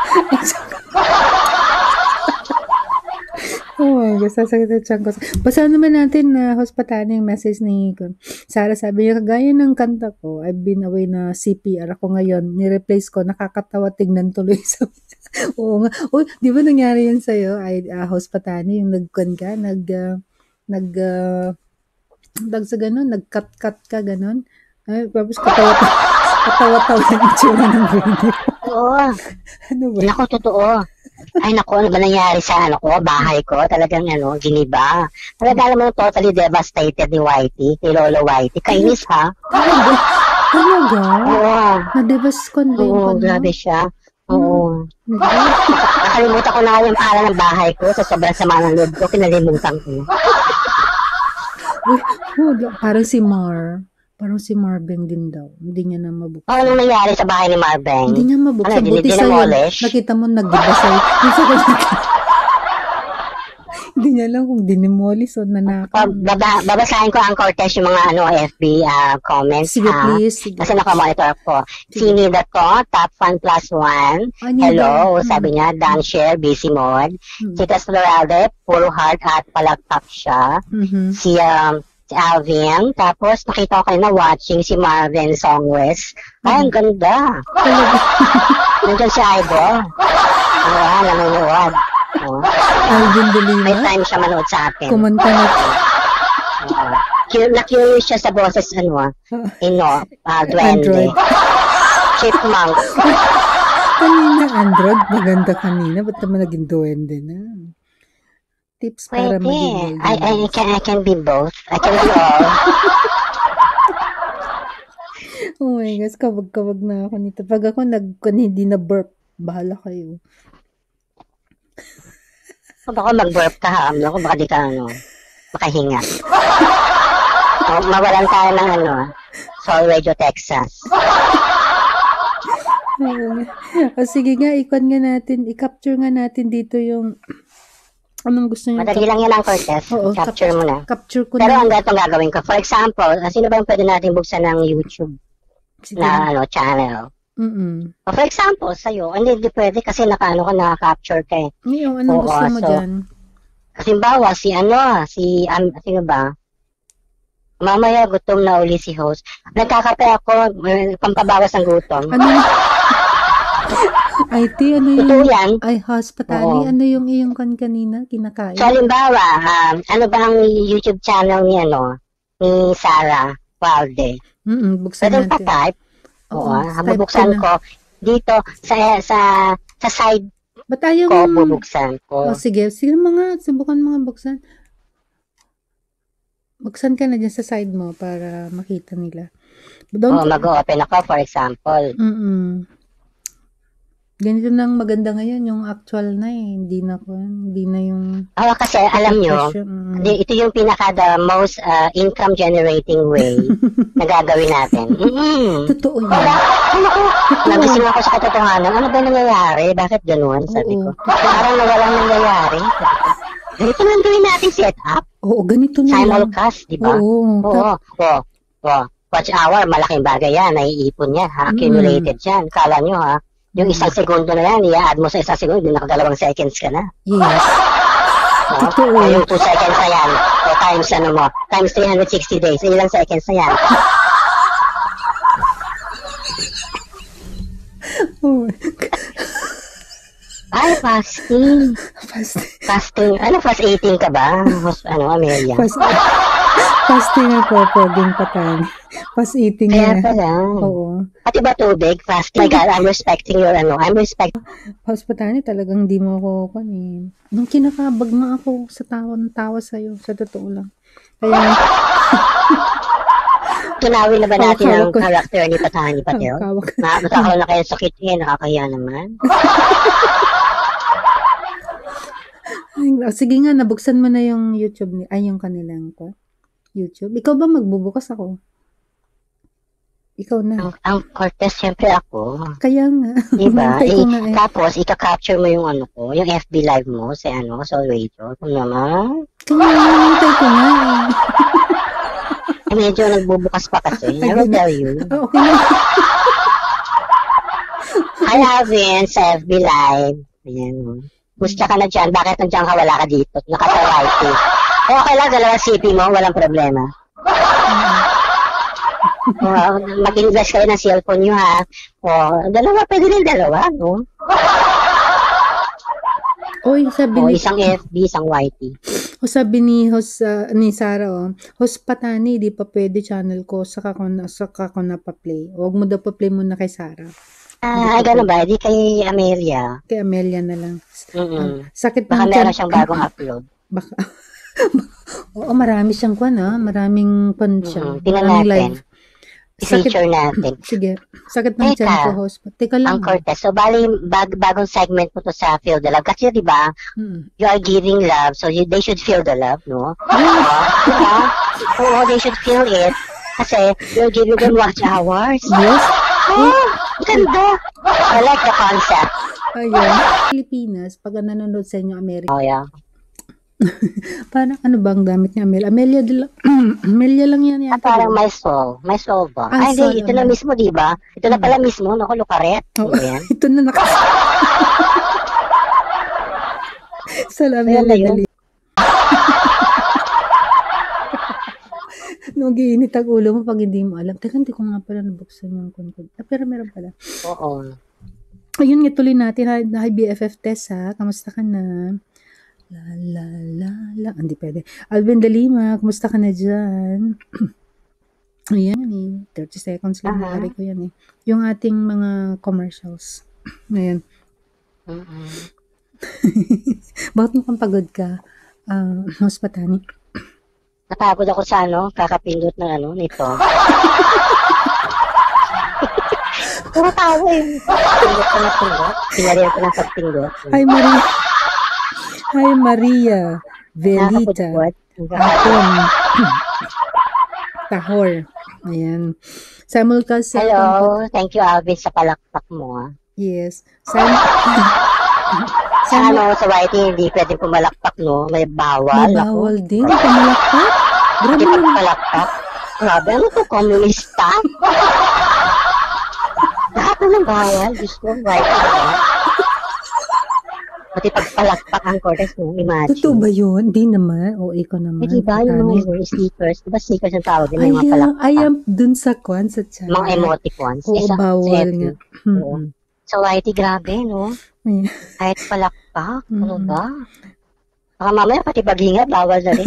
Speaker 1: Oh my God, sasakit ang tiyan ko. Basahan naman natin na hospitali yung message ni Sarah. Sabi niya, kagaya ng kanta ko, I've been away na C P R ako ngayon. Ni-replace ko, nakakatawa tignan tuloy. Oo nga. Uy, di ba nangyari yun sa'yo? Ay, uh, hospitali, yung nagkuhan ka, nag, uh, nag, uh, nag sa ganun, nag-cut-cut ka, ganun. Ay, tapos katawa-tawa. Katawa-tawa yung itsura ng video.
Speaker 3: Oo.
Speaker 1: Ano ba?
Speaker 3: Naku, totoo. Ay, naku, ano ba nangyari sa ano ko, bahay ko? Talagang ano, giniba. Talaga naman totally devastated ni Whitey, ni Lolo Whitey. Kainis, ha?
Speaker 1: Talaga? Talaga?
Speaker 3: Oo.
Speaker 1: Na-devas ko din
Speaker 3: Oo,
Speaker 1: ko, no?
Speaker 3: grabe siya. Oo.
Speaker 1: Diba?
Speaker 3: Nakalimutan ko na nga yung pangalan ng bahay ko sa sobrang sama ng loob ko. Kinalimutan ko.
Speaker 1: Uy, oh, parang si Mar. Parang si Marvin din daw. Hindi niya na mabuksan.
Speaker 3: Oh, anong nangyari sa bahay ni Marvin?
Speaker 1: Hindi niya mabuksan.
Speaker 3: Ano,
Speaker 1: Buti sa'yo.
Speaker 3: dinamolish?
Speaker 1: Nakita mo, nag-iba sa'yo. Yung sa kanya. Hindi niya lang kung dinimolish o nanakaw.
Speaker 3: Uh, baba, babasahin ko ang Cortez yung mga ano F B uh, comments.
Speaker 1: Sige,
Speaker 3: ha?
Speaker 1: please. Sige.
Speaker 3: Kasi nakamonitor ko. Sini na to, top fan plus one.
Speaker 1: Ano
Speaker 3: Hello,
Speaker 1: ba?
Speaker 3: sabi niya, done share, busy mode.
Speaker 1: Hmm.
Speaker 3: Si Teslaralde, puro heart at palagtap siya.
Speaker 1: Mhm.
Speaker 3: Si, um, si Alvin. Tapos nakita ko kayo na watching si Marvin Songwest. Ay, ang ganda. Nandiyan si Idol. Ayan, nanonood. Oh.
Speaker 1: Alvin de
Speaker 3: May
Speaker 1: Lima.
Speaker 3: time siya manood sa akin.
Speaker 1: Kumanta na.
Speaker 3: Uh, cur- na-curious siya sa boses, ano, ah, ino, uh, duende.
Speaker 1: Android.
Speaker 3: Chipmunk.
Speaker 1: Kanina, Android. Maganda kanina. Ba't naman naging duwende na? Tips para
Speaker 3: Pwede.
Speaker 1: maging
Speaker 3: I, I, can, I can be both. I can be all.
Speaker 1: Oh my gosh, kawag-kawag na ako nito. Pag ako nag, kung hindi na burp, bahala kayo.
Speaker 3: Baka mag-burp ka, ha? Ano, baka di ka, ano, makahinga. O, mawalan tayo ng, ano, Soul Radio, Texas.
Speaker 1: Oo nga. O sige nga, ikon nga natin, i-capture nga natin dito yung anong gusto niyo.
Speaker 3: Madali lang yan ang Cortez.
Speaker 1: Oo,
Speaker 3: Capture mo na.
Speaker 1: Capture ko
Speaker 3: Pero
Speaker 1: na.
Speaker 3: ang ganitong gagawin ko. For example, sino ba yung pwede natin buksan ng YouTube
Speaker 1: Sige.
Speaker 3: na ano, channel?
Speaker 1: Mm-mm.
Speaker 3: O for example, sa'yo, hindi, hindi pwede kasi nakaano ka, naka-capture ka eh.
Speaker 1: Ngayon, anong
Speaker 3: Oo,
Speaker 1: gusto mo
Speaker 3: so,
Speaker 1: dyan?
Speaker 3: Halimbawa, si ano, si, um, sino ba? Mamaya, gutom na uli si host. Nagkakape ako, eh, pampabawas ng gutom.
Speaker 1: Ano yung... I T, ano yung...
Speaker 3: Totoo yan.
Speaker 1: Ay, hospitali.
Speaker 3: Oo.
Speaker 1: Ano yung iyong kan kanina? Kinakain?
Speaker 3: So, halimbawa, um, ano ba ang YouTube channel ni, ano, ni Sarah Walde?
Speaker 1: Mm-mm, buksan
Speaker 3: Pwede
Speaker 1: natin.
Speaker 3: pa-type.
Speaker 1: Oo,
Speaker 3: Oo, ah,
Speaker 1: type
Speaker 3: bubuksan
Speaker 1: ko na.
Speaker 3: ko dito sa sa sa side
Speaker 1: Ba't ayaw
Speaker 3: ko,
Speaker 1: mo...
Speaker 3: bubuksan ko.
Speaker 1: Oh, sige. Sige mga, subukan mga buksan. Buksan ka na dyan sa side mo para makita nila.
Speaker 3: Oh,
Speaker 1: Don't...
Speaker 3: mag-open ako, for example.
Speaker 1: Mm-mm. Ganito nang maganda ngayon, yung actual na eh. Hindi na ko, hindi na yung...
Speaker 3: Oo, kasi alam nyo,
Speaker 1: Mm.
Speaker 3: di- ito yung pinaka the most uh, income generating way na gagawin natin. Mm-mm.
Speaker 1: Totoo yun.
Speaker 3: Diba? Ano ko, nagising ako sa katotohanan. Ano ba nangyayari? Bakit ganun? Sabi ko.
Speaker 1: Oo.
Speaker 3: Parang nawalang nangyayari. Sabi ko, ganito lang gawin natin setup.
Speaker 1: Oo, ganito na lang.
Speaker 3: Simulcast, di ba?
Speaker 1: Oo.
Speaker 3: Oo. Oo. Oo. Watch hour, malaking bagay yan. Naiipon yan, ha? Accumulated yan. Kala nyo, ha? Yung isang segundo na yan, i-add mo sa isang segundo, hindi nakadalawang seconds ka na.
Speaker 1: Yes.
Speaker 3: No?
Speaker 1: Totoo.
Speaker 3: Yung two seconds na yan, o times ano mo, times three hundred sixty days, ilang seconds na yan.
Speaker 1: Oh,
Speaker 3: Ay, fasting.
Speaker 1: fast,
Speaker 3: Fasting. Ano, fast eating ka ba? Hos- Ano, Amelia?
Speaker 1: fast, fasting ako, poging patani. Fast eating
Speaker 3: Kaya
Speaker 1: na.
Speaker 3: pala.
Speaker 1: Oo.
Speaker 3: Pati ba tubig? Fasting. My God, I'm respecting your ano. I'm respecting.
Speaker 1: Fast patani, talagang di mo ako kunin. Nung kinakabag nga ako sa tawa ng tawa sa'yo, sa totoo lang. Kaya,
Speaker 3: Tunawi na ba natin
Speaker 1: Kawak
Speaker 3: ang
Speaker 1: ko.
Speaker 3: character ni Patani Pateo?
Speaker 1: kawak.
Speaker 3: Na, magkakaroon na kayo ng sakit eh. Nakakahiya naman.
Speaker 1: Ay, oh, sige nga, nabuksan mo na yung YouTube, ni, ay, yung kanilang ko. YouTube. Ikaw ba magbubukas ako? Ikaw na.
Speaker 3: Ang, ang Cortez, syempre ako.
Speaker 1: Kaya nga.
Speaker 3: Diba?
Speaker 1: Hintay
Speaker 3: Eh,
Speaker 1: ko nga eh.
Speaker 3: tapos, ika-capture mo yung ano ko, yung F B live mo sa ano, sa radio. Kung naman.
Speaker 1: Kaya nga, hintay ko nga eh.
Speaker 3: Eh, medyo nagbubukas pa kasi. I will tell you.
Speaker 1: Oh, okay na.
Speaker 3: Hi, Alvin, sa F B live. Ayan. Musta ka na dyan? Bakit nandiyan ka? Wala ka dito. Nakasawite. Okay lang, dalawang C P mo. Walang problema. Oh, mag-invest kayo ng cellphone nyo, ha? Oh, dalawa, pwede rin dalawa, no?
Speaker 1: Oy, sabi
Speaker 3: Oh,
Speaker 1: ni,
Speaker 3: isang F B, isang Y T.
Speaker 1: o sabi ni, host, ah, ni Sarah, oh, host Patani, di pa pwede channel ko, saka ko na, saka ko na pa-play. Huwag mo daw pa-play muna kay Sarah.
Speaker 3: Ah, ay, gano'n ba? Di kay Amelia.
Speaker 1: Kay Amelia na lang.
Speaker 3: Mm-mm.
Speaker 1: Sakit
Speaker 3: Baka
Speaker 1: ng
Speaker 3: meron
Speaker 1: tiyan.
Speaker 3: siyang bagong upload.
Speaker 1: Baka. Oo, marami siyang kwan, ah. Maraming kwan siya.
Speaker 3: Mm-mm. Tingnan
Speaker 1: Maraming
Speaker 3: natin.
Speaker 1: live. Sakit,
Speaker 3: I-feature natin.
Speaker 1: sige. Sakit ng
Speaker 3: Teka,
Speaker 1: tiyan ko, host. Teka lang.
Speaker 3: Ang Cortez. So, bali, bag, bagong segment mo to sa Feel the Love. Kasi, di ba,
Speaker 1: Hmm.
Speaker 3: you are giving love, so you, they should feel the love, no? Diba? Diba? Oo, they should feel it. Kasi, you're giving them watch hours.
Speaker 1: Yes.
Speaker 3: Oh, ganda. I like the concept.
Speaker 1: Ayun. Pilipinas, pag nanonood sa inyo, Amerika,
Speaker 3: Oh, yeah.
Speaker 1: parang ano bang gamit ni Amelia? Amelia, de la- Amelia lang yan
Speaker 3: Ah,
Speaker 1: yata.
Speaker 3: parang may soul. May soul ba?
Speaker 1: Ah,
Speaker 3: Ay,
Speaker 1: soul,
Speaker 3: hindi. Ito na
Speaker 1: ano?
Speaker 3: mismo, di ba? Ito na pala mismo. Naku, lukaret.
Speaker 1: Oo.
Speaker 3: Ano yan?
Speaker 1: Ito na nakas... Salamat
Speaker 3: Ayan na
Speaker 1: na
Speaker 3: yun.
Speaker 1: dali. Nag-iinit ang ulo mo pag hindi mo alam. Teka, hindi ko nga pala nabuksan yung konkod. Ah, pero meron pala.
Speaker 3: Oo.
Speaker 1: Ayun nga, tuloy natin. Hi, hi B F F Tess, ha? Kamusta ka na? La, la, la, la. Hindi pwede. Alvin Dalima, kamusta ka na dyan? Ayan, eh. thirty seconds lang.
Speaker 3: Aha.
Speaker 1: Nari ko yan, eh. Yung ating mga commercials. Ayan.
Speaker 3: Mm-mm.
Speaker 1: Bakit mukhang pagod ka? Ah, Host Patani.
Speaker 3: Napagod ako sa ano, kakapindot ng ano, nito. Puro tawa eh. Pindot ko na pindot. Pinarihan ko ng pagpindot.
Speaker 1: Hi, Maria. Hi, Maria. Velita.
Speaker 3: Nakakapudpud.
Speaker 1: Aton. Tahor. Ayan. Simulcast sa
Speaker 3: Hello. Thank you, Alvin, sa palakpak mo. ah.
Speaker 1: Yes. Sim
Speaker 3: Sa ano, sa Y T, hindi pwede pumalakpak, no? May bawal.
Speaker 1: May
Speaker 3: Ako.
Speaker 1: bawal din. Pamalakpak. Grabe
Speaker 3: Hindi
Speaker 1: naman.
Speaker 3: pagpalakpak. Grabe, ano to, komunista? Lahat na ng bawal. Diyos ko, Y T. ah. Pati pagpalakpak ang Cortez mo, imagine.
Speaker 1: Totoo ba yun? Hindi naman. O, ikaw naman.
Speaker 3: Eh, di ba, yung
Speaker 1: Patani.
Speaker 3: mga stickers, di ba stickers ang tawag din, yung mga
Speaker 1: Ayan,
Speaker 3: palakpak?
Speaker 1: ayan, dun sa kwan, sa chat.
Speaker 3: Mga emoticons.
Speaker 1: Oo,
Speaker 3: Isa-
Speaker 1: bawal
Speaker 3: sa
Speaker 1: nga.
Speaker 3: F B. Oo.
Speaker 1: Hmm.
Speaker 3: Sa Y T, grabe, no?
Speaker 1: Ayan.
Speaker 3: Kahit palakpak, ano
Speaker 1: Mm.
Speaker 3: ba? Baka mamaya pati paghinga, bawal na rin.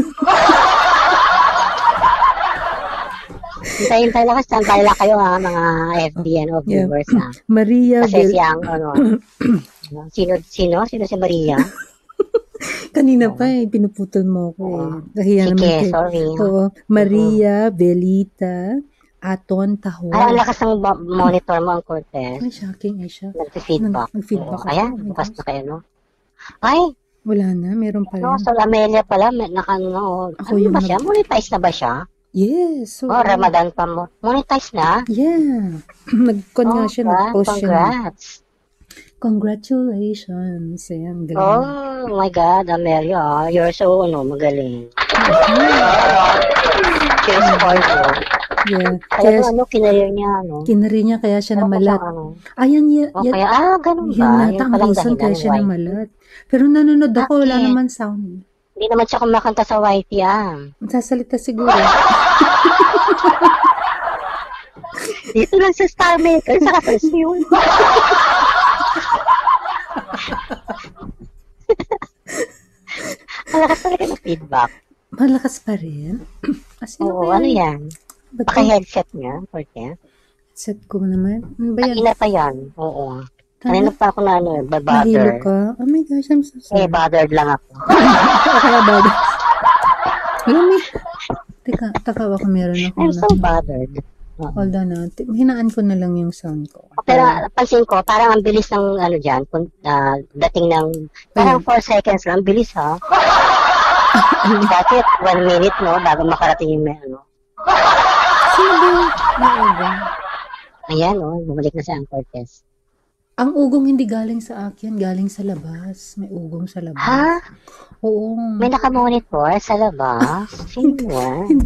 Speaker 3: Hintay-hintay lang, standby lang kayo ha, mga F B ano,
Speaker 1: Yeah.
Speaker 3: viewers ha.
Speaker 1: Maria
Speaker 3: Kasi
Speaker 1: Vel-
Speaker 3: siyang, ano, sino, sino? Sino si Maria?
Speaker 1: Kanina pa eh, pinuputol mo ako eh. Kahiya naman
Speaker 3: Sige,
Speaker 1: kayo.
Speaker 3: sorry.
Speaker 1: Oo. Maria Velita Aton,
Speaker 3: Ay, ang
Speaker 1: tahol.
Speaker 3: lakas ng ba- monitor mo, ang Cortez.
Speaker 1: Ay, shocking, ay siya.
Speaker 3: Nag-feedback.
Speaker 1: Nag- nag-feedback
Speaker 3: Oo.
Speaker 1: ako.
Speaker 3: Ayan,
Speaker 1: Oh my
Speaker 3: bukas
Speaker 1: gosh.
Speaker 3: na kayo, no? Ay,
Speaker 1: Wala na, meron pa
Speaker 3: no,
Speaker 1: rin.
Speaker 3: sa Amelia pala, may, naka, ano, na, oh.
Speaker 1: Ako
Speaker 3: Ano
Speaker 1: yung
Speaker 3: ba
Speaker 1: nag-
Speaker 3: siya? Monetize na ba siya?
Speaker 1: Yes. So,
Speaker 3: Oh, Ramadan pa mo. Monetize na?
Speaker 1: yeah. Nag-con nga
Speaker 3: Oh,
Speaker 1: siya,
Speaker 3: God,
Speaker 1: nag-post siya. ng-
Speaker 3: congrats.
Speaker 1: Congratulations. Ayan, galing
Speaker 3: Oh,
Speaker 1: na.
Speaker 3: my God, Amelia, ah, you're so, ano, magaling. Cheers for you.
Speaker 1: Yeah.
Speaker 3: Kaya,
Speaker 1: Kaya,
Speaker 3: ano, kinarir niya, ano?
Speaker 1: kinari niya, kaya siya
Speaker 3: Pero
Speaker 1: namalat.
Speaker 3: siyang, ano,
Speaker 1: Ayan, yan,
Speaker 3: oh,
Speaker 1: yan,
Speaker 3: kaya, ah, ganun
Speaker 1: yun
Speaker 3: ba?
Speaker 1: nata
Speaker 3: Yun
Speaker 1: ang
Speaker 3: palang
Speaker 1: reason kaya
Speaker 3: dahilan,
Speaker 1: siya
Speaker 3: why?
Speaker 1: namalat. Pero nanonood ako, wala
Speaker 3: Bakit?
Speaker 1: naman sound.
Speaker 3: Hindi naman siya kumakanta sa Y T, ah.
Speaker 1: Sasalita siguro.
Speaker 3: Dito lang sa Star Maker, sa Kasasyon. Malakas talaga ng feedback.
Speaker 1: Malakas pa rin. As in,
Speaker 3: Oo, ano yan?
Speaker 1: Ba't
Speaker 3: Baka
Speaker 1: yung
Speaker 3: headset niya, Cortez.
Speaker 1: set ko naman? Ano ba yan?
Speaker 3: Kanina pa yan. Oo.
Speaker 1: Tama?
Speaker 3: Kanina pa ako na, ano,
Speaker 1: Nahilo
Speaker 3: bother.
Speaker 1: ka? Oh my gosh, I'm so
Speaker 3: Eh,
Speaker 1: sorry.
Speaker 3: bothered lang ako.
Speaker 1: Kaya bother. Alam mo, teka, taka ako meron ako
Speaker 3: I'm
Speaker 1: na.
Speaker 3: so bothered. Oo.
Speaker 1: Hold on na. Ti- Hinaan ko na lang yung sound ko.
Speaker 3: Pero pansin ko, parang ang bilis ng ano dyan, kung, ah, dating ng, parang four seconds lang, ang bilis ha. Bakit? One minute, no, bago makarating yung may ano.
Speaker 1: Sino ba yung naugong?
Speaker 3: Ayan, no, bumalik na si Ang Cortez.
Speaker 1: Ang ugong hindi galing sa akin, galing sa labas. May ugong sa labas.
Speaker 3: Ha?
Speaker 1: Oo.
Speaker 3: May nakamonitor sa labas? Sino yan?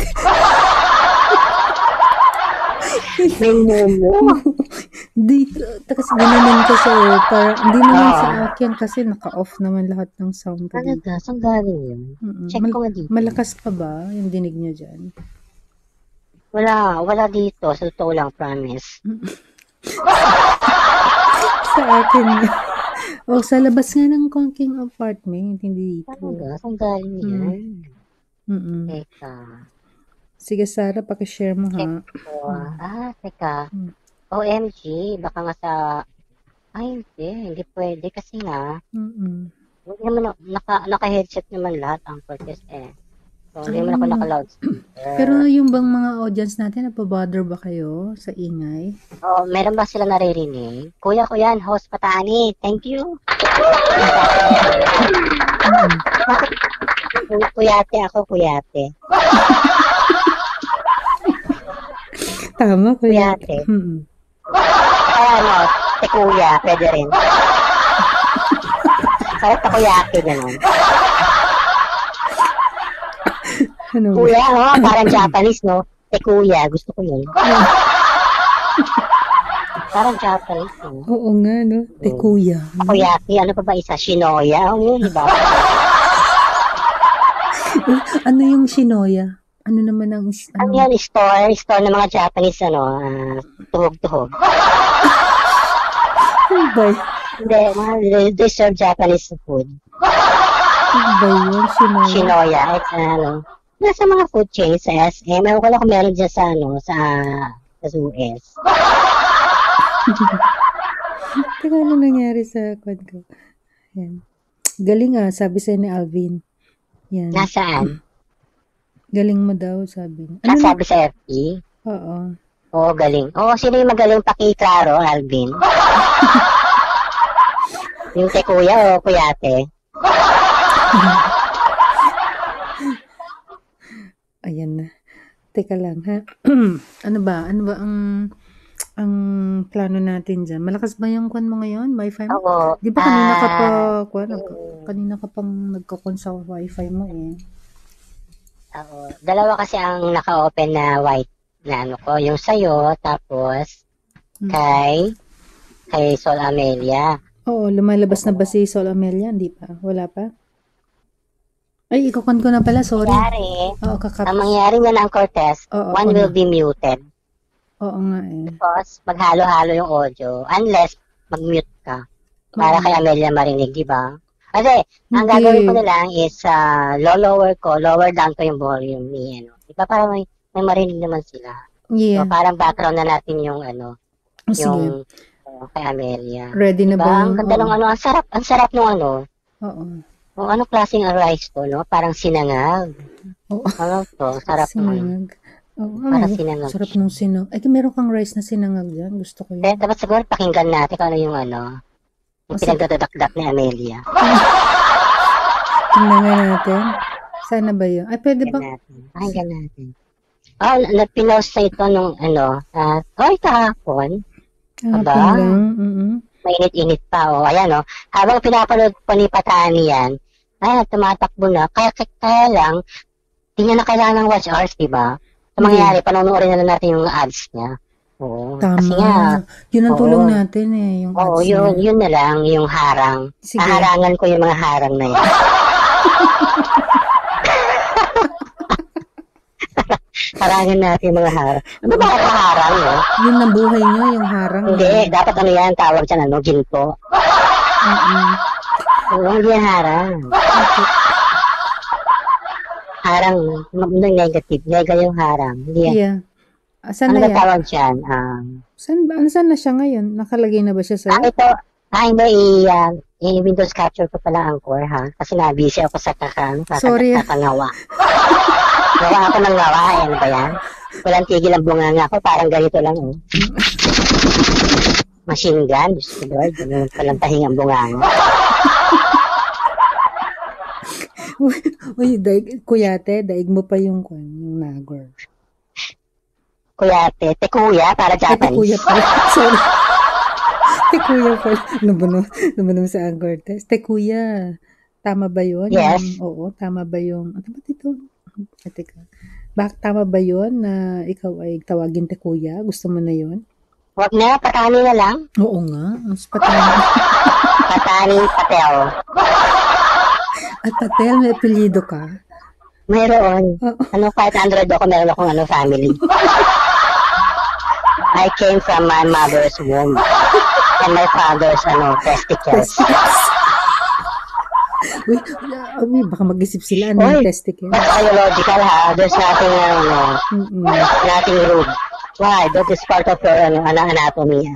Speaker 3: May mumu.
Speaker 1: Di, kasi ginanon ko siya eh. Para, hindi naman
Speaker 3: Ah.
Speaker 1: sa akin kasi naka-off naman lahat ng sound ko. dito.
Speaker 3: Talaga, saan galing yun?
Speaker 1: Mm-mm.
Speaker 3: Check
Speaker 1: Mal-
Speaker 3: ko nga dito.
Speaker 1: malakas pa ba yung dinig niya dyan?
Speaker 3: Wala, wala dito. Sa totoo lang, promise.
Speaker 1: Sa akin. O, sa labas nga ng Conking apartment, hindi dito.
Speaker 3: Talaga, saan galing yan?
Speaker 1: Mm-mm.
Speaker 3: Teka.
Speaker 1: Sige, Sarah, pakishare mo ha.
Speaker 3: Oh, ah, teka.
Speaker 1: Hmm.
Speaker 3: O M G, baka nga sa... Ay, hindi. Hindi pwede kasi nga,
Speaker 1: Mm-mm.
Speaker 3: hindi naman, ako- naka, naka-headset naman lahat ang Cortez eh. So, hindi naman ako
Speaker 1: Ah.
Speaker 3: naka-loudspeaker.
Speaker 1: Pero yung bang mga audience natin, napabother ba kayo sa ingay?
Speaker 3: Oh, meron ba sila naririnig? Kuya ko yan, host Patani. Thank you.
Speaker 1: Mm.
Speaker 3: Bakit? Ku- Kuyate ako, kuyate.
Speaker 1: Tama, kuya.
Speaker 3: Kuyate.
Speaker 1: Mm-mm.
Speaker 3: Kaya ano, te kuya, pwede rin. Kahit ako yate, gano'n.
Speaker 1: Ano ba?
Speaker 3: Kuya, oh, parang Japanese, no? Te kuya, gusto ko yun. Parang Japanese, no?
Speaker 1: Oo nga, no? Te,
Speaker 3: Mm.
Speaker 1: kuya.
Speaker 3: Takoyaki, ano pa ba isa? Shinoya? Oh, yun, di ba?
Speaker 1: Ano yung shinoya? Ano naman ang...
Speaker 3: Ano
Speaker 1: Ano?
Speaker 3: yan, store, store ng mga Japanese, ano, ah, tuhog-tuhog.
Speaker 1: Ano ba?
Speaker 3: Hindi, mga, they, they serve Japanese food.
Speaker 1: Ano ba yun? Shinoya?
Speaker 3: Shinoya, it's, ano, nasa mga food chains sa S M. Ewan ko lang kung meron dyan sa, ano, sa, sa U S.
Speaker 1: Teka, ano nangyari sa kwan ko? Yan. Galing ah, sabi sa'yo ni Alvin. Yan.
Speaker 3: Nasaan?
Speaker 1: Galing mo daw, sabi niya. Ano na?
Speaker 3: Nasabi sa F B?
Speaker 1: Oo.
Speaker 3: Oo, galing. Oo, sino yung magaling pakiklaro, Alvin? Yung kay kuya o kuyate?
Speaker 1: Ayan na. Teka lang, ha? Ano ba? Ano ba ang ang plano natin dyan? Malakas ba yung kwan mo ngayon? Wi-Fi mo?
Speaker 3: Oo.
Speaker 1: Di ba kanina ka pa,
Speaker 3: ah,
Speaker 1: kwan, nagka- kanina ka pang nagkakon sa Wi-Fi mo eh.
Speaker 3: Oo. Dalawa kasi ang naka-open na white na ano ko. Yung sa'yo, tapos
Speaker 1: Hmm.
Speaker 3: kay kay Sol Amelia.
Speaker 1: Oo, lumalabas na ba si Sol Amelia? Hindi pa. Wala pa? Ay, ikukon ko na pala. Sorry.
Speaker 3: Nangyari,
Speaker 1: Oo, kakap.
Speaker 3: ang mangyari niya ng Cortez,
Speaker 1: Oo,
Speaker 3: one
Speaker 1: ako
Speaker 3: will
Speaker 1: na.
Speaker 3: be muted.
Speaker 1: Oo nga eh.
Speaker 3: Tapos, maghalo-halo yung audio. Unless, mag-mute ka. Para
Speaker 1: Oo.
Speaker 3: kay Amelia marinig, di ba? Kasi, ang
Speaker 1: Hindi.
Speaker 3: gagawin ko na lang is, uh, low-lower ko, lower down ko yung volume ni, ano. Di ba, para may, may marinig naman sila.
Speaker 1: Yeah.
Speaker 3: So, parang background na natin yung, ano,
Speaker 1: Oh, sige.
Speaker 3: yung, uh, kay Amelia.
Speaker 1: Ready na
Speaker 3: Diba?
Speaker 1: ba
Speaker 3: Ang
Speaker 1: yung...
Speaker 3: ganda ng
Speaker 1: Oo.
Speaker 3: ano, ang sarap, ang sarap ng ano,
Speaker 1: Oo.
Speaker 3: kung ano klaseng rice to, no? Parang sinangag.
Speaker 1: Oo.
Speaker 3: Ano to, sarap ng ano.
Speaker 1: Sinangag.
Speaker 2: Oh,
Speaker 3: Para
Speaker 2: ano?
Speaker 3: sinangag.
Speaker 2: Sarap nung sinangag. Ay, meron kang rice na sinangag dyan. Gusto ko
Speaker 3: Kaya
Speaker 2: yun.
Speaker 3: dapat siguro pakinggan natin kung ano yung ano, yung
Speaker 2: O, sige.
Speaker 3: pinagdadadakdak ni Amelia.
Speaker 2: Tingnan nga natin. Sana ba yun? Ay, pwede ba?
Speaker 3: Pakinggan natin. Pakinggan natin. Oh, napinost na ito nung ano, uh, oh, kahapon.
Speaker 2: Hapon
Speaker 3: Aba.
Speaker 2: lang. Mm-mm.
Speaker 3: Mainit-init pa, oh. Ayan, oh. Habang pinapanood po ni Patani yan, ay, tumatakbo na. Kaya, kaya lang, hindi niya na kailangan ng watch hours, di ba? Ang mangyayari, panonoorin na lang natin yung ads niya. Oo.
Speaker 2: Tama.
Speaker 3: Kasi nga,
Speaker 2: Yun ang
Speaker 3: oo.
Speaker 2: tulong natin eh. Yung
Speaker 3: oo,
Speaker 2: ads
Speaker 3: yun,
Speaker 2: niya.
Speaker 3: yun na lang, yung harang.
Speaker 2: Sige.
Speaker 3: Haharangan ko yung mga harang na yan. Harangan natin yung mga harang. Ano ba harang, no?
Speaker 2: Yun ang buhay nyo, yung harang.
Speaker 3: Hindi, dapat ano yan, tawag siya, ano, ginto.
Speaker 2: Mm-mm.
Speaker 3: Oo, hindi yan harang.
Speaker 2: Okay.
Speaker 3: Harang, no, negative. Negative yung harang. Hindi yan.
Speaker 2: Yeah. Ah, saan
Speaker 3: Ano
Speaker 2: na
Speaker 3: ba
Speaker 2: yan?
Speaker 3: tawag dyan? Um,
Speaker 2: Saan, ba- ano, saan na siya ngayon? Nakalagay na ba siya
Speaker 3: ah,
Speaker 2: sa'yo?
Speaker 3: ito, ah, hindi, i, uh, i-Windows capture ko pala ang core, ha? Kasi na-busy ako sa kakan,
Speaker 2: Sorry.
Speaker 3: kakangawa. Gawa ako ng gawa, eh, ano ba yan? Walang tigil ang bunganga ko, parang ganito lang, eh. Machine gun, Diyos ko Lord, ganun palang tahing ang bunganga.
Speaker 2: Uy, uy, daig, kuyate, daig mo pa yung, kwan, yung nagor.
Speaker 3: Kuyate, tekuya, para
Speaker 2: Ay, tekuya
Speaker 3: Japanese.
Speaker 2: pala. Sorry. Tekuya pala. Ano ba no? Ano ba no sa Angkor test? Tekuya. Tama ba yun?
Speaker 3: Yes.
Speaker 2: Yung, oo, tama ba yung, ano ba dito? Ah, teka. Bak, tama ba yun na ikaw ay tawagin tekuya? Gusto mo na yun?
Speaker 3: Huwag na, patani na lang.
Speaker 2: Oo nga. Ang patay.
Speaker 3: Patani, patel.
Speaker 2: At Patel, may apelyido ka?
Speaker 3: Meron.
Speaker 2: Oo.
Speaker 3: Ano, kahit Android ako, meron akong ano, family. I came from my mother's womb. And my father's, ano, testicles.
Speaker 2: Uy, uy, baka mag-isip sila. Ano yung
Speaker 3: Uy.
Speaker 2: testicle?
Speaker 3: That's biological, ha? There's nothing, ano,
Speaker 2: Mm-mm.
Speaker 3: nothing rude. Why? That is part of your, ano, ana- anatomy.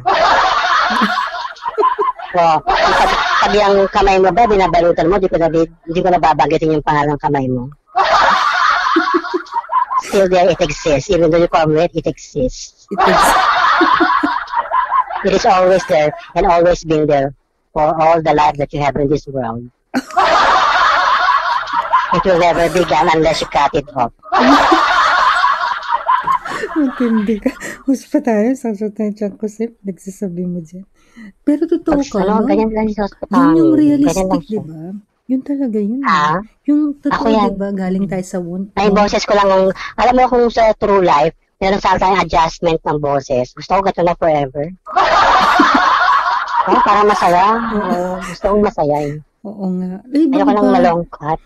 Speaker 3: So, pag, pag yung kamay mo ba, binabalutan mo, di ko, na, di, di ko nababanggitin yung pangalang kamay mo. Still there, it exists. Even though you call it, it exists.
Speaker 2: It is.
Speaker 3: It is always there and always been there for all the life that you have in this world. It will never be gone unless you cut it off.
Speaker 2: Matindi ka. Huwag pa tayo. Sasot na yung tiyan ko, Sip. Nagsasabi mo dyan. Pero totoo ka,
Speaker 3: Ano,
Speaker 2: no?
Speaker 3: ganyan lang sa hospital.
Speaker 2: Yun yung
Speaker 3: Ganyan lang
Speaker 2: realistic,
Speaker 3: siya.
Speaker 2: di ba? Yun talaga yun.
Speaker 3: Ha?
Speaker 2: Yung
Speaker 3: Ako
Speaker 2: totoo,
Speaker 3: yan.
Speaker 2: di ba? Galing tayo sa wound.
Speaker 3: Ay, boses ko lang, ang- alam mo kung sa true life, meron sa tayong adjustment ng boses. Gusto ko gato na forever. Oh, parang masaya. Oh, gusto kong masaya eh.
Speaker 2: Oo nga. Ay,
Speaker 3: Ayoko lang
Speaker 2: ba?
Speaker 3: malongkot.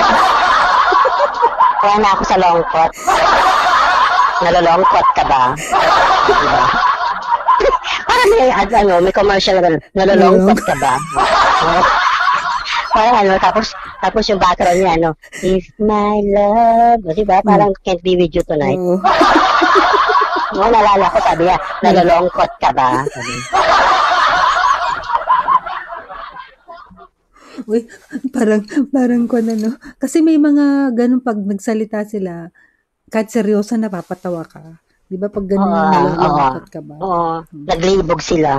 Speaker 3: Kaya na ako sa longkot. Nalolongkot ka ba? Diba? Parang may, ad- ano, may commercial na nalolongkot ka ba? Oh. Parang ano, tapos, tapos yung background niya, ano, if my love, o diba? Parang can't be with you tonight.
Speaker 2: Oo.
Speaker 3: Oo, nalala ko, sabi niya, nalolongkot ka ba? Sabi.
Speaker 2: Uy, parang, parang ko na, no? Kasi may mga ganun pag nagsalita sila, kahit seryoso, napapatawa ka. Di ba pag ganun
Speaker 3: Oo,
Speaker 2: yung nalalangkot
Speaker 3: oo.
Speaker 2: ka ba?
Speaker 3: Oo, naglibog sila.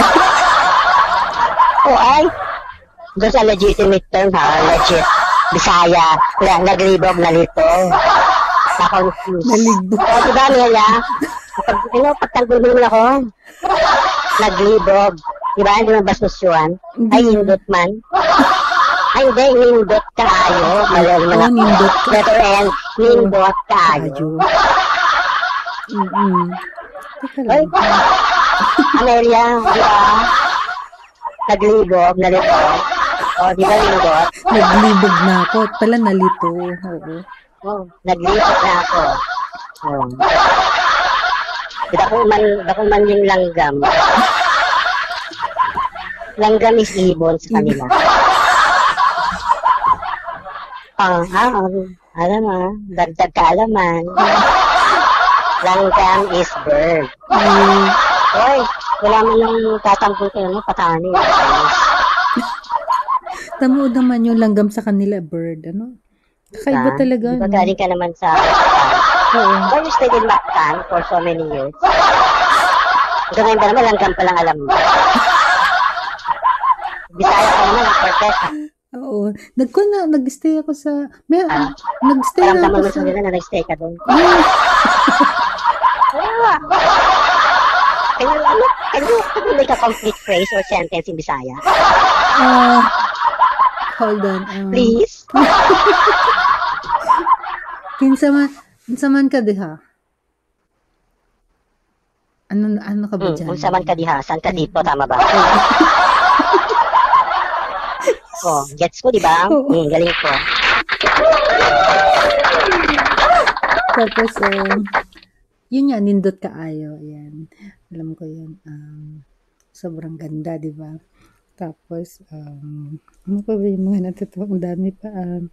Speaker 3: Oh, ay, doon sa legitimate term ha, legit, Bisaya, na, naglibog na lito. Na-confused.
Speaker 2: Naligbog.
Speaker 3: O, diba, Amelia? Pag, ano, pagtanggol mo naman ako, naglibog. Diba, hindi mo bastos yun? Ay, hindot man. Ay, hindi, nindot kaayo. Malal mo na.
Speaker 2: Oo, nindot ka.
Speaker 3: Letter N, nindot kaayo.
Speaker 2: Adyo. Mm-mm. Teka
Speaker 3: Ay,
Speaker 2: lang.
Speaker 3: Amelia, di ba? Naglibog, nalito. O, di ba lindot?
Speaker 2: Naglibog na ako. At pala nalito. Oo.
Speaker 3: Oh, naglibog na ako. Oh. Dako man, dako man yung langgam. Langgam is ibon sa kanila. Ah, ah, alam ah, dagdag kaalaman. Langgam is bird.
Speaker 2: Mm.
Speaker 3: Hoy, wala man yung tatampol kayo, no? Patani.
Speaker 2: Tamo naman yung langgam sa kanila, bird. Ano? Kakaiba talaga.
Speaker 3: Di ba
Speaker 2: no?
Speaker 3: galing ka naman sa
Speaker 1: Oo.
Speaker 3: Why you stayed in Mactan for so many years? Hanggang ngayon ba naman, langgam pa lang alam mo. Bisaya ka naman, ang Cortez.
Speaker 1: Oo. Nagko na, nag-stay ako sa, may,
Speaker 3: Ah,
Speaker 1: nag-stay na
Speaker 3: Paramdaman
Speaker 1: ako
Speaker 3: mo
Speaker 1: sa,
Speaker 3: sa nila na nag-stay ka doon.
Speaker 1: yeah.
Speaker 3: Yeah. Can you, ano, can you, can you make a complete phrase or sentence in Bisaya?
Speaker 1: Uh, hold on. Um,
Speaker 3: Please?
Speaker 1: Kinsa man, kinsa man ka diha? Ano, ano ka ba
Speaker 3: Hmm,
Speaker 1: dyan?
Speaker 3: kung saan ka diha, saan ka dito, tama ba? Oh, gets ko, di ba?
Speaker 1: Oo.
Speaker 3: Hmm, galing ko.
Speaker 1: Tapos, um, yun nga, nindot kaayo. Ayan. Alam ko yun. Um, sobrang ganda, di ba? Tapos, um, ano pa ba yung mga natutuwa? Ang dami pa. Um,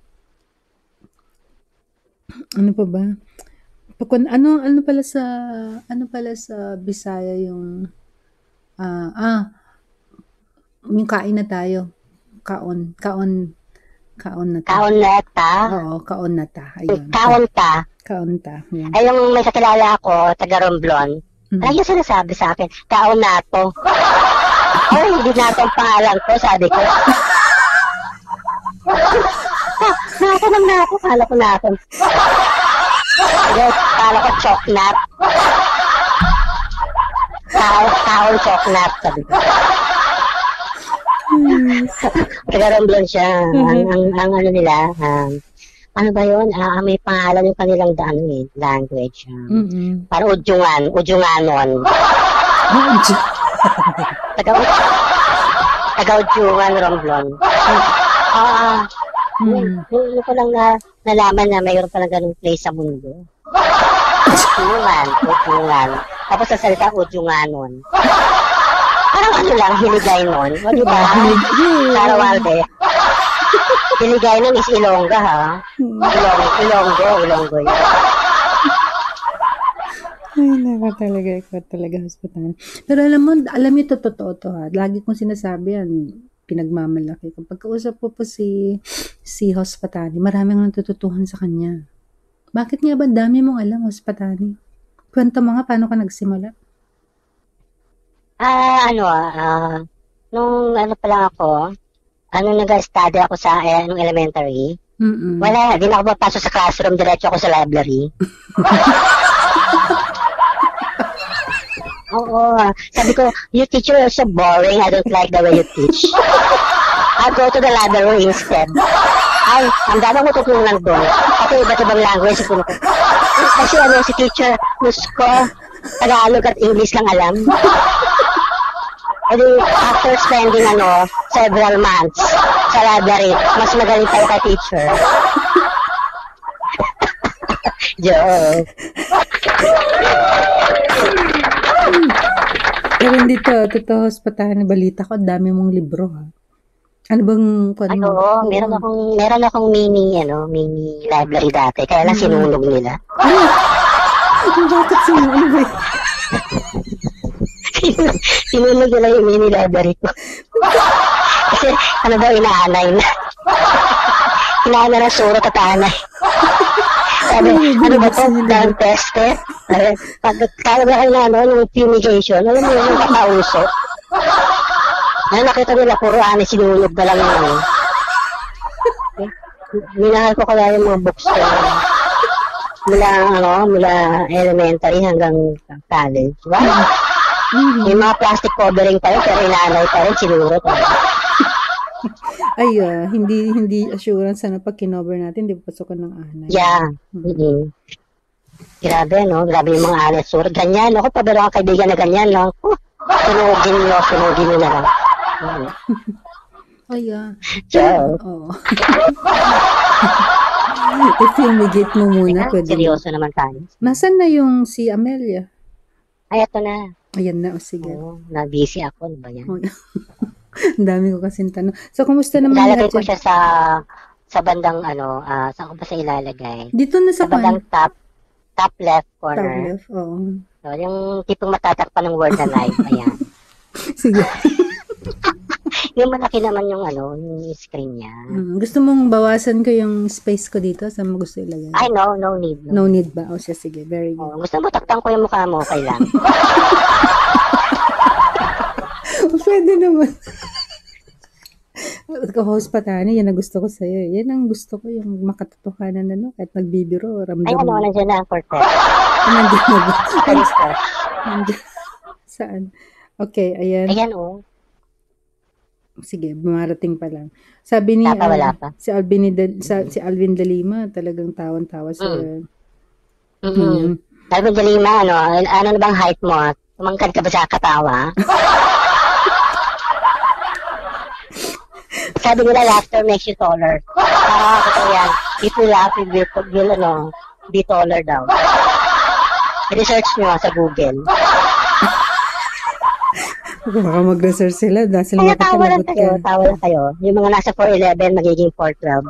Speaker 1: ano pa ba? Pagkun, ano, ano pala sa, ano pala sa Bisaya yung, ah, ah, yung kain na tayo. Kaon, kaon, kaon na ta.
Speaker 3: Kaon na ta.
Speaker 1: Oo, kaon na ta. Ayun.
Speaker 3: Kaon ta.
Speaker 1: Kaon ta. Yan.
Speaker 3: Ay, yung may kakilala ako, taga Romblon,
Speaker 1: Mm.
Speaker 3: lagi sinasabi sa akin, kaon na to. Ay, hindi na to ang pangalan ko, sabi ko. Nato lang na ako, kala ko nato. Kala ko choknat. Kaon, kaon choknat, sabi ko. Taga Romblon siya. Ang, ang, ang ano nila, um, ano ba yun? Ah, may pangalan yung kanilang ano, eh, language. Um,
Speaker 1: Mm-mm.
Speaker 3: Parang udyungan, udyunganon. Taga taga udyungan, Romblon. Ah,
Speaker 1: Mm.
Speaker 3: Hindi ko lang na nalaman na mayroon palang ganung place sa mundo. Udyungan, udyungan. Tapos sa salita, udyunganon. Parang ano lang, hiligay nun. O, di ba? Sara Walde. Hiligay nun is Ilongga, ha? Ilong, Ilonggo, Ilonggo yun.
Speaker 1: Ay, naka talaga. Ikaw talaga, hospital. Pero alam mo, alam mo ito, totoo to ha. Lagi kong sinasabi yan, pinagmamalaki. Kapag kausap ko po si, si Hospatani, marami akong natututuhan sa kanya. Bakit nga ba dami mong alam, Hospatani? Kwento mo nga, paano ka nagsimula?
Speaker 3: Ah, ano ah, ah, nung ano pa lang ako, ano nag-study ako sa eh, nung elementary,
Speaker 1: Mm-mm.
Speaker 3: wala, di na ako papasok sa classroom, diretso ako sa library. Oo, sabi ko, your teacher is so boring, I don't like the way you teach. I'll go to the library instead. Ay, ang dami ko tutunan doon. Kasi iba't ibang language ko. Kasi ano, si teacher, gusto Tagalog at English lang alam. Edi, after spending ano, several months sa library, mas magaling tayo kay teacher. Joke.
Speaker 1: Pero hindi to, totoo, Hospatani, balita ko, dami mong libro ha. Ano bang, ano?
Speaker 3: Ano,
Speaker 1: Oo.
Speaker 3: meron akong, meron akong mini, ano, mini library dati, kaya lang sinunog nila.
Speaker 1: Bakit sino? Ano ba yun?
Speaker 3: Sinunog nila yung mini library ko. Kasi, ano daw, inaanay na. Inaanay na surot at anay. Sabi, ano ba ito? Down tested? Pag kaya ba kayo na, ano, yung fumigation, alam mo yung kakausok. Ano, nakita nila, puro ani, sinunog na lang yun. Minahal ko kaya yung mga books ko. Mula, ano, mula elementary hanggang college. Wow!
Speaker 1: Mhm.
Speaker 3: Yung mga plastic covering pa rin, pero inaanay pa rin, sinurot.
Speaker 1: Ay, ah, hindi hindi assurance na pag kinover natin, di ba pasukan ng anay.
Speaker 3: Yeah. Mm-hmm. Grabe, no? Grabe yung mga anay surot. Ganyan, ako, pabiro ang kaibigan na ganyan, no? Oh, sunugin nyo, sunugin nyo na lang. Mm-hmm.
Speaker 1: Ay, ah.
Speaker 3: So,
Speaker 1: Oo. I-fumigate mo muna,
Speaker 3: teka,
Speaker 1: pwede.
Speaker 3: seryoso naman tayo.
Speaker 1: Nasaan na yung si Amelia?
Speaker 3: Ay, ito na.
Speaker 1: Ayan na, o sige.
Speaker 3: Oo, na-busy ako. Ano ba yan?
Speaker 1: Oh, ang dami ko kasing tanong. So, kumusta naman
Speaker 3: Ilalagay
Speaker 1: lahat
Speaker 3: ko
Speaker 1: yan?
Speaker 3: siya sa sa bandang ano, ah, saan ko ba siya ilalagay?
Speaker 1: Dito na sa
Speaker 3: Sa bandang
Speaker 1: kan.
Speaker 3: top, top left
Speaker 1: Top
Speaker 3: corner.
Speaker 1: left, oo.
Speaker 3: So, yung tipong matatakpan ng word na live. Ayan.
Speaker 1: Sige.
Speaker 3: Yung malaki naman yung ano, yung screen niya.
Speaker 1: Mm, gusto mong bawasan ko yung space ko dito? Saan mo gusto ilagay?
Speaker 3: Ay, no, no need.
Speaker 1: No need ba? O siya, sige. Very good.
Speaker 3: Oh, gusto mo takpan ko yung mukha mo, okay lang.
Speaker 1: Pwede naman. Ka-host pa tayo, yan ang gusto ko sa'yo. Yan ang gusto ko, yung makatotohanan na, no? Kahit nagbibiro, ramdam
Speaker 3: Ay, ano,
Speaker 1: mo.
Speaker 3: nandiyan na ang cortez.
Speaker 1: Nandiyan na ba?
Speaker 3: Ay, sir.
Speaker 1: Nandiyan. Saan? Okay, ayan.
Speaker 3: Ayan, oh.
Speaker 1: Sige, bumarating pa lang. Sabi ni
Speaker 3: Wala pa, wala
Speaker 1: ah,
Speaker 3: pa.
Speaker 1: si Alvin ni Da- sa, si Alvin Dalima, talagang tawan-tawa sa
Speaker 3: Mm-hmm. Alvin de Lima, ano, ano na bang height mo? Tumangkad ka ba sa katawa? Sabi nila, laughter makes you taller. Ah, totoo yan. If you laugh, you will, will ano, be taller daw. Research nyo sa Google.
Speaker 1: Baka mag-research sila dahil sila
Speaker 3: Kaya tawa lang
Speaker 1: makapalagot
Speaker 3: kayo,
Speaker 1: ka.
Speaker 3: tawa lang kayo. Yung mga nasa four eleven, magiging four twelve.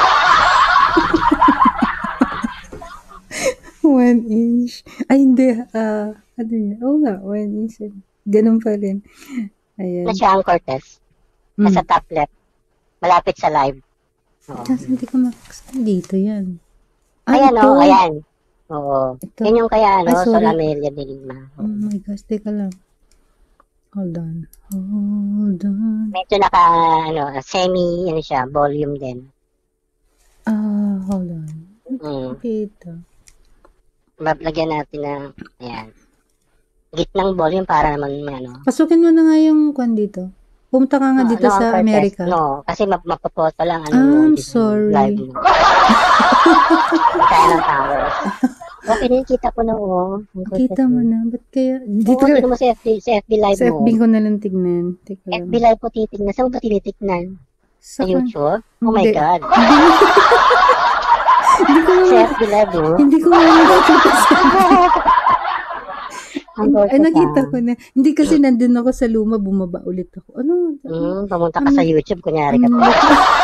Speaker 1: One inch. Ay, hindi. Ah, ano yun? Oo nga, one inch. Ganun pa rin. Ayan.
Speaker 3: Na siya ang Cortez.
Speaker 1: Mm.
Speaker 3: Nasa top left. Malapit sa live. Oo.
Speaker 1: Kasi hindi ko makakasama dito yan. Ah,
Speaker 3: Ayan,
Speaker 1: ito.
Speaker 3: oh, ayan. Oo.
Speaker 1: Ito.
Speaker 3: Yun yung kaya, ano,
Speaker 1: Ay, sorry.
Speaker 3: Sol Amelia de Lima.
Speaker 1: Oh my gosh, teka lang. Hold on. Hold on.
Speaker 3: Medyo naka, ano, semi, ano siya, volume din.
Speaker 1: Ah, hold on.
Speaker 3: Mm.
Speaker 1: Kita.
Speaker 3: Lagyan natin na, ayan. Gitnang volume para naman, ano.
Speaker 1: Pasukin mo na nga yung kwan dito. Pumunta ka nga
Speaker 3: No,
Speaker 1: dito
Speaker 3: no,
Speaker 1: sa
Speaker 3: ang
Speaker 1: Amerika.
Speaker 3: Cortez. No, kasi map mapopoto lang, ano,
Speaker 1: I'm
Speaker 3: mo, dito,
Speaker 1: sorry.
Speaker 3: live mo. Kaya ng towers. Okay, nakikita ko na, oh. Ang Cortez
Speaker 1: Kita mo na. Ba't kaya?
Speaker 3: Dito
Speaker 1: Dito
Speaker 3: Oo,
Speaker 1: ka.
Speaker 3: tignan mo sa F B, sa F B live
Speaker 1: Sa F
Speaker 3: mo.
Speaker 1: B ko na lang tignan. Teka lang.
Speaker 3: F B live po titignan. Saan mo ba tinitignan? Sa
Speaker 1: Saan?
Speaker 3: YouTube? Oh my
Speaker 1: Hindi.
Speaker 3: God.
Speaker 1: Hindi ko
Speaker 3: Sa
Speaker 1: na.
Speaker 3: F B live, oh.
Speaker 1: Hindi ko na nakita sa
Speaker 3: Ang
Speaker 1: Ay,
Speaker 3: Cortez,
Speaker 1: nakita
Speaker 3: ah.
Speaker 1: ko na. Hindi kasi nandun ako sa luma, bumaba ulit ako. Ano?
Speaker 3: Hmm, pumunta ka sa YouTube, kunyari ka.
Speaker 1: Ano?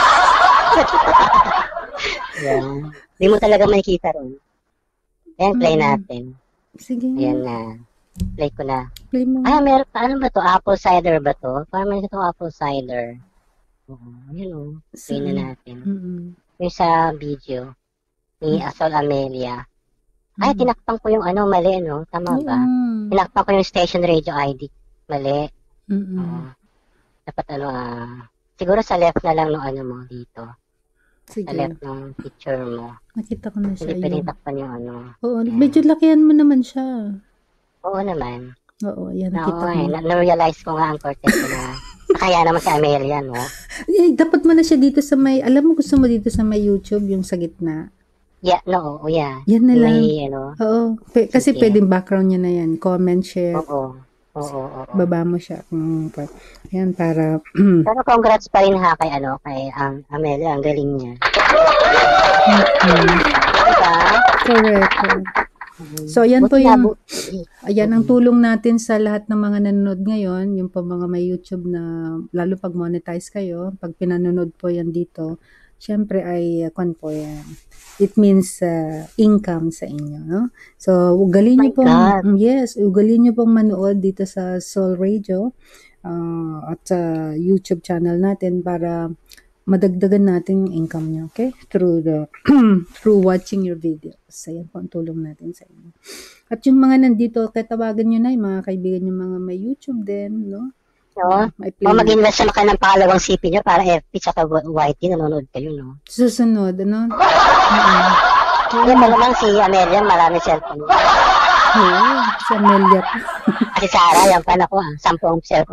Speaker 3: Yeah. Hindi mo talaga makikita ron. Ayan, play
Speaker 1: Mm.
Speaker 3: natin.
Speaker 1: Sige nga.
Speaker 3: Ayan na. Play ko na.
Speaker 1: Play mo.
Speaker 3: Ah, meron pa. Ano ba to? Apple cider ba to? Parang may ito apple cider. Oo, yun o. Play na
Speaker 1: Saan?
Speaker 3: natin.
Speaker 1: Mm-mm.
Speaker 3: Yung sa video ni Sol Amelia. Ay,
Speaker 1: Mm.
Speaker 3: tinakpan ko yung ano, mali, no? Tama ba?
Speaker 1: Oo.
Speaker 3: Tinakpan ko yung station radio I D. Mali.
Speaker 1: Mm-mm.
Speaker 3: Oo. Dapat ano, ah, siguro sa left na lang ng ano mo dito. Sa
Speaker 1: Sige.
Speaker 3: left ng picture mo.
Speaker 1: Nakita ko na siya.
Speaker 3: Hindi
Speaker 1: Ayun.
Speaker 3: pwedeng takpan yung ano.
Speaker 1: Oo, medyo lakihan mo naman siya.
Speaker 3: Oo naman.
Speaker 1: Oo, yan,
Speaker 3: Na,
Speaker 1: nakita
Speaker 3: oo,
Speaker 1: ko
Speaker 3: eh,
Speaker 1: na.
Speaker 3: na- na-realize ko nga ang Cortez ko na kaya naman si Amelia, no?
Speaker 1: Eh, dapat mo na siya dito sa may, alam mo gusto mo dito sa may YouTube, yung sa gitna.
Speaker 3: Yeah, no, oo, yeah.
Speaker 1: Yan na lang.
Speaker 3: May, ano,
Speaker 1: Oo, pe- kasi
Speaker 3: Sige.
Speaker 1: pwedeng background niya na yan. Comment, share,
Speaker 3: oo, oo, oo. oo.
Speaker 1: baba mo siya. Kung, pa- yan, para,
Speaker 3: Pero congrats pa rin ha kay, ano, kay ang Amelia, ang galing niya.
Speaker 1: mm,
Speaker 3: Diba?
Speaker 1: correct. correct. So, yan po
Speaker 3: Buti
Speaker 1: yung,
Speaker 3: na, bu-
Speaker 1: ayan ang tulong natin sa lahat ng mga nanonood ngayon, yung pa mga may YouTube na, lalo pag monetize kayo, pag pinanonood po yan dito, syempre ay, uh, kwan po yan. It means uh, income sa inyo, no? So, ugalin niyo
Speaker 3: My
Speaker 1: pong,
Speaker 3: God.
Speaker 1: mm, yes, ugalin niyo pong manood dito sa Soul Radio uh, at sa YouTube channel natin para madagdagan natin yung income niyo, okay? Through the through watching your videos. Ayan po ang tulong natin sa inyo. At yung mga nandito, katawagan niyo na yung mga kaibigan niyo mga may YouTube din, no?
Speaker 3: no?
Speaker 1: May
Speaker 3: O
Speaker 1: play.
Speaker 3: mag-invest naman kayo ng pangalawang C P nyo para F P tsaka Y T, nanonood kayo, no?
Speaker 1: Susunod, ano? Mm-mm.
Speaker 3: Hindi pa naman si Amelia, marami cellphone.
Speaker 1: Oo, sa Amelia pa.
Speaker 3: Si Sarah, yan pa na ko, ah, sampung cellphone.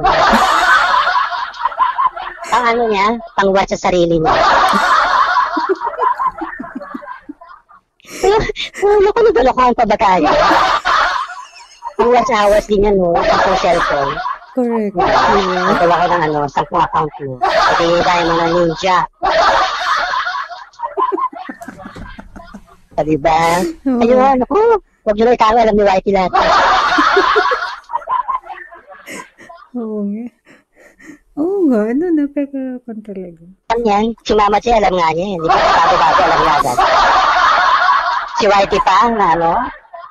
Speaker 3: Pang ano niya, pang watch sa sarili niya. Ano ko na dalakuhan pa ba tayo? Pang watch hours din yan, no? Sampung cellphone.
Speaker 1: Correct. Yeah.
Speaker 3: Nagawa ko ng ano, sampung account mo. Ito yung tayo mga ninja. Sabi ba?
Speaker 1: Oo.
Speaker 3: Ayun, ako, huwag nyo na itawa, alam ni Whitey lahat.
Speaker 1: Oo nga. Oo nga, ano, napaka-kon talaga.
Speaker 3: Alam yan, si Mama Che, alam nga niya, hindi ba bago-bago, alam nga agad. Si Whitey pa, na ano,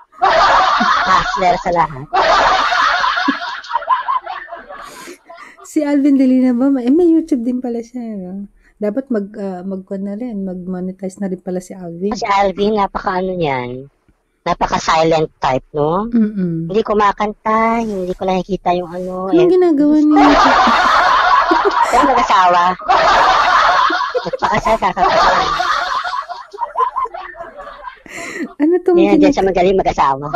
Speaker 3: hustler sa lahat.
Speaker 1: Si Alvin Delina ba? Eh, may YouTube din pala siya. No? Dapat mag, uh, mag na rin, mag-monetize na rin pala si Alvin.
Speaker 3: Si Alvin, napaka ano yan. Napaka-silent type, no?
Speaker 1: Mm-mm.
Speaker 3: Hindi ko makanta, hindi ko nakikita yung ano.
Speaker 1: Anong eh, ginagawa niya?
Speaker 3: Pero mag-asawa. Nagpakasal, kakapasal.
Speaker 1: Ano to?
Speaker 3: Yan, dyan siya magaling mag-asawa.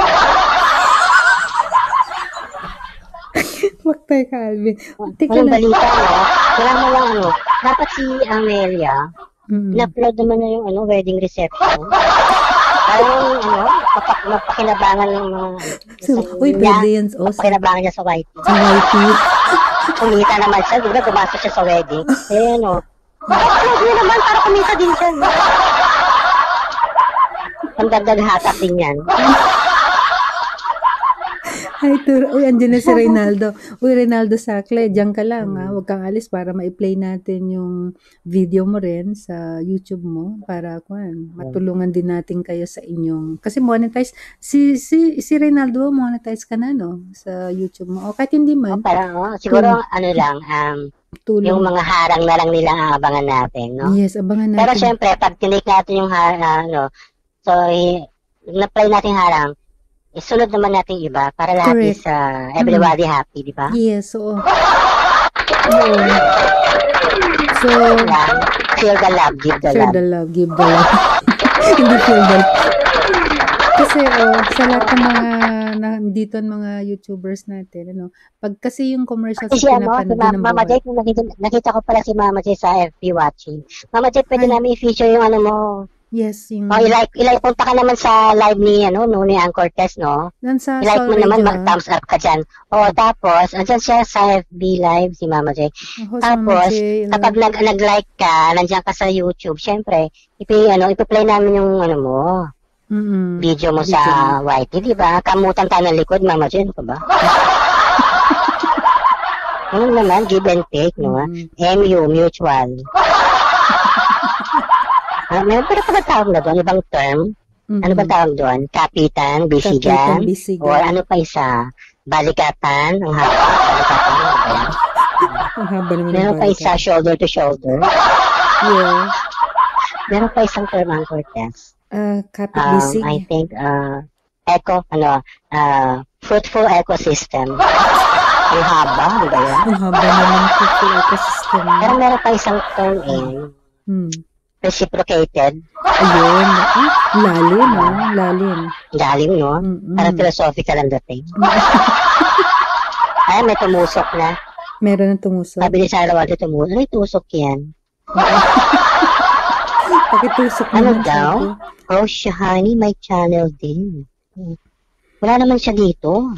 Speaker 1: Wag tayo ka, Alvin. Teka
Speaker 3: Walang
Speaker 1: lang.
Speaker 3: balita, no? Wala mo lang ano. Dapat si Amelia,
Speaker 1: Mm.
Speaker 3: in-upload naman na yung ano, wedding reception. Parang ano, mapak mapakinabangan ng mga...
Speaker 1: So, uy, pwede yan. Oh, sa
Speaker 3: Mapakinabangan niya sa white.
Speaker 1: Y T.
Speaker 3: Kumita naman siya, di ba? Gumastos siya sa wedding. Eh, ano. Upload niya naman para kumita din siya. No? Pagdagdag hatak din yan.
Speaker 1: Hi, Tur. Uy, andyan na si Reynaldo. Uy, Reynaldo Sacle, diyan ka lang, ha? Huwag kang alis para ma-play natin yung video mo rin sa YouTube mo para kuan, matulungan din natin kayo sa inyong kasi monetize si si si Reynaldo monetize ka na no sa YouTube mo. O kahit hindi man.
Speaker 3: O, parang, oh, siguro, hmm. ano lang, um,
Speaker 1: tulong.
Speaker 3: Yung mga harang na lang nila ang abangan natin, no?
Speaker 1: Yes, abangan natin.
Speaker 3: Pero syempre, pag tinik natin yung harang, ano, so, na-play natin harang, isunod naman natin iba para lahat is uh, everybody mm. happy, di ba?
Speaker 1: Yes, oo. Oo. So,
Speaker 3: yeah. Feel the love, give the
Speaker 1: feel
Speaker 3: love.
Speaker 1: the love, give the love. Hindi feel the love. Kasi, oh, sa lahat ng mga nandito mga YouTubers natin, ano, pag kasi yung commercials
Speaker 3: kasi ano, si Ma- Mama Jay, nakita, nakita ko pala si Mama Jay sa F B watching. Mama Jay, pwede Ay. namin i-feature yung ano mo.
Speaker 1: Yes, yung...
Speaker 3: Oh, i-like, i-like, punta ka naman sa live ni, ano, no, ni Anchor Test, no?
Speaker 1: Sa
Speaker 3: i-like mo
Speaker 1: radio,
Speaker 3: naman, mag-thumbs up ka dyan. O, tapos, andyan siya sa F B live, si Mama J. Oh, tapos, J, kapag nag, nag-like ka, nandiyan ka sa YouTube, syempre, ipi, ano, ipi-play namin yung, ano mo,
Speaker 1: mm-hmm.
Speaker 3: video mo
Speaker 1: video.
Speaker 3: sa Y T, di ba? Kamutan tayo ng likod, Mama J, ano ka ba? Ano naman, give and take, no? Mm-hmm. M U, mutual. Uh, may pero pa tawag na doon, ibang term. Mm-hmm. Ano ba tawag doon? Kapitan, bisigan,
Speaker 1: bisigan,
Speaker 3: or ano pa isa? Balikatan, ang haba, balikatan, ano ba yan?
Speaker 1: Ang haba naman.
Speaker 3: Meron pa isa, shoulder to shoulder.
Speaker 1: Yeah.
Speaker 3: Meron pa isang term ang Cortez.
Speaker 1: Uh, kapit
Speaker 3: um,
Speaker 1: bisig.
Speaker 3: I think, uh, eco, ano, uh, fruitful ecosystem. Ang haba, ano ba yan?
Speaker 1: Ang haba naman fruitful ecosystem.
Speaker 3: Pero meron pa isang term eh. Hmm. Reciprocated.
Speaker 1: Ayun. Ah, lalim, ah. Lalim.
Speaker 3: Lalim, no? Mm-hmm. Parang philosophical ang dating. Ay, may tumusok na.
Speaker 1: Meron ng tumusok.
Speaker 3: Sabi ni Sarah Walter, tumusok. Ano yung tusok yan?
Speaker 1: Pakitusok
Speaker 3: ano
Speaker 1: naman.
Speaker 3: daw? Sabi. Oh, siya, honey, may channel din. Wala naman siya dito.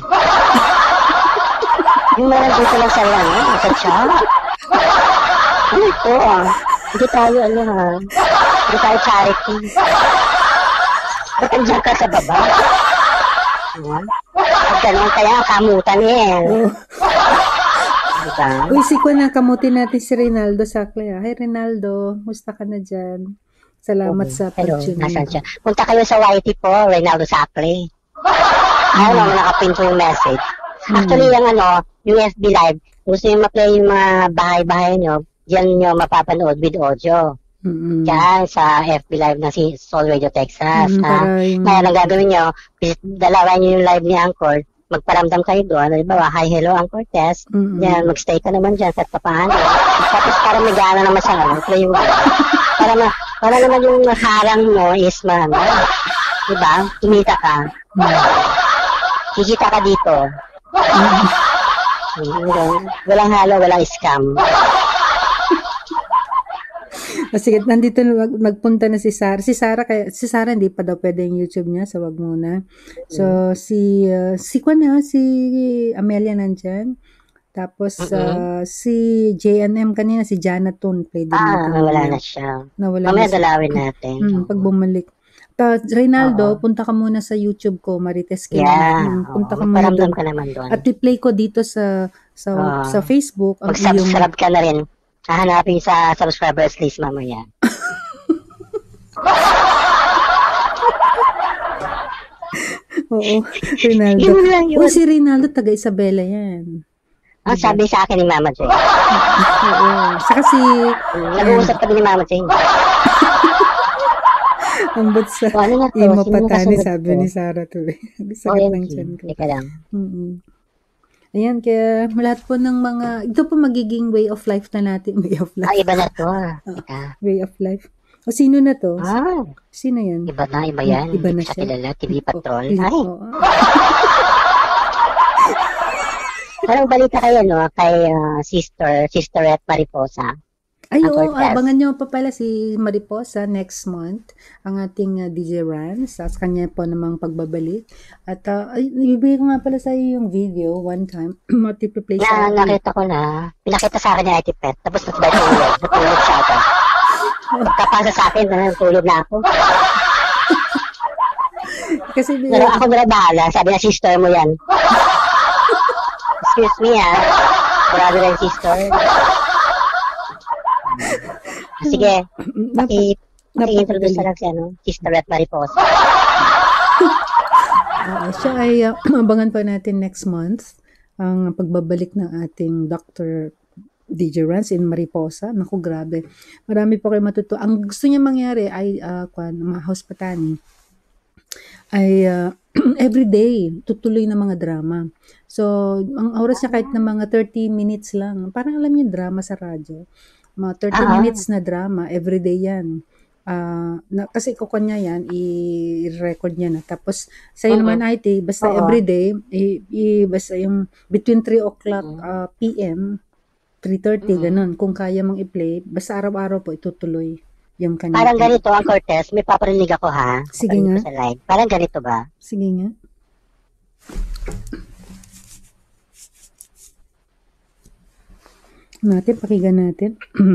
Speaker 3: Yung meron dito lang sa ano, sa chat. Ano ito, ah? Hindi tayo, ano ha, hindi tayo charity. Ba't andyan ka sa baba? Ayan. Pag ganun kaya, kamutan eh.
Speaker 1: Oh.
Speaker 3: Diba?
Speaker 1: Uy, sikwa na, kamutin natin si Reynaldo Sacle. Hi, Reynaldo. Musta ka na dyan? Salamat okay. sa pag-tune.
Speaker 3: Nasaan siya? Punta kayo sa Y T po, Reynaldo Sacle. Ayaw naman nakapin po yung message. Actually, hmm. yung ano, yung F B Live, gusto nyo ma-play yung mga bahay-bahay nyo, diyan nyo mapapanood with audio. Mm-hmm. Diyan sa F B Live na si Soul Radio Texas. Mm-hmm, ha? Yung... Kaya lang gagawin nyo, dalawan nyo yung live ni Anchor, magparamdam kayo doon. Halimbawa, hi, hello, Anchor Test. Mm-hmm. Yan, magstay ka naman dyan sa papaano. Tapos para may gana naman siya, ano, play yung para, ma, para naman yung harang mo is man. Diba? Kumita ka. Mm-hmm. Kikita ka dito. Mm-hmm. Walang halo, walang scam.
Speaker 1: O sige, nandito mag, magpunta na si Sarah. Si Sarah kaya si Sarah hindi pa daw pwede yung YouTube niya, so wag muna. So si uh, si Kwan na si Amelia nandiyan. Tapos uh, si J and M kanina si Janaton pwede
Speaker 3: ah, nawala na siya.
Speaker 1: Nawala
Speaker 3: Mamaya
Speaker 1: na
Speaker 3: dalawin natin.
Speaker 1: Hmm, pag bumalik. Ta Reynaldo, Uh-oh. punta ka muna sa YouTube ko, Marites Kim.
Speaker 3: Yeah.
Speaker 1: Hmm, punta ka muna doon.
Speaker 3: Ka naman doon.
Speaker 1: At i-play ko dito sa sa uh, sa Facebook
Speaker 3: ang mag-subscribe ka na rin. Hahanapin sa subscribers list mamaya.
Speaker 1: Oo, Rinaldo. Uy, si Rinaldo, taga Isabela yan.
Speaker 3: Ang sabi sa akin ni Mama Jane.
Speaker 1: Oo. Saka si,
Speaker 3: Nag-uusap kami ni Mama Jane.
Speaker 1: ambot sa
Speaker 3: O, ano na to?
Speaker 1: imo
Speaker 3: Sino
Speaker 1: patani,
Speaker 3: nakasunod
Speaker 1: sabi
Speaker 3: ko?
Speaker 1: ni Sarah to eh.
Speaker 3: O,
Speaker 1: Sakit
Speaker 3: yan.
Speaker 1: ng tiyan ko.
Speaker 3: Teka lang.
Speaker 1: Mm-mm. Ayan, kaya lahat po ng mga, ito po magiging way of life na natin. Way of
Speaker 3: Ah,
Speaker 1: life.
Speaker 3: iba na to. ah. Teka.
Speaker 1: Way of life. O, sino na to?
Speaker 3: Ah,
Speaker 1: Sino yan?
Speaker 3: iba na, iba yan.
Speaker 1: Iba na
Speaker 3: Hindi ko
Speaker 1: siya.
Speaker 3: kilala. T V Patrol.
Speaker 1: Oh,
Speaker 3: Ay,
Speaker 1: oo.
Speaker 3: parang balita kayo, no? Kay ah, Sister, Sisterette Mariposa.
Speaker 1: Ay,
Speaker 3: Ang
Speaker 1: oo,
Speaker 3: Cortez.
Speaker 1: abangan nyo pa pala si Mariposa next month, ang ating uh, D J Rans, sa kanya po namang pagbabalik. At uh, ay, ibigay ko nga pala sa iyo yung video one time, multiple
Speaker 3: Na,
Speaker 1: sa
Speaker 3: nakita ko na. Pinakita sa akin ni Ate Pet. Tapos natulog. Natulog siya ako. Pagkapasa sa akin, na natulog na ako.
Speaker 1: Kasi
Speaker 3: Pero ako na bahala. Sabi na, sister mo yan. Excuse me, ha. Brother and sister. Sige.
Speaker 1: nap-
Speaker 3: I- I-introduce
Speaker 1: napakadali.
Speaker 3: na lang si ano, Sisterette Mariposa.
Speaker 1: Oo, siya ay uh, abangan pa natin next month ang pagbabalik ng ating Doctor D J Rans in Mariposa. Naku, grabe. Marami po kayo matuto. Ang gusto niya mangyari ay uh, kwan, mga house patani ay uh, everyday tutuloy na mga drama. So, ang oras niya kahit na mga thirty minutes lang. Parang alam niyo yung drama sa radyo. Mga thirty
Speaker 3: Ah.
Speaker 1: minutes na drama, everyday yan. Ah, na, kasi kukon niya yan, i-record niya na. Tapos, sa'yo
Speaker 3: Oo.
Speaker 1: naman I T, basta
Speaker 3: Oo.
Speaker 1: everyday, i, i, basta yung between three o'clock
Speaker 3: Mm.
Speaker 1: uh, P M, three thirty,
Speaker 3: Mm.
Speaker 1: ganun. Kung kaya mong i-play, basta araw-araw po itutuloy yung kanya.
Speaker 3: Parang ganito ang Cortez. May paparinig ako, ha?
Speaker 1: Sige
Speaker 3: Paparinig
Speaker 1: nga.
Speaker 3: ko sa live. Parang ganito ba?
Speaker 1: Sige nga. Natin, pakinggan natin.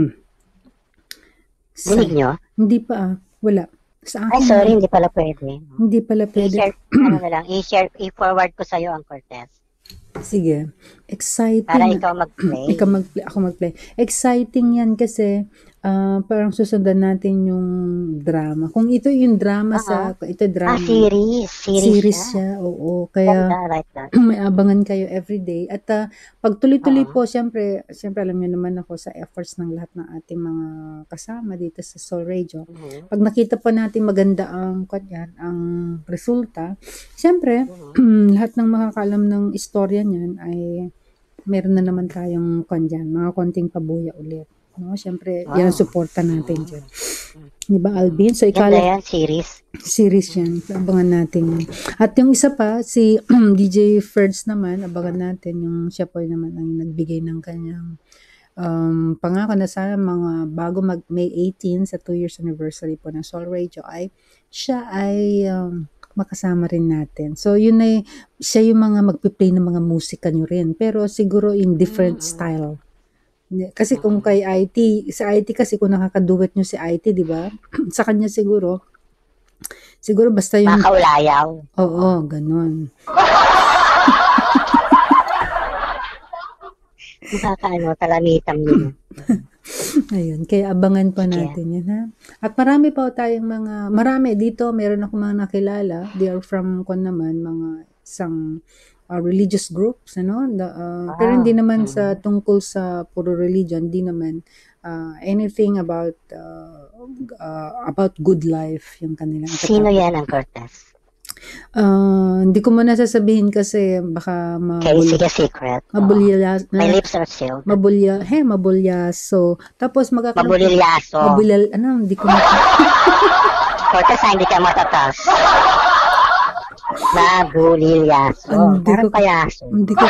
Speaker 1: Sa-
Speaker 3: Dinig nyo?
Speaker 1: Hindi pa ah. Wala. Sa
Speaker 3: Ay,
Speaker 1: akin,
Speaker 3: sorry. Hindi pala pwede.
Speaker 1: hindi pala pwede.
Speaker 3: I-share, ano na lang, i-share, i-forward ko sa'yo ang Cortez.
Speaker 1: Sige. Exciting.
Speaker 3: Para ikaw mag-play.
Speaker 1: Ikaw mag-play, ako mag-play. Exciting yan kasi ah, parang susundan natin yung drama. Kung ito yung drama sa, ito
Speaker 3: Ah,
Speaker 1: drama.
Speaker 3: series. Series,
Speaker 1: series
Speaker 3: siya.
Speaker 1: siya. Oo. Kaya,
Speaker 3: Ganda, right na.
Speaker 1: may abangan kayo everyday. At uh, pag tuloy-tuloy
Speaker 3: Oo.
Speaker 1: po, syempre, syempre alam niyo naman ako sa efforts ng lahat ng ating mga kasama dito sa Soul Radio.
Speaker 3: Mhm.
Speaker 1: Pag nakita po natin maganda ang kanyan, ang resulta, syempre,
Speaker 3: Mhm.
Speaker 1: lahat ng makakaalam ng istorya niyan ay meron na naman tayong kanyan, mga konting pabuya ulit. No, syempre, yan ang
Speaker 3: Wow.
Speaker 1: suporta natin dyan. Di ba, Alvin? So, ikaw,
Speaker 3: Ganda yan, series.
Speaker 1: series yan. Abangan natin yan. At yung isa pa, si D J Ferds naman, abangan natin yung siya po naman ang nagbigay ng kanyang um, pangako na sa mga bago mag May eighteen sa two years anniversary po ng Soul Radio ay siya ay um, makasama rin natin. So, yun ay siya yung mga magpiplay ng mga musika nyo rin. Pero siguro in different
Speaker 3: Mm.
Speaker 1: style. Hindi- Kasi kung kay I T, sa I T kasi kung nakakaduet nyo si I T, di ba? Sa kanya siguro, siguro basta yung,
Speaker 3: Makaulayaw.
Speaker 1: oo, ganun.
Speaker 3: Nakakaano, talamitam nyo.
Speaker 1: Ayun, kaya abangan pa
Speaker 3: Sige.
Speaker 1: natin yan, ha? At marami pa tayong mga, marami dito, meron ako mga nakilala, they are from, kung naman, mga isang uh, religious groups, ano? The, uh, pero
Speaker 3: Ah,
Speaker 1: hindi naman
Speaker 3: mhm.
Speaker 1: sa tungkol sa puro religion, hindi naman uh, anything about uh, uh, about good life yung kanilang
Speaker 3: Sino
Speaker 1: topic.
Speaker 3: yan ang Cortez?
Speaker 1: Ah, hindi ko muna sasabihin kasi baka
Speaker 3: Okay,
Speaker 1: mabul
Speaker 3: sige, secret. Oo.
Speaker 1: mabulya
Speaker 3: My
Speaker 1: na
Speaker 3: lips are sealed.
Speaker 1: mabulya he mabulyaso tapos magkakaroon
Speaker 3: Mabulilyaso.
Speaker 1: mabulal ano hindi ko ma-
Speaker 3: Cortez, ah, hindi ka matatas. Mabulilyaso.
Speaker 1: Hindi
Speaker 3: Parang
Speaker 1: ko-
Speaker 3: payaso.
Speaker 1: hindi ko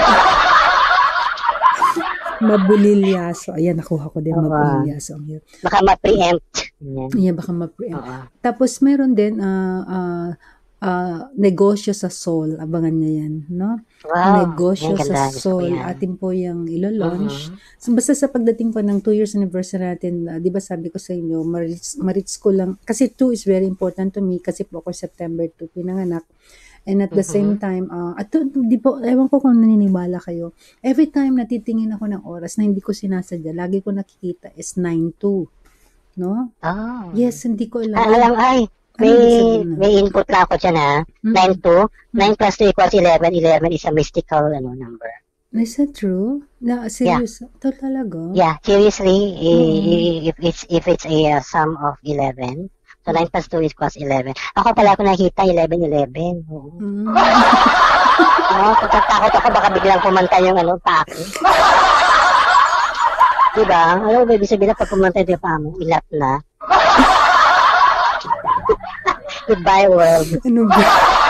Speaker 1: mabulilyaso ayan nakuha ko din
Speaker 3: Oo.
Speaker 1: mabulilyaso ang hirap.
Speaker 3: Baka ma-preempt. Yan.
Speaker 1: Ayan, baka ma-preempt.
Speaker 3: Oo.
Speaker 1: Tapos meron din ah ah, ah, negosyo sa soul abangan niya yan no
Speaker 3: Wow.
Speaker 1: negosyo
Speaker 3: Yan, ganda.
Speaker 1: sa
Speaker 3: Gusto ko
Speaker 1: soul
Speaker 3: yan.
Speaker 1: atin po yung ilo-launch.
Speaker 3: Mhm.
Speaker 1: So, basta sa pagdating po ng two years anniversary natin, uh, di ba sabi ko sa inyo, marits, marits ko lang, kasi two is very important to me, kasi po ako September two pinanganak. And at the
Speaker 3: Mhm.
Speaker 1: same time, uh, at to- di po, ewan ko kung naniniwala kayo, every time natitingin ako ng oras na hindi ko sinasadya, lagi ko nakikita is nine two. No?
Speaker 3: Oh.
Speaker 1: Yes, hindi ko alam.
Speaker 3: Ah, alam, ay,
Speaker 1: Ano
Speaker 3: may,
Speaker 1: ibig sabihin nun?
Speaker 3: may input na ako dyan, ha?
Speaker 1: Mm.
Speaker 3: nine two. nine plus two equals eleven. eleven is a mystical ano, number.
Speaker 1: Is that true? Na serious? Ito talaga?
Speaker 3: Yeah, seriously, i- if it's if it's a uh, sum of eleven, so nine plus two is equals eleven. Ako pala ako nakita eleven eleven. Oo.
Speaker 1: Mm.
Speaker 3: No, tatakot ako baka biglang pumanta yung ano, pa ako. Diba? Ano ba ibig sabihin na pag pumanta yung pa mo, ilat na. Goodbye world.
Speaker 1: Ano ba?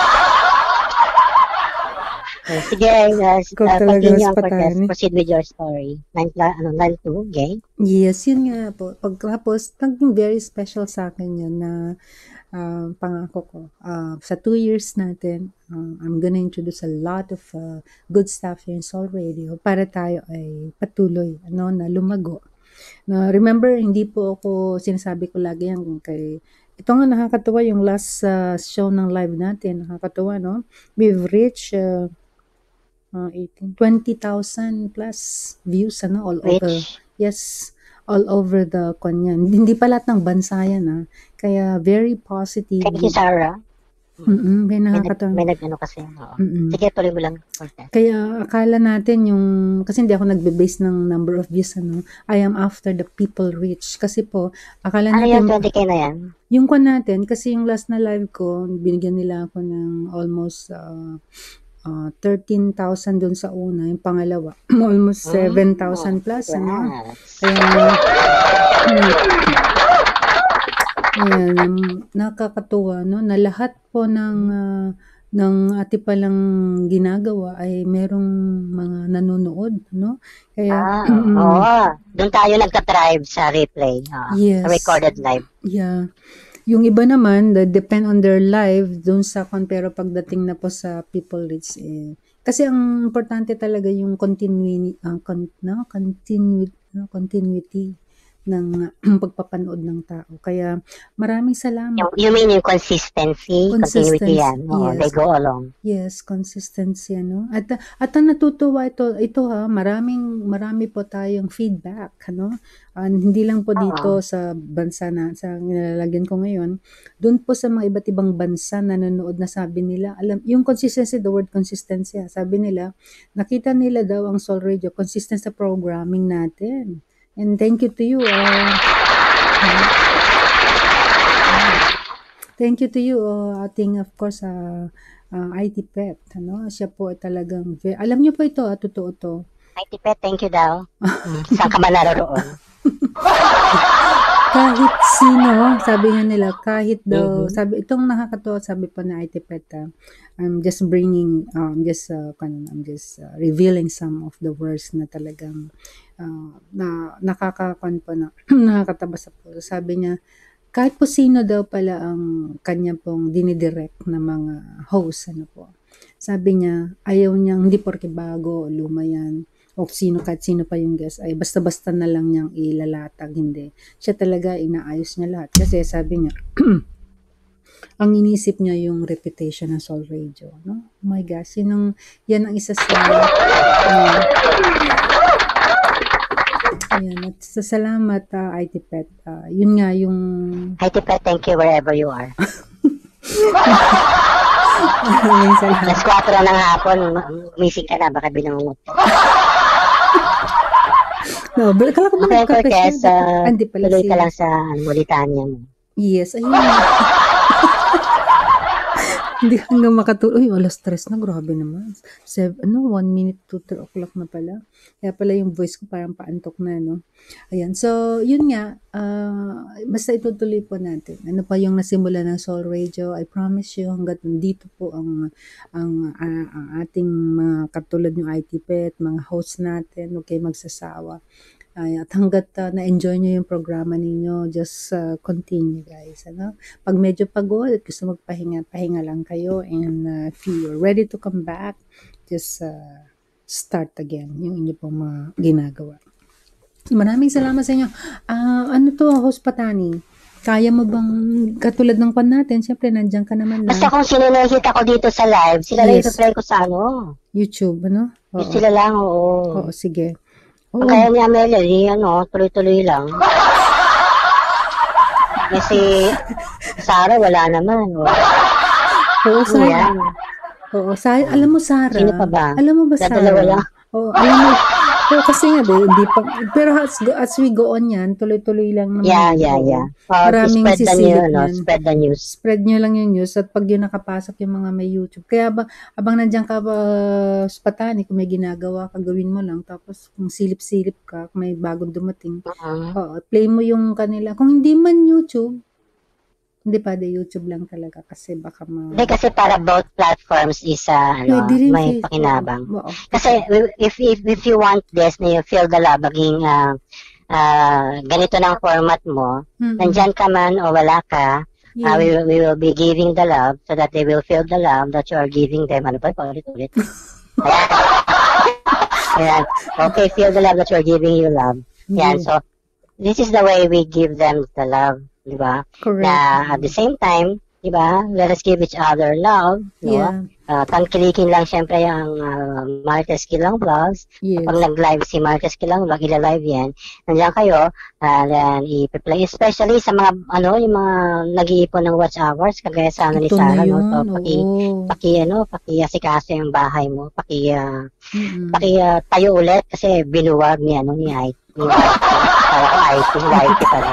Speaker 3: Okay, sige, uh,
Speaker 1: Ikaw
Speaker 3: uh,
Speaker 1: talaga
Speaker 3: continue ang
Speaker 1: Patani.
Speaker 3: Cortez. Proceed with your story. Nine, pla- ano, nine two, okay?
Speaker 1: Yes, yun nga po. Pagkatapos, naging very special sa akin yun na ah, pangako ko. Ah, sa two years natin, ah, I'm gonna introduce a lot of ah, good stuff here in Soul Radio para tayo ay patuloy ano, na lumago. Na remember, hindi po ako, sinasabi ko lagi yan kay, ito nga nakakatuwa yung last ah, show ng live natin, nakakatuwa, no? We've reached ah, ah, eighteen, twenty thousand plus views, ano, all over.
Speaker 3: Which,
Speaker 1: Yes, all over the kanyan. Hindi pa lahat ng bansa yan, ah. Kaya very positive.
Speaker 3: thank you, Sarah.
Speaker 1: Mm-mm, may
Speaker 3: May, nag,
Speaker 1: nakakatawa.
Speaker 3: may nag-ano kasi. Oo.
Speaker 1: Mm-mm.
Speaker 3: Sige, tuloy mo lang, Cortez.
Speaker 1: Kaya akala natin yung, kasi hindi ako nagbe-base ng number of views, ano, I am after the people reach. Kasi po, akala
Speaker 3: Ano
Speaker 1: natin,
Speaker 3: yung twenty K na yan?
Speaker 1: yung kwan natin, kasi yung last na live ko, binigyan nila ako ng almost uh, uh, thirteen thousand dun sa una, yung pangalawa, almost seven thousand plus, ano.
Speaker 3: Congrats.
Speaker 1: Kaya, hmm, ayan, um, nakakatuwa, no, na lahat po ng ah, ng ati palang ginagawa ay merong mga nanonood, no? Kaya,
Speaker 3: Ah,
Speaker 1: mm,
Speaker 3: oo. Doon tayo nagka-thrive sa replay. Ah,
Speaker 1: yes,
Speaker 3: recorded live.
Speaker 1: yeah. Yung iba naman, the depend on their life dun sa kon, pero pagdating na po sa people reach, eh, kasi ang importante talaga yung continuity, ang con, no, continuity, no, continuity ng pagpapanood ng tao. Kaya maraming salamat.
Speaker 3: Yung, you mean yung consistency,
Speaker 1: Consistency,
Speaker 3: continuity yan. Oo,
Speaker 1: yes.
Speaker 3: they go along.
Speaker 1: Yes, consistency, ano. At at ang natutuwa ito, ito ha, maraming marami po tayong feedback, ano. Ah, hindi lang po dito
Speaker 3: Oo.
Speaker 1: sa bansa na sa nilalagyan ko ngayon, doon po sa mga iba't ibang bansa na nanonood na sabi nila, alam, yung consistency, the word consistency, ha, sabi nila, nakita nila daw ang Soul Radio consistent sa programming natin. And thank you to you. Uh, thank you to you, uh, ating of course, uh, uh, I T Pet. Ano? Siya po ay talagang, ve- alam niyo po ito, ah, totoo to.
Speaker 3: Ay, Tipet, thank you daw. Mm, saan ka man naroon?
Speaker 1: Kahit sino, sabi nga nila, kahit daw,
Speaker 3: Mhm.
Speaker 1: sabi, itong nakakatawa, sabi po na I T Pet, ah, I'm just bringing, um, just, uh, kanon, I'm just uh, revealing some of the words na talagang, uh, na nakakakuan po na, nakakataba sa puso. Sabi niya, kahit po sino daw pala ang kanya pong dinidirect na mga host, ano po. Sabi niya, ayaw niyang, hindi porke bago o luma yan, o sino kahit sino pa yung guest, ay basta-basta na lang niyang ilalatag, hindi. Siya talaga, inaayos niya lahat. Kasi sabi niya, ang inisip niya yung reputation ng Soul Radio. No? Oh my gosh, yun ang, yan ang isa sa, uh, ayan, at sa salamat, uh, I T Pet. Uh, yun nga yung,
Speaker 3: Ay, Tipet, thank you wherever you are.
Speaker 1: maraming salamat.
Speaker 3: Alas kwatro ng hapon, umising ka na, baka binangungot.
Speaker 1: No, but akala ko ba
Speaker 3: Okay,
Speaker 1: nagka-press
Speaker 3: Cortez,
Speaker 1: na?
Speaker 3: uh,
Speaker 1: Ah, hindi pala
Speaker 3: tuloy
Speaker 1: si,
Speaker 3: ka lang sa Mauritania mo.
Speaker 1: yes, ayun. Hindi hanggang makatulog. Uy, alas tres na, grabe naman. Seven, ano, one minute to three o'clock na pala. Kaya pala yung voice ko parang paantok na, no? Ayan, so, yun nga, ah, basta itutuloy po natin. Ano pa yung nasimula ng Soul Radio, I promise you, hanggat dito po ang, ang, ah, ang ating mga katulad yung I T Pet, mga hosts natin, huwag kayo magsasawa. Ay, at hanggat ah, na-enjoy nyo yung programa ninyo, just ah, continue guys. Ano? Pag medyo pagod at gusto magpahinga, pahinga lang kayo. And ah, if you're ready to come back, just ah, start again yung inyo pong mga ginagawa. Maraming salamat sa inyo. Ah, ano to, host Patani? Kaya mo bang, katulad ng pan natin, syempre nandiyan ka naman
Speaker 3: Basta
Speaker 1: na
Speaker 3: kung sino nakikita ko dito sa live, sila lang
Speaker 1: yes,
Speaker 3: ito ko sa ano.
Speaker 1: YouTube, ano?
Speaker 3: Yung
Speaker 1: Oo,
Speaker 3: Sila lang, oo.
Speaker 1: oo, sige.
Speaker 3: Ang
Speaker 1: Oo,
Speaker 3: kaya ni Amelia, di ano, tuloy-tuloy lang. Kasi Sarah, wala naman. Oh.
Speaker 1: oo,
Speaker 3: Ano
Speaker 1: Sarah.
Speaker 3: yan?
Speaker 1: Oo, sa, alam mo Sarah,
Speaker 3: Sino pa ba?
Speaker 1: alam mo ba
Speaker 3: Dadalawa
Speaker 1: Sarah?
Speaker 3: lang.
Speaker 1: Oo, alam mo, pero kasi nga, de, hindi pa, pero as, as we go on yan, tuloy-tuloy lang naman.
Speaker 3: Yeah,
Speaker 1: yun,
Speaker 3: yeah,
Speaker 1: oo.
Speaker 3: yeah. Uh,
Speaker 1: Maraming
Speaker 3: spread the news,
Speaker 1: sisilip
Speaker 3: no?
Speaker 1: yan.
Speaker 3: Spread the news.
Speaker 1: Spread nyo lang yung news at pag yun nakapasok yung mga may YouTube. Kaya ba, abang nandiyan ka ba sa Patani, kung may ginagawa ka, gawin mo lang. Tapos kung silip-silip ka, kung may bagong dumating,
Speaker 3: Uh-huh.
Speaker 1: oo, play mo yung kanila. Kung hindi man YouTube, hindi pa, de YouTube lang talaga kasi baka ma...
Speaker 3: Hindi kasi para both platforms is uh, ano,
Speaker 1: Pwede rin
Speaker 3: may
Speaker 1: Facebook.
Speaker 3: pakinabang.
Speaker 1: Oo.
Speaker 3: Kasi if if if you want this na yung Feel the Love maging uh, uh, ganito ng format mo,
Speaker 1: Mm-mm.
Speaker 3: nandyan ka man o wala ka,
Speaker 1: Yeah.
Speaker 3: uh, we, will, we will be giving the love so that they will feel the love that you are giving them. Ano ba? Ulit-ulit. Ayan. Ayan. Okay, feel the love that you are giving you love. Yan,
Speaker 1: Yeah.
Speaker 3: so this is the way we give them the love, di ba?
Speaker 1: Correct.
Speaker 3: Na at the same time, di ba, let us give each other love, no?
Speaker 1: Yeah.
Speaker 3: Uh, tangkilikin lang syempre yung uh, Martes Kilang Vlogs.
Speaker 1: Yes.
Speaker 3: Pag nag-live si Martes Kilang Vlog, ila-live yan. Nandiyan kayo, uh, then i-play, especially sa mga, ano, yung mga nag-iipon ng watch hours, kagaya sa ano ni
Speaker 1: Ito na
Speaker 3: Sarah, no?
Speaker 1: yun,
Speaker 3: So, paki,
Speaker 1: oo.
Speaker 3: paki, ano, paki asikaso yung bahay mo, paki, uh,
Speaker 1: Mm-mm.
Speaker 3: paki uh, tayo ulit kasi binuwag ni, ano, ni I T. Ni I T. Para ko I T, I T pala.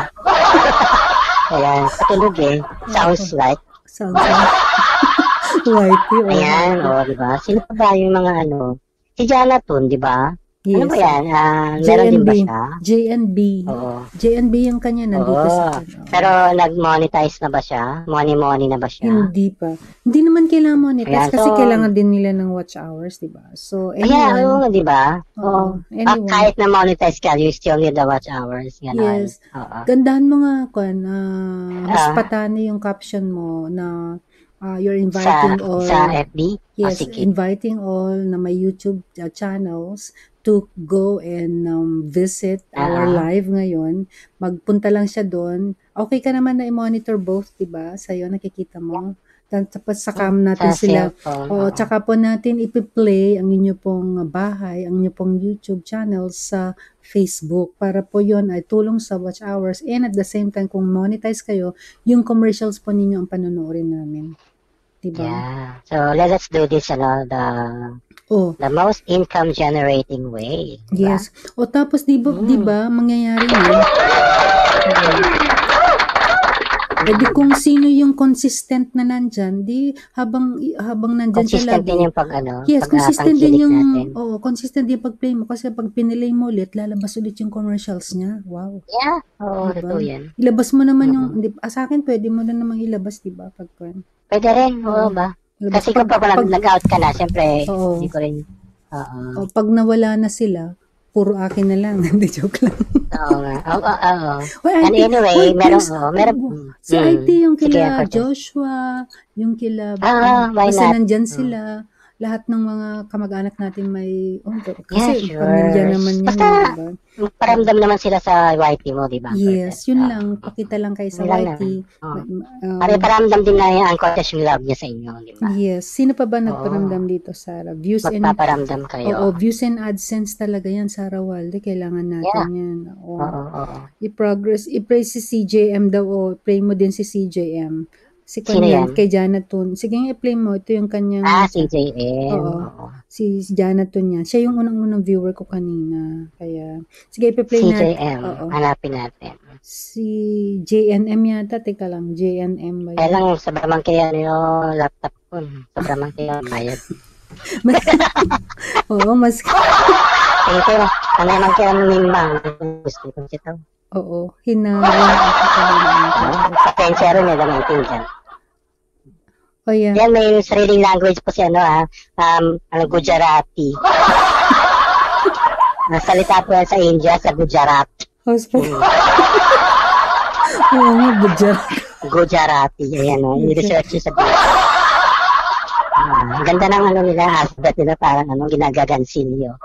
Speaker 3: Ayan, patulog eh. Sounds like.
Speaker 1: Sounds like whitey. Oh.
Speaker 3: Ayan, o, di ba? Sino pa ba yung mga ano? Si Jonathan, di ba?
Speaker 1: Yes.
Speaker 3: Ano ba yan? Ah, meron din ba siya?
Speaker 1: J N B.
Speaker 3: Oo.
Speaker 1: J N B yung kanya, nandito
Speaker 3: Oo.
Speaker 1: sa
Speaker 3: Pero nag-monetize na ba siya? Money-money na ba siya?
Speaker 1: Hindi pa. Hindi naman kailangan monetize
Speaker 3: Ayan,
Speaker 1: kasi
Speaker 3: so-
Speaker 1: kailangan din nila ng watch hours, di ba? So,
Speaker 3: Ayan,
Speaker 1: anyone,
Speaker 3: oo, di ba?
Speaker 1: Oo.
Speaker 3: Oo. Ah,
Speaker 1: Anyone.
Speaker 3: kahit na monetize ka, you still need the watch hours. Ganon.
Speaker 1: Yes.
Speaker 3: Oo.
Speaker 1: gandahan mo nga, Kwan, uh, mas
Speaker 3: Ah.
Speaker 1: patani yung caption mo na uh, you're
Speaker 3: Sa,
Speaker 1: inviting all,
Speaker 3: sa F B? O,
Speaker 1: yes,
Speaker 3: sige.
Speaker 1: inviting all na may YouTube uh, channels to go and um, visit our
Speaker 3: Ah.
Speaker 1: live ngayon. Magpunta lang siya doon. Okay ka naman na i-monitor both, di ba? Sa'yo, nakikita mo. Tapos saka natin
Speaker 3: Sa
Speaker 1: sila,
Speaker 3: cellphone.
Speaker 1: o
Speaker 3: oo.
Speaker 1: tsaka po natin ipi-play ang inyo pong bahay, ang inyo pong YouTube channel sa Facebook para po yon ay tulong sa watch hours and at the same time kung monetize kayo, yung commercials po ninyo ang panonoorin namin. Diba?
Speaker 3: Yeah. So, let us do this, ano, the
Speaker 1: Oh,
Speaker 3: the most income generating way. Diba?
Speaker 1: yes. O tapos di ba,
Speaker 3: Mm.
Speaker 1: di ba mangyayari yun? Eh di kung sino yung consistent na nandyan, di habang habang nandyan siya
Speaker 3: Consistent
Speaker 1: lagi.
Speaker 3: din yung pag, ano,
Speaker 1: Yes,
Speaker 3: pag
Speaker 1: consistent din
Speaker 3: tangkilik
Speaker 1: yung,
Speaker 3: natin.
Speaker 1: oo, consistent din yung pag-play mo kasi pag pinilay mo ulit, lalabas ulit yung commercials niya. Wow.
Speaker 3: Yeah. Oo,
Speaker 1: Diba?
Speaker 3: totoo yan.
Speaker 1: Ilabas mo naman yung,
Speaker 3: Mhm.
Speaker 1: di, ah, sa akin pwede mo na namang ilabas, di ba? Pag,
Speaker 3: Pwede rin, oo ba?
Speaker 1: ilabas.
Speaker 3: Kasi kung pag,
Speaker 1: pag,
Speaker 3: nag-out ka na, syempre,
Speaker 1: Oo.
Speaker 3: hindi ko rin, oo.
Speaker 1: o, pag nawala na sila, puro akin na lang. Hindi, joke lang.
Speaker 3: Oo nga. Oo, oo, oo.
Speaker 1: Well,
Speaker 3: And anyway, meron, oo, meron,
Speaker 1: Si
Speaker 3: mm,
Speaker 1: I T yung
Speaker 3: sige,
Speaker 1: kila
Speaker 3: Cortez.
Speaker 1: Joshua, yung kila,
Speaker 3: Ah, why
Speaker 1: basta
Speaker 3: not?
Speaker 1: nandyan
Speaker 3: Mm.
Speaker 1: sila, lahat ng mga kamag-anak natin may, oh,
Speaker 3: Yeah,
Speaker 1: kasi
Speaker 3: sure.
Speaker 1: pamilya naman yan,
Speaker 3: Basta,
Speaker 1: diba?
Speaker 3: paramdam naman sila sa Y T mo, di ba?
Speaker 1: Yes,
Speaker 3: Cortez?
Speaker 1: yun
Speaker 3: Oo.
Speaker 1: lang, pakita lang kayo sa
Speaker 3: Yun lang
Speaker 1: Y T.
Speaker 3: Oo.
Speaker 1: Um,
Speaker 3: Pare paramdam din na yung Cortez yung love niya sa inyo, di ba?
Speaker 1: yes, sino pa ba nagparamdam dito, Sarah? Views and,
Speaker 3: Magpaparamdam kayo.
Speaker 1: oo, views and AdSense talaga yan, Sarah Walde, kailangan natin yan. Oo.
Speaker 3: Oo, oo.
Speaker 1: I-progress, i-pray si C J M daw, o pray mo din si C J M. Si
Speaker 3: Sino
Speaker 1: Kanyan,
Speaker 3: yan?
Speaker 1: kay Jonathan. Sige nga, i-play mo. Ito yung kanyang,
Speaker 3: Ah, C J M.
Speaker 1: Oo.
Speaker 3: Oo.
Speaker 1: si Jonathan niya. Siya yung unang-unang viewer ko kanina. Kaya, sige, i-play
Speaker 3: C J
Speaker 1: natin.
Speaker 3: M.
Speaker 1: Oo.
Speaker 3: Hanapin natin.
Speaker 1: Si J N M yata. Teka lang, J N M ba
Speaker 3: Kaya
Speaker 1: yun?
Speaker 3: lang, sobrang kaya ano yung laptop ko. Sobrang kaya bayad.
Speaker 1: Mas, oo, mas,
Speaker 3: Thank you. Ano naman kaya nimbang. Gusto ko siya.
Speaker 1: oo, hinawa ako kanina.
Speaker 3: Pasensya rin, may maintindihan.
Speaker 1: O yan.
Speaker 3: Yan, may sariling language po siya, ano, ah. Um, ano, Gujarati. Nasalita po yan sa India, sa Gujarat.
Speaker 1: Hospital. Oo nga, budya.
Speaker 3: Gujarati. Ayan, o. I-research nyo sa Google. Ah, ang ganda ng ano nila, alphabet nila, parang ano, ginagagansilyo.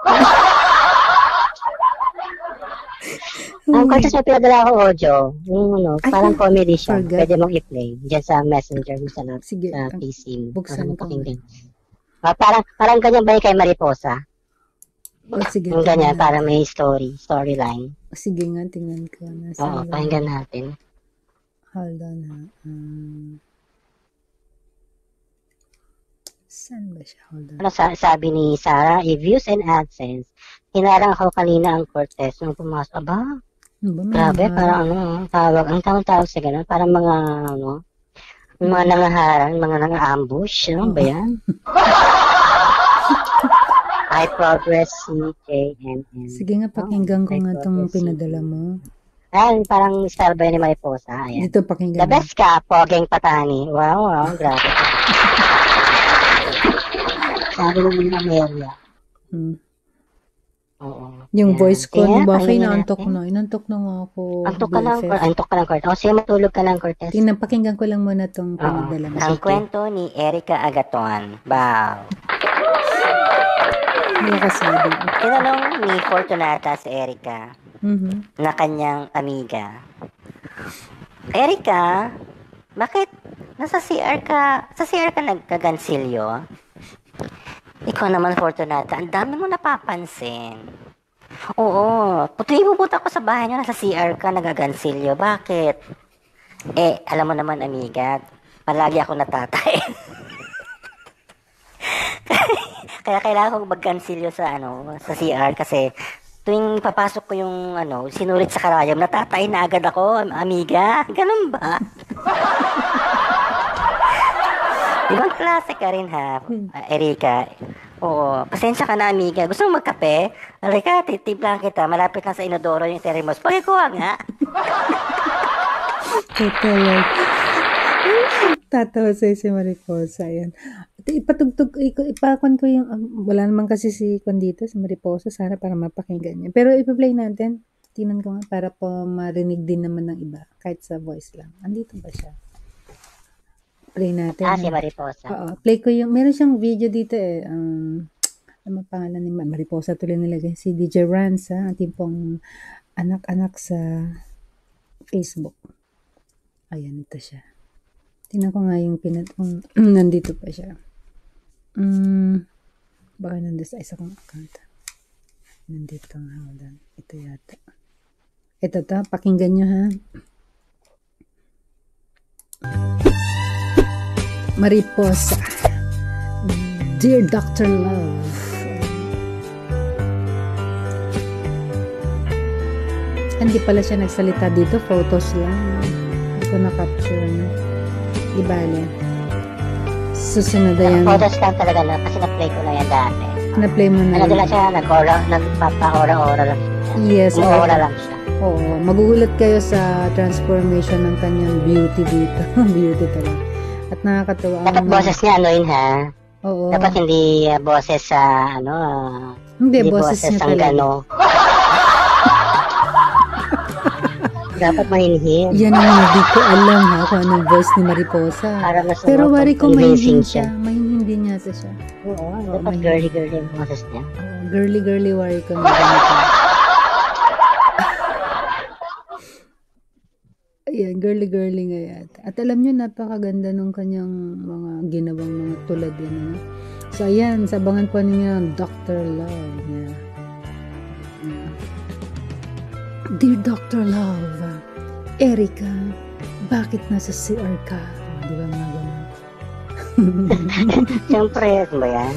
Speaker 3: Ang kasi sa pinadala ko audio, yung ano,
Speaker 1: Ay,
Speaker 3: parang comedy siya.
Speaker 1: forgot.
Speaker 3: Pwede mong i-play dyan sa messenger mo sa,
Speaker 1: Sige,
Speaker 3: sa
Speaker 1: ah,
Speaker 3: P C mo.
Speaker 1: buksan
Speaker 3: Parang
Speaker 1: ko.
Speaker 3: pakinggan. Ah, parang, parang ganyan ba yung kay Mariposa?
Speaker 1: O sige,
Speaker 3: Yung ganyan,
Speaker 1: tingnan.
Speaker 3: parang may story, storyline.
Speaker 1: Sige nga, tingnan ko. Nasa
Speaker 3: Oo, pakinggan natin.
Speaker 1: Hold on ha. Um,
Speaker 2: Saan ba siya? Hold on.
Speaker 3: Ano sa, sabi ni Sarah, eh, views and AdSense. Hinarang ako kanina ang Cortez nung pumasok. Aba,
Speaker 2: Ano ba? May
Speaker 3: grabe,
Speaker 2: nangyari?
Speaker 3: parang ano, tawag, ang tawag-tawag sa ganun, parang mga, ano, mga nangaharang, mga nang-ambush, ano ba yan? High Progress C K N N.
Speaker 2: Sige nga, pakinggan ko
Speaker 3: High
Speaker 2: nga itong
Speaker 3: Progress C K N N.
Speaker 2: pinadala mo.
Speaker 3: Ayan, parang style ba yun ni Mariposa? Ayan.
Speaker 2: Dito, pakinggan
Speaker 3: The best ka, Pogeng Patani. Wow, wow, grabe. Sabi ng mga Amelia.
Speaker 2: Hmm.
Speaker 3: Oo.
Speaker 2: Yung
Speaker 3: Ayan.
Speaker 2: voice ko,
Speaker 3: Kaya,
Speaker 2: ano ba?
Speaker 3: pakinggan
Speaker 2: Inantok
Speaker 3: natin.
Speaker 2: na. Inantok na nga ako.
Speaker 3: Antok ka lang,
Speaker 2: B F F.
Speaker 3: Cor- antok ka lang, Cortez. O, sige, matulog ka lang, Cortez.
Speaker 2: Tingnan, pakinggan ko lang muna itong
Speaker 3: Oo.
Speaker 2: pinadala mo.
Speaker 3: Ang
Speaker 2: Sige.
Speaker 3: kwento ni Erica Agaton. Wow.
Speaker 2: Malakas sabi.
Speaker 3: Tinanong ni Fortunata si Erica
Speaker 2: Mhm.
Speaker 3: na kanyang amiga. Erica, bakit nasa C R ka, sa C R ka nagkagansilyo? Ikaw naman, Fortunata, ang dami mo napapansin. Oo, puti pupunta ko sa bahay nyo, nasa C R ka, nagagansilyo. Bakit? Eh, alam mo naman, amiga, palagi ako natatay. Kaya kailangan ko magkansilyo sa ano, sa C R kasi tuwing papasok ko yung ano, sinulit sa karayom, natatay na agad ako, amiga. Ganun ba? Ibang klase ka rin ha, uh, Erika. Oo, pasensya ka na, amiga. Gusto mo magkape? Halika, titiplan kita. Malapit lang sa inodoro yung termos. Pakikuha nga.
Speaker 2: Totoo. Tatawa sa'yo si Mariposa. Ayan. Ito, ipatugtog, iko- ipakon ko yung, um, wala naman kasi si Kwan dito, si Mariposa, sana para mapakinggan niya. Pero ipa-play natin. Tingnan ko nga para po marinig din naman ng iba. Kahit sa voice lang. Andito ba siya? Play natin.
Speaker 3: Ah, si
Speaker 2: ha?
Speaker 3: Mariposa.
Speaker 2: Oo, play ko yung, meron siyang video dito eh. Um, ano ang pangalan ni Ma- Mariposa tuloy nilagay. Si D J Rans, ha? Ating pong anak-anak sa Facebook. Ayan, ito siya. Tingnan ko nga yung pinat... kung nandito pa siya. Mm, baka nandito sa isa kong account. Nandito nga. Hold on. Ito yata. Ito to. Pakinggan nyo ha. Mariposa. Dear Doctor Love. Hindi pala siya nagsalita dito. Photos lang. Hindi ko na-capture. Di bale. Susunod na yan.
Speaker 3: Photos lang talaga na kasi na-play ko na yan dati.
Speaker 2: Na-play mo na
Speaker 3: Ano
Speaker 2: rin.
Speaker 3: lang siya, nag-ora, nagpapa-ora-ora lang siya.
Speaker 2: Yes.
Speaker 3: Umuora
Speaker 2: oo.
Speaker 3: lang siya.
Speaker 2: Oo. Magugulat kayo sa transformation ng kanyang beauty dito. Beauty talaga. At nakakatawa.
Speaker 3: Dapat
Speaker 2: ang-
Speaker 3: boses niya, ano yun ha?
Speaker 2: Oo.
Speaker 3: Dapat hindi uh, boses sa, ano, uh,
Speaker 2: Hindi, boses niya
Speaker 3: ang
Speaker 2: talaga.
Speaker 3: gano. Dapat mahinhin.
Speaker 2: Yan ang hindi ko alam ha kung anong voice ni Mariposa.
Speaker 3: Para mas
Speaker 2: Pero
Speaker 3: ano,
Speaker 2: wari ko
Speaker 3: convincing
Speaker 2: mahinhin siya. Mahinhin din yata siya.
Speaker 3: Oo,
Speaker 2: Oo,
Speaker 3: dapat
Speaker 2: mahinhin.
Speaker 3: girly-girly yung boses niya.
Speaker 2: Oo, girly girly wari ko na ganito. Ayan, girly girly nga yata. At alam nyo, napakaganda nung kanyang mga ginawang mga tulad yan. Ano? So ayan, sabangan po ninyo ang Doctor Love niya. Yeah. Dear Doctor Love, Erica, bakit nasa C R ka? Oh, di ba mga ganun?
Speaker 3: Siyempre, ano ba yan?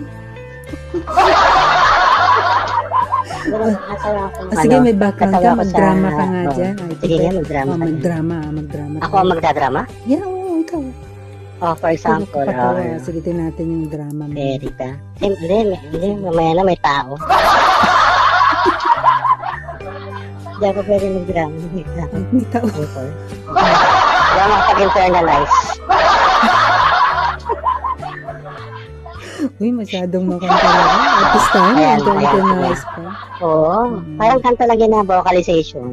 Speaker 3: Pero natawa ko.
Speaker 2: Ah, sige, may background ka,
Speaker 3: natawa ko sa-
Speaker 2: magdrama ka nga
Speaker 3: oo.
Speaker 2: dyan. Ay,
Speaker 3: Sige
Speaker 2: ito-
Speaker 3: nga, magdrama
Speaker 2: Oh,
Speaker 3: ka dyan.
Speaker 2: magdrama, ah, magdrama.
Speaker 3: Ako ang magdadrama?
Speaker 2: Yeah, oo, ikaw.
Speaker 3: Oh, for example,
Speaker 2: Patawa.
Speaker 3: oh,
Speaker 2: Sige, tingnan natin yung drama mo.
Speaker 3: Erika. Hindi, hindi, hindi, mamaya na may tao. Hindi ako pwede magdrama. Hindi
Speaker 2: Ay, may tao.
Speaker 3: ako. Hindi ako makapag-internalize.
Speaker 2: Uy, masyadong makanta na. At this time,
Speaker 3: Ayan,
Speaker 2: ito
Speaker 3: ayan,
Speaker 2: ito na
Speaker 3: ayan.
Speaker 2: pa.
Speaker 3: Oo, parang kanta lagi na vocalization.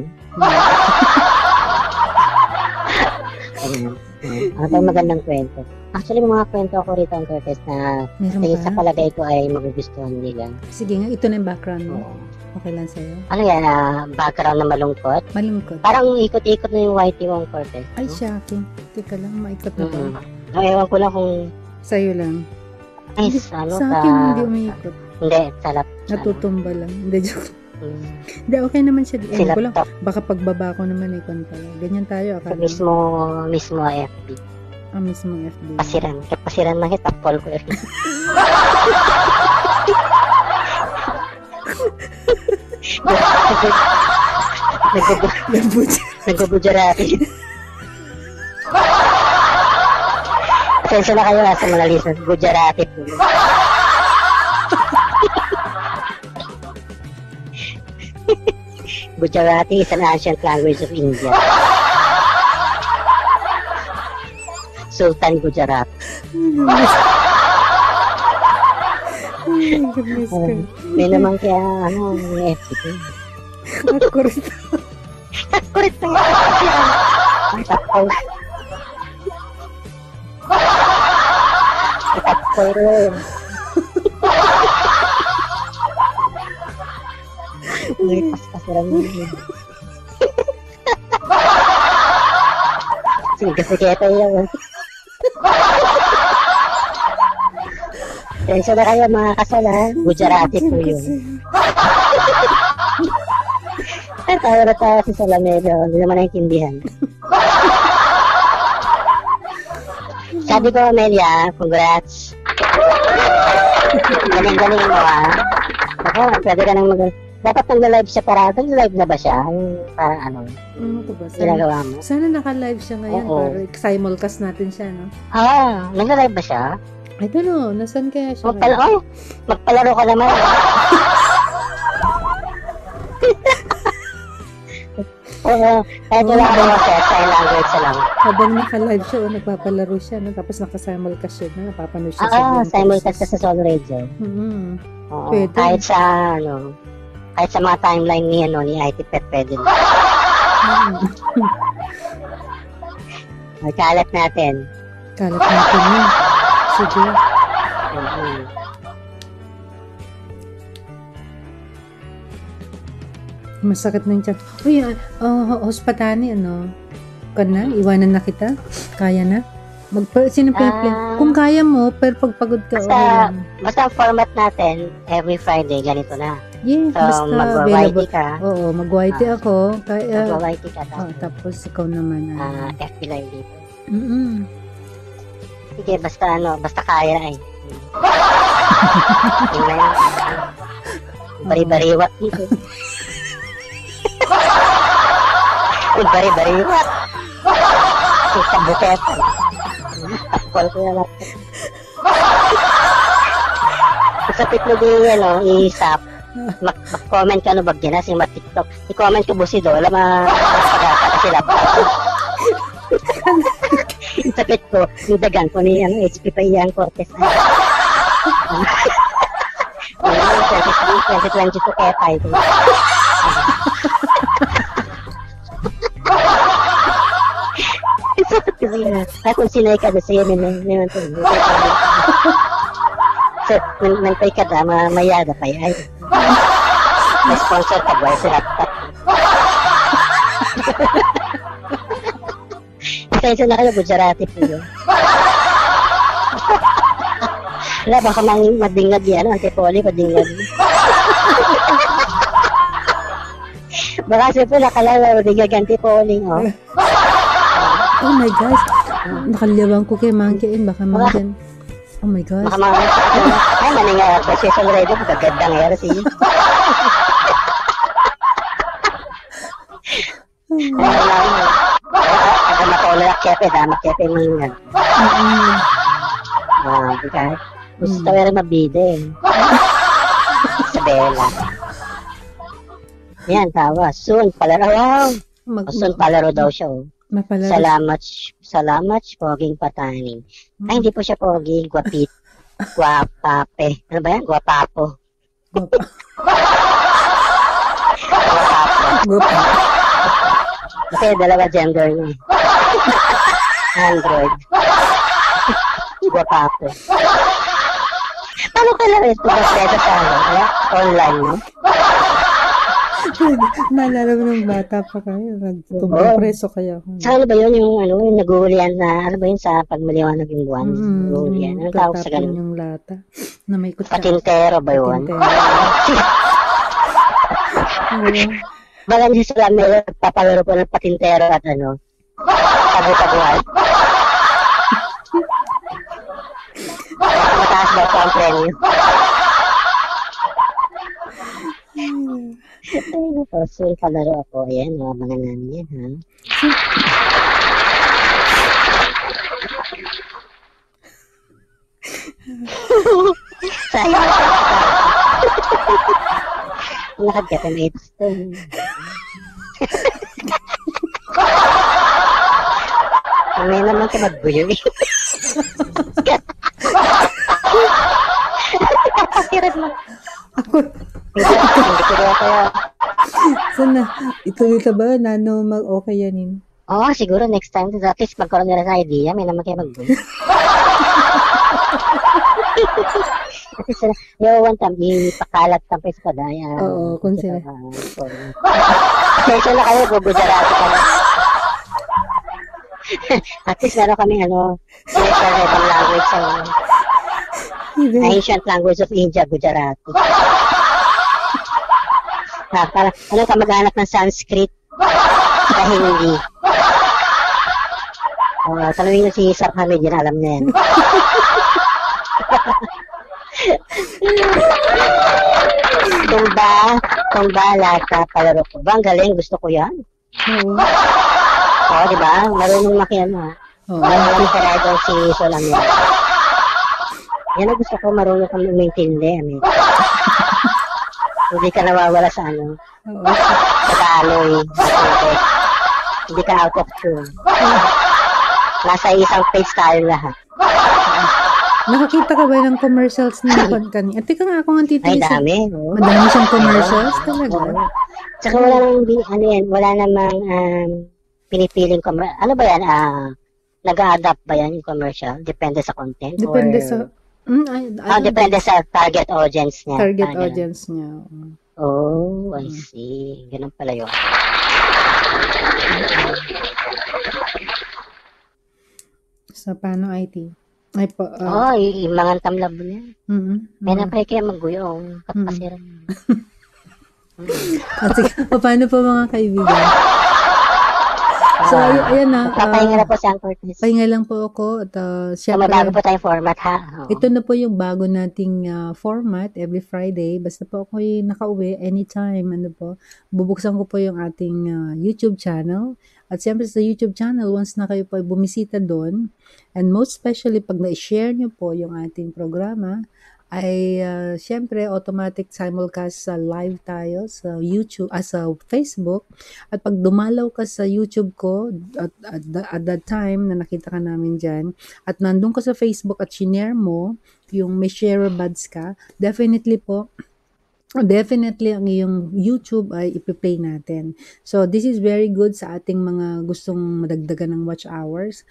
Speaker 3: Ayan. Ano pa yung magandang kwento? Actually, may mga kwento ako rito ang Curtis na
Speaker 2: Meron
Speaker 3: tingin sa
Speaker 2: pa?
Speaker 3: palagay ko ay magugustuhan nila.
Speaker 2: Sige nga, ito na yung background mo.
Speaker 3: Oo.
Speaker 2: Okay lang sa'yo.
Speaker 3: Ano yan, ah, background na malungkot?
Speaker 2: Malungkot.
Speaker 3: Parang ikot-ikot na yung whitey wong Curtis.
Speaker 2: Ay, shocking. Teka lang, maikot na to.
Speaker 3: Mm-hmm. Ay, ewan ko lang kung
Speaker 2: Sa'yo lang.
Speaker 3: ay,
Speaker 2: Hindi,
Speaker 3: ano
Speaker 2: sa
Speaker 3: ka.
Speaker 2: akin, hindi umiikot.
Speaker 3: Hindi, salap.
Speaker 2: Natutumba lang. Hindi, joke.
Speaker 3: Mm.
Speaker 2: Hindi, okay naman siya. Ewan
Speaker 3: Sila
Speaker 2: ko lang.
Speaker 3: top.
Speaker 2: Baka pagbaba ko naman, ikon pala. Ganyan tayo,
Speaker 3: Sa
Speaker 2: akala.
Speaker 3: mismo, mismo F B.
Speaker 2: Ang mismong F B.
Speaker 3: Pasiran. Kaya pasiran lang kita. Paul ko F B. Nagbubujarati. Pasensya na kayo ha sa mga listeners. Gujarati po. Gujarati is an ancient language of India. Sultan Gujarat.
Speaker 2: Ay, goodness ko.
Speaker 3: Uh, may naman kaya, ano, may F B ko.
Speaker 2: Ako rin.
Speaker 3: Ako rin ito. Ang takpaw. Ang takpaw rin. May paspasiran mo yun. Sige, kasi kaya tayo lang. Tensya na kayo mga kasal ha. Gujarati po yun. Ay, tayo na tayo si Salamero. Hindi naman naintindihan. Sabi ko, Amelia, congrats. Galing-galing mo ha. Ako, pwede ka nang mag... Dapat nag-live siya para, nag-live na ba siya? Yung parang ano,
Speaker 2: Ano to ba?
Speaker 3: ginagawa mo?
Speaker 2: Sana naka-live siya ngayon.
Speaker 3: Oo.
Speaker 2: Para simulcast natin siya, no?
Speaker 3: Ah, nag-live ba siya?
Speaker 2: I don't know. Nasaan kaya siya?
Speaker 3: Magpala, oh, magpalaro ka naman. Oo, kahit wala ka naman siya, sign language siya lang.
Speaker 2: Habang naka-live siya, oh, nagpapalaro siya, no? Tapos naka-simulcast siya, no? Napapanood siya
Speaker 3: Ah,
Speaker 2: sa
Speaker 3: simulcast ka sa Soul Radio.
Speaker 2: Mm-hmm.
Speaker 3: Oo,
Speaker 2: Pwede.
Speaker 3: kahit sa, ano, kahit sa mga timeline ni, ano, ni I T Pet, pwede na. Magkalat natin.
Speaker 2: Kalat natin yun. Sige.
Speaker 3: Mm-hmm.
Speaker 2: Masakit na yung tiyan. Uy, uh, hospitani, ano? Ka na? Iwanan na kita? Kaya na? Magpa, sinipin,
Speaker 3: Ah.
Speaker 2: kung kaya mo, pero pagpagod ka,
Speaker 3: Basta-
Speaker 2: okay lang.
Speaker 3: Basta ang format natin, every Friday, ganito na.
Speaker 2: Yeah,
Speaker 3: So,
Speaker 2: basta
Speaker 3: mag-Y T
Speaker 2: available.
Speaker 3: ka.
Speaker 2: Oo, mag-Y T
Speaker 3: Ah.
Speaker 2: ako. Kaya,
Speaker 3: Mag-Y T ka.
Speaker 2: oh, tapos ikaw naman.
Speaker 3: Ah,
Speaker 2: ah.
Speaker 3: F B Live dito.
Speaker 2: Mm-mm.
Speaker 3: Sige, basta ano, basta kaya ay. Tingnan mo. Bari-bariwat dito. Bari-bariwat. Isa buketa. Tapol ko na lang. Sa pitlo din yan, no, isap. Mag- mag-comment ka no bagyan na si ma-tiktok. I-comment ko busi do. Alam ma pagkaka kasi laptop. Sakit ko, yung dagan ko ni ano, H P pa iyang Cortez. twenty twenty-two kaya tayo. Sakit ko yun. Ay, kung sinay ka doon sa'yo, naman ito. So, nantay ka na, mayada pa yan. May sponsor ka ba? Si laptop. Pasensya na kayo, Gujarati po yun. Wala, baka mang madingag yan, antipoli, madingag. Baka siya po nakalala, madingag antipoli, oh.
Speaker 2: Oh my gosh. Nakaliyabang ko kay Monkey In. Baka Monkey. Oh my gosh.
Speaker 3: Baka mga, ay, maningag ako, siya sa radio, magaganda nga yan siya. Ada matulak kepe, damak kepe mingan. Ah, di ka? Gusto tayo rin mabide. Isabela. Yan, tawa. Soon, palaro. Wow.
Speaker 2: Mag,
Speaker 3: Soon, palaro daw siya. Oh.
Speaker 2: mapalaro.
Speaker 3: Salamat, salamat, poging pataning. Ay, hindi po siya poging, guapit. Guapape. Ano ba yan? Guapapo. Guapapo.
Speaker 2: Gupa.
Speaker 3: Kasi dalawa gender niya. Android. Guapapo. Paano ka lang ito ba pwede sa ano? Kaya? Online, no?
Speaker 2: Naalala mo nung bata pa kayo.
Speaker 3: Oo.
Speaker 2: Nagtumbang preso kayo.
Speaker 3: Sa ano ba yun yung ano, yung nag-uulian na, ano ba yun sa pagmaliwanag yung buwan?
Speaker 2: Mm,
Speaker 3: Nag-uulian. Ano tawag sa
Speaker 2: tatapon
Speaker 3: ganun?
Speaker 2: yung lata. Na may kutsara.
Speaker 3: Patintero ba yun?
Speaker 2: Patintero. Oo.
Speaker 3: Baka hindi sila may papalaro po ng patintero at ano, tagu-taguan. mataas daw po ang premyo. Ay, nako, so palaro ako. Ayan, abangan namin yan, ha? Sayang. Nakagata na ito. May naman ka magbuyo eh. Kapasiran mo.
Speaker 1: Ako,
Speaker 3: Hindi ko rin kaya.
Speaker 1: sana, ituloy ka ba? Nano, mag-okay yanin?
Speaker 3: Oo, oh, siguro next time. At least magkaroon nila ng idea. May naman kayo magbuyo. Kasi sila, yung one time, ipakalat tampay sa padaya.
Speaker 1: Oo, kung sila.
Speaker 3: Kaya na kayo, bubujarati ka na. At least meron kami, ano, special ibang language sa ancient language of India, Gujarati. Ha, para, ano ka maghanap ng Sanskrit sa Hindi. Uh, tanongin nyo si Sir Hamid, yun alam niya yan. Tumba, tumba, lata, palaro ko. Ba, ang galing, gusto ko yan.
Speaker 1: Oo.
Speaker 3: Oo, di ba? Marunong makiyan mo, ha?
Speaker 1: Oo.
Speaker 3: Marunong makiyan si Solam yan. Yan ang gusto ko, marunong kang umintindi. Amin. Hindi ka nawawala sa ano.
Speaker 1: Oo.
Speaker 3: Sa kaaloy. Hindi ka out of tune. Nasa isang page tayo lahat.
Speaker 1: Nakakita ka ba ng commercials ni Juan Cani? At teka nga ako ang
Speaker 3: Ay,
Speaker 1: titiis.
Speaker 3: dami. Oh.
Speaker 1: Madami siyang commercials talaga.
Speaker 3: Oo. Tsaka wala namang, bin- ano yan, wala namang um, pinipiling commercial. Ano ba yan? Ah, nag-a-adapt ba yan yung commercial? Depende sa content?
Speaker 1: Depende
Speaker 3: or...
Speaker 1: sa mm, ay,
Speaker 3: Ah,
Speaker 1: ano,
Speaker 3: depende sa target audience niya.
Speaker 1: target
Speaker 3: Ah, ganun.
Speaker 1: audience niya.
Speaker 3: Oh, I
Speaker 1: Hmm.
Speaker 3: see. Ganun pala yun.
Speaker 1: Sa paano I T? Ay po. Uh,
Speaker 3: Oh, y- yung mga tamlab niya.
Speaker 1: mm
Speaker 3: May na kaya maguyong. Katpasiran.
Speaker 1: At sige, o, paano po mga kaibigan? So, ay, ayan na.
Speaker 3: Papahinga
Speaker 1: Uh,
Speaker 3: na po si Uncle Chris.
Speaker 1: pahinga lang po ako. At uh,
Speaker 3: So,
Speaker 1: syempre,
Speaker 3: may bago po tayong format, ha? Oo.
Speaker 1: ito na po yung bago nating uh, format every Friday. Basta po ako yung nakauwi anytime. Ano po, bubuksan ko po yung ating uh, YouTube channel. At siyempre sa YouTube channel, once na kayo po ay bumisita doon, and most especially pag na-share nyo po yung ating programa, ay uh, siyempre automatic simulcast sa live tayo sa YouTube, as sa Facebook. At pag dumalaw ka sa YouTube ko at, at, at that time na nakita ka namin dyan, at nandun ka sa Facebook at shinare mo yung may share buds ka, definitely po definitely ang iyong YouTube ay ipi-play natin. So this is very good sa ating mga gustong madagdagan ng watch hours.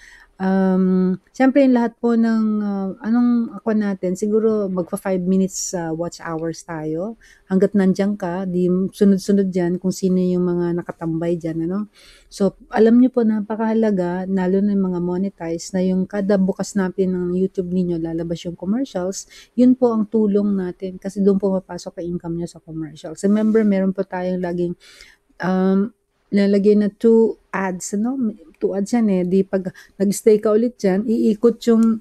Speaker 1: Um, Siyempre yung lahat po ng uh, anong ako natin, siguro magpa five minutes uh, watch hours tayo. Hanggat nandiyan ka, di sunod-sunod dyan kung sino yung mga nakatambay dyan. Ano? So alam niyo po, napakahalaga, lalo na yung mga monetize, na yung kada bukas natin ng YouTube ninyo, lalabas yung commercials, yun po ang tulong natin kasi doon po mapasok ang income nyo sa commercials. Remember, meron po tayong laging um, lalagay na two ads, ano? Two ads yan eh. Di pag nag-stay ka ulit dyan, iikot yung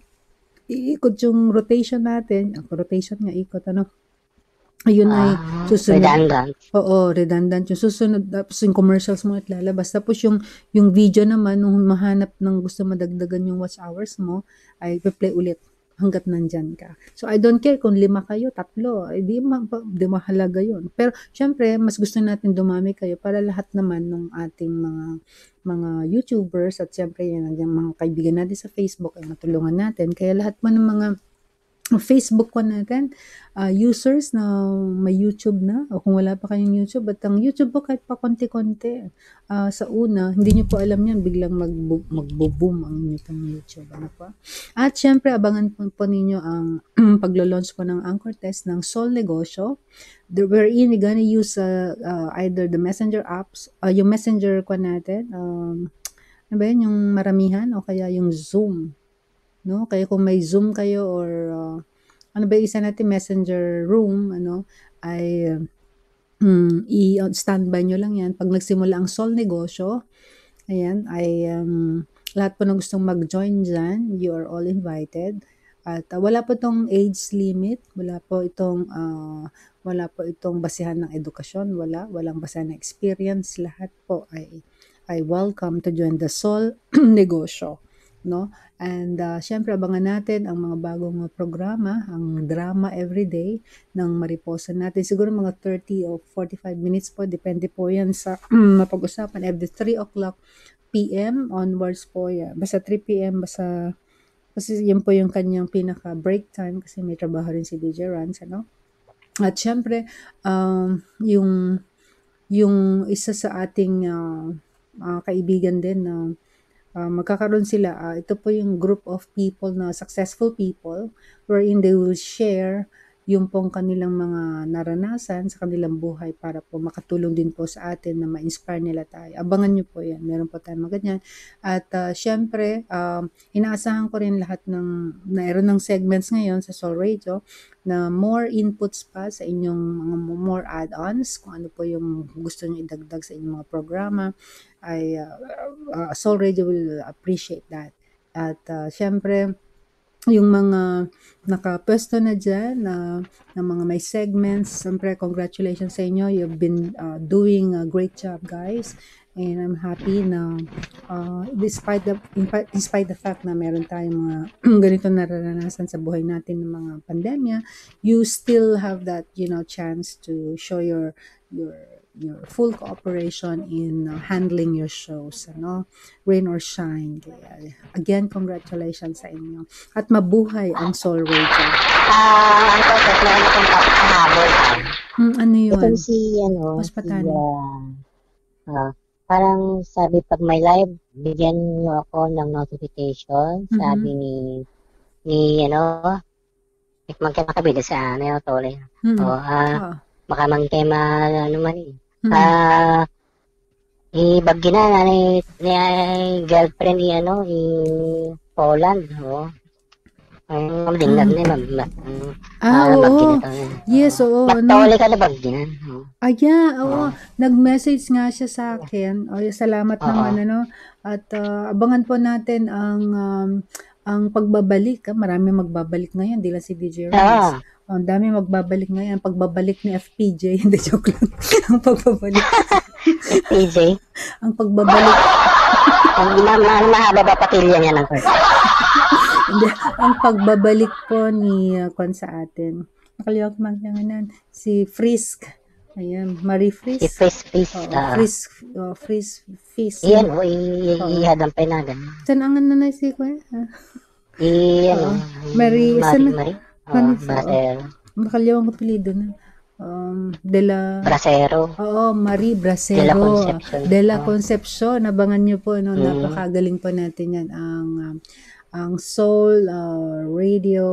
Speaker 1: iikot yung rotation natin. Ang rotation nga, ikot, ano? Ayun ay
Speaker 3: Ah,
Speaker 1: susunod.
Speaker 3: redundant.
Speaker 1: Oo, redundant yung susunod. Tapos yung commercials mo at lalabas. Tapos yung, yung video naman, nung mahanap ng gusto madagdagan yung watch hours mo, ay play ulit hanggat nandyan ka. So, I don't care kung lima kayo, tatlo, eh, di, ma, di mahalaga yun. Pero, syempre, mas gusto natin dumami kayo para lahat naman ng ating mga mga YouTubers at syempre, yan, yung mga kaibigan natin sa Facebook ay matulungan natin. Kaya lahat mo ng mga Facebook ko natin, uh, users na may YouTube na, o kung wala pa kayong YouTube, at ang YouTube po kahit pa konti-konti, uh, sa una, hindi nyo po alam yan, biglang magbo- magbo-boom ang inyo pong YouTube. Ano po? At syempre, abangan po, po ninyo ang paglo-launch po ng Anchor Test ng Sol Negosyo, wherein we're gonna use uh, uh, either the messenger apps, uh, yung messenger ko natin, um, ano ba yun, yung maramihan, o kaya yung Zoom. No, kaya kung may Zoom kayo or uh, ano ba yung isa natin messenger room, ano, ay um, i-standby nyo lang yan. Pag nagsimula ang Sol Negosyo, ayan, ay um, lahat po na gustong mag-join dyan, you are all invited. At uh, wala po itong age limit, wala po itong uh, wala po itong basehan ng edukasyon, wala, walang basehan ng experience, lahat po ay ay welcome to join the Soul Negosyo, no? And uh, syempre abangan natin ang mga bagong programa, ang drama everyday ng Mariposa natin. Siguro mga thirty or forty-five minutes po, depende po yan sa mapag-usapan every three o'clock p m onwards po yan. Basta three p m basta kasi yun po yung kanyang pinaka break time kasi may trabaho rin si D J Rans, ano? At syempre um, yung yung isa sa ating uh, uh, kaibigan din na uh, magkakaroon sila, uh, ito po yung group of people na successful people wherein they will share yung pong kanilang mga naranasan sa kanilang buhay para po makatulong din po sa atin na ma-inspire nila tayo. Abangan nyo po yan. Meron po tayong mga ganyan. At uh, syempre, um, inaasahan ko rin lahat ng, mayroon ng segments ngayon sa Soul Radio na more inputs pa sa inyong mga more add-ons, kung ano po yung gusto nyo idagdag sa inyong mga programa, ay uh, uh, Soul Radio will appreciate that. At uh, syempre, yung mga nakapwesto na dyan, na, na mga may segments, siyempre congratulations sa inyo. You've been uh, doing a great job, guys. And I'm happy na uh, despite the despite the fact na meron tayong mga ganito nararanasan sa buhay natin ng mga pandemya, you still have that, you know, chance to show your your your full cooperation in uh, handling your shows, ano, rain or shine. Kaya, again, congratulations sa inyo. At mabuhay ang Soul Radio.
Speaker 3: Ah, ang concept na ano kung papahabol.
Speaker 1: Hmm, ano yun?
Speaker 3: Ito si, ano,
Speaker 1: Mas
Speaker 3: si,
Speaker 1: patani.
Speaker 3: uh, uh, parang sabi pag may live, bigyan nyo ako ng notification.
Speaker 1: Mhm.
Speaker 3: Sabi ni, ni, ano, magkakabida sa, ano, tole.
Speaker 1: Hmm.
Speaker 3: O, ah,
Speaker 1: Ah.
Speaker 3: baka magtema, ano man eh.
Speaker 1: Hmm.
Speaker 3: Ah, ibagyo na ni, ni girlfriend ni ano, ni Poland, oh. Ang dinag na mag
Speaker 1: Ah, oo. Yes, oo. No.
Speaker 3: Magtawali ka na bagyo na. Oh.
Speaker 1: Ah, yeah, oo. Nag-message nga siya sa akin. O, salamat
Speaker 3: Oo.
Speaker 1: naman, ano. At uh, abangan po natin ang um, ang pagbabalik. Ah. Marami magbabalik ngayon, di lang si D J Rams.
Speaker 3: Ah.
Speaker 1: Ang dami magbabalik ngayon. Ang pagbabalik ni F P J, hindi, joke lang. Ang pagbabalik.
Speaker 3: P J,
Speaker 1: Ang pagbabalik.
Speaker 3: ang ma- ma- mahaba ba patilya niya ng court?
Speaker 1: Hindi, ang pagbabalik po ni uh, Kwan sa atin. Nakaliwag magdanganan. Si Frisk. Ayan, Marie Frisk.
Speaker 3: Si Frizz Fizz.
Speaker 1: Oo,
Speaker 3: ah.
Speaker 1: Frisk. Oh, Frisk. Fisk.
Speaker 3: Iyan, o, ihadang pa na ganun.
Speaker 1: Saan ang ano na si Kwan? Ah,
Speaker 3: Iyan,
Speaker 1: Oo.
Speaker 3: o.
Speaker 1: Marie-
Speaker 3: Marie,
Speaker 1: saan-
Speaker 3: Marie. Oh,
Speaker 1: Marie-
Speaker 3: Brasero.
Speaker 1: Nakaliwag ang apelido na. Um, de la...
Speaker 3: Brasero.
Speaker 1: Oo, Marie Bracero.
Speaker 3: De la Concepcion.
Speaker 1: De la
Speaker 3: Oo.
Speaker 1: Concepcion. Abangan nyo po, no?
Speaker 3: Mm.
Speaker 1: Napakagaling po natin yan. Ang, um, ang Soul uh, Radio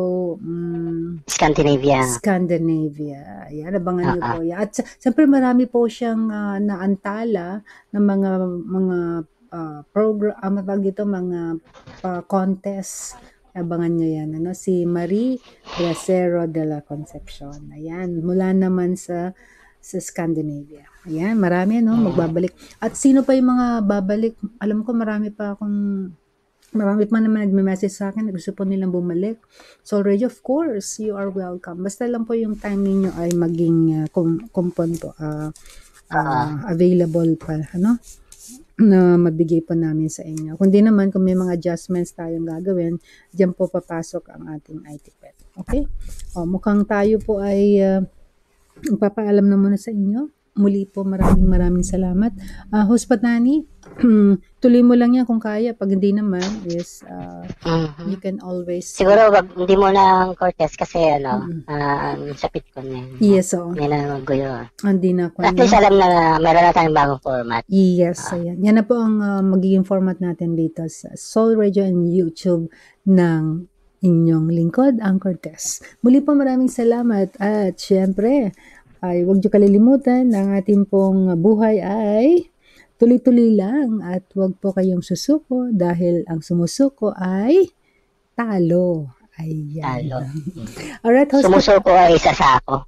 Speaker 1: um,
Speaker 3: Scandinavia.
Speaker 1: Scandinavia. Yan, abangan nyo
Speaker 3: Ah,
Speaker 1: po yan. At sa- siyempre marami po siyang uh, naantala ng mga mga uh, program, uh, matawag ito, mga uh, contest. Abangan nyo yan. Ano? Si Marie Bracero de la Concepcion. Ayan, mula naman sa sa Scandinavia. Ayan, marami, no? Magbabalik. At sino pa yung mga babalik? Alam ko marami pa akong marami pa naman nagme-message sa akin na gusto po nilang bumalik. So, already, of course, you are welcome. Basta lang po yung time ninyo ay maging uh, kum- kumpon po, uh, uh, available pa, ano? Na mabigay po namin sa inyo. Kundi naman, kung may mga adjustments tayong gagawin, diyan po papasok ang ating I T Pet. Okay? O, mukhang tayo po ay uh, papaalam na muna sa inyo. Muli po, maraming maraming salamat. Uh, Host Patani, tuloy mo lang yan kung kaya. Pag hindi naman, is uh,
Speaker 3: Mhm.
Speaker 1: you can always...
Speaker 3: Siguro, wag, hindi mo na ang Cortez kasi, ano,
Speaker 1: Mhm.
Speaker 3: ah, ang sapit ko na yun.
Speaker 1: Yes, oo.
Speaker 3: May na magguyo.
Speaker 1: Hindi na ako.
Speaker 3: At least alam na meron na tayong bagong format.
Speaker 1: Yes, ayan. Yan na po ang uh, magiging format natin dito sa Soul Radio and YouTube ng inyong lingkod, ang Cortez. Muli po maraming salamat at syempre, ay huwag niyo kalilimutan na ang ating pong buhay ay tuloy-tuloy lang at huwag po kayong susuko dahil ang sumusuko ay talo. Ayan.
Speaker 3: Talo.
Speaker 1: Alright, host.
Speaker 3: Sumusuko ay isa sa ako.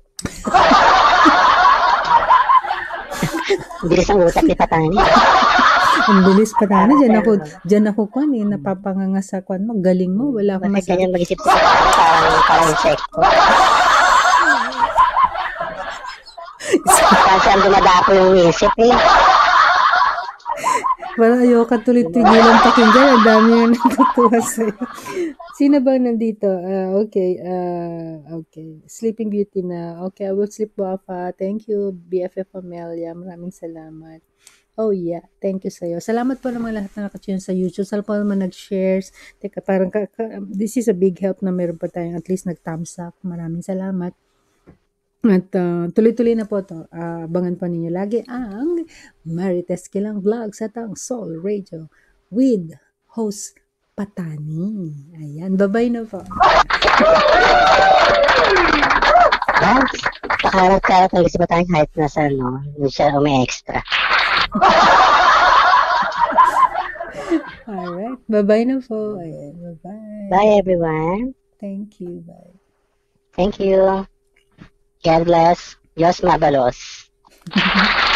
Speaker 3: Bilis ang utak ni Patani.
Speaker 1: Ang bilis pa tayo. Diyan ako, diyan ako kwan eh. Napapanganga sa kwan mo. Galing mo. Wala akong
Speaker 3: Bakit
Speaker 1: masabi.
Speaker 3: ganyan mag-isip sa Parang insekto. Kasi ang dumadapo yung isip eh.
Speaker 1: Parang ayoko tuloy-tigilan pakinggan. Ang dami yung natutuwa sa'yo. Sino bang nandito? Ah, okay. ah, okay. Sleeping Beauty na. Okay, I will sleep Wafa. Thank you, B F F Amelia. Maraming salamat. Oh yeah, thank you sa'yo. Salamat po naman lahat na nakatune sa YouTube. Salamat po naman nag-shares. Teka, parang ka, ka, this is a big help na meron pa tayong at least nag-thumbs up. Maraming salamat. At uh, tuloy-tuloy na po to. Uh, abangan pa ninyo lagi ang Marites Kilang Vlogs at ang Soul Radio with host Patani. Ayan, bye-bye na po.
Speaker 3: Ah, nakaharap-karap talaga si Batang kahit nasa ano, hindi siya umi-extra.
Speaker 1: Alright, bye-bye na po. Ayan, bye-bye.
Speaker 3: Bye everyone.
Speaker 1: Thank you, bye.
Speaker 3: Thank you. God bless. Diyos mabalos.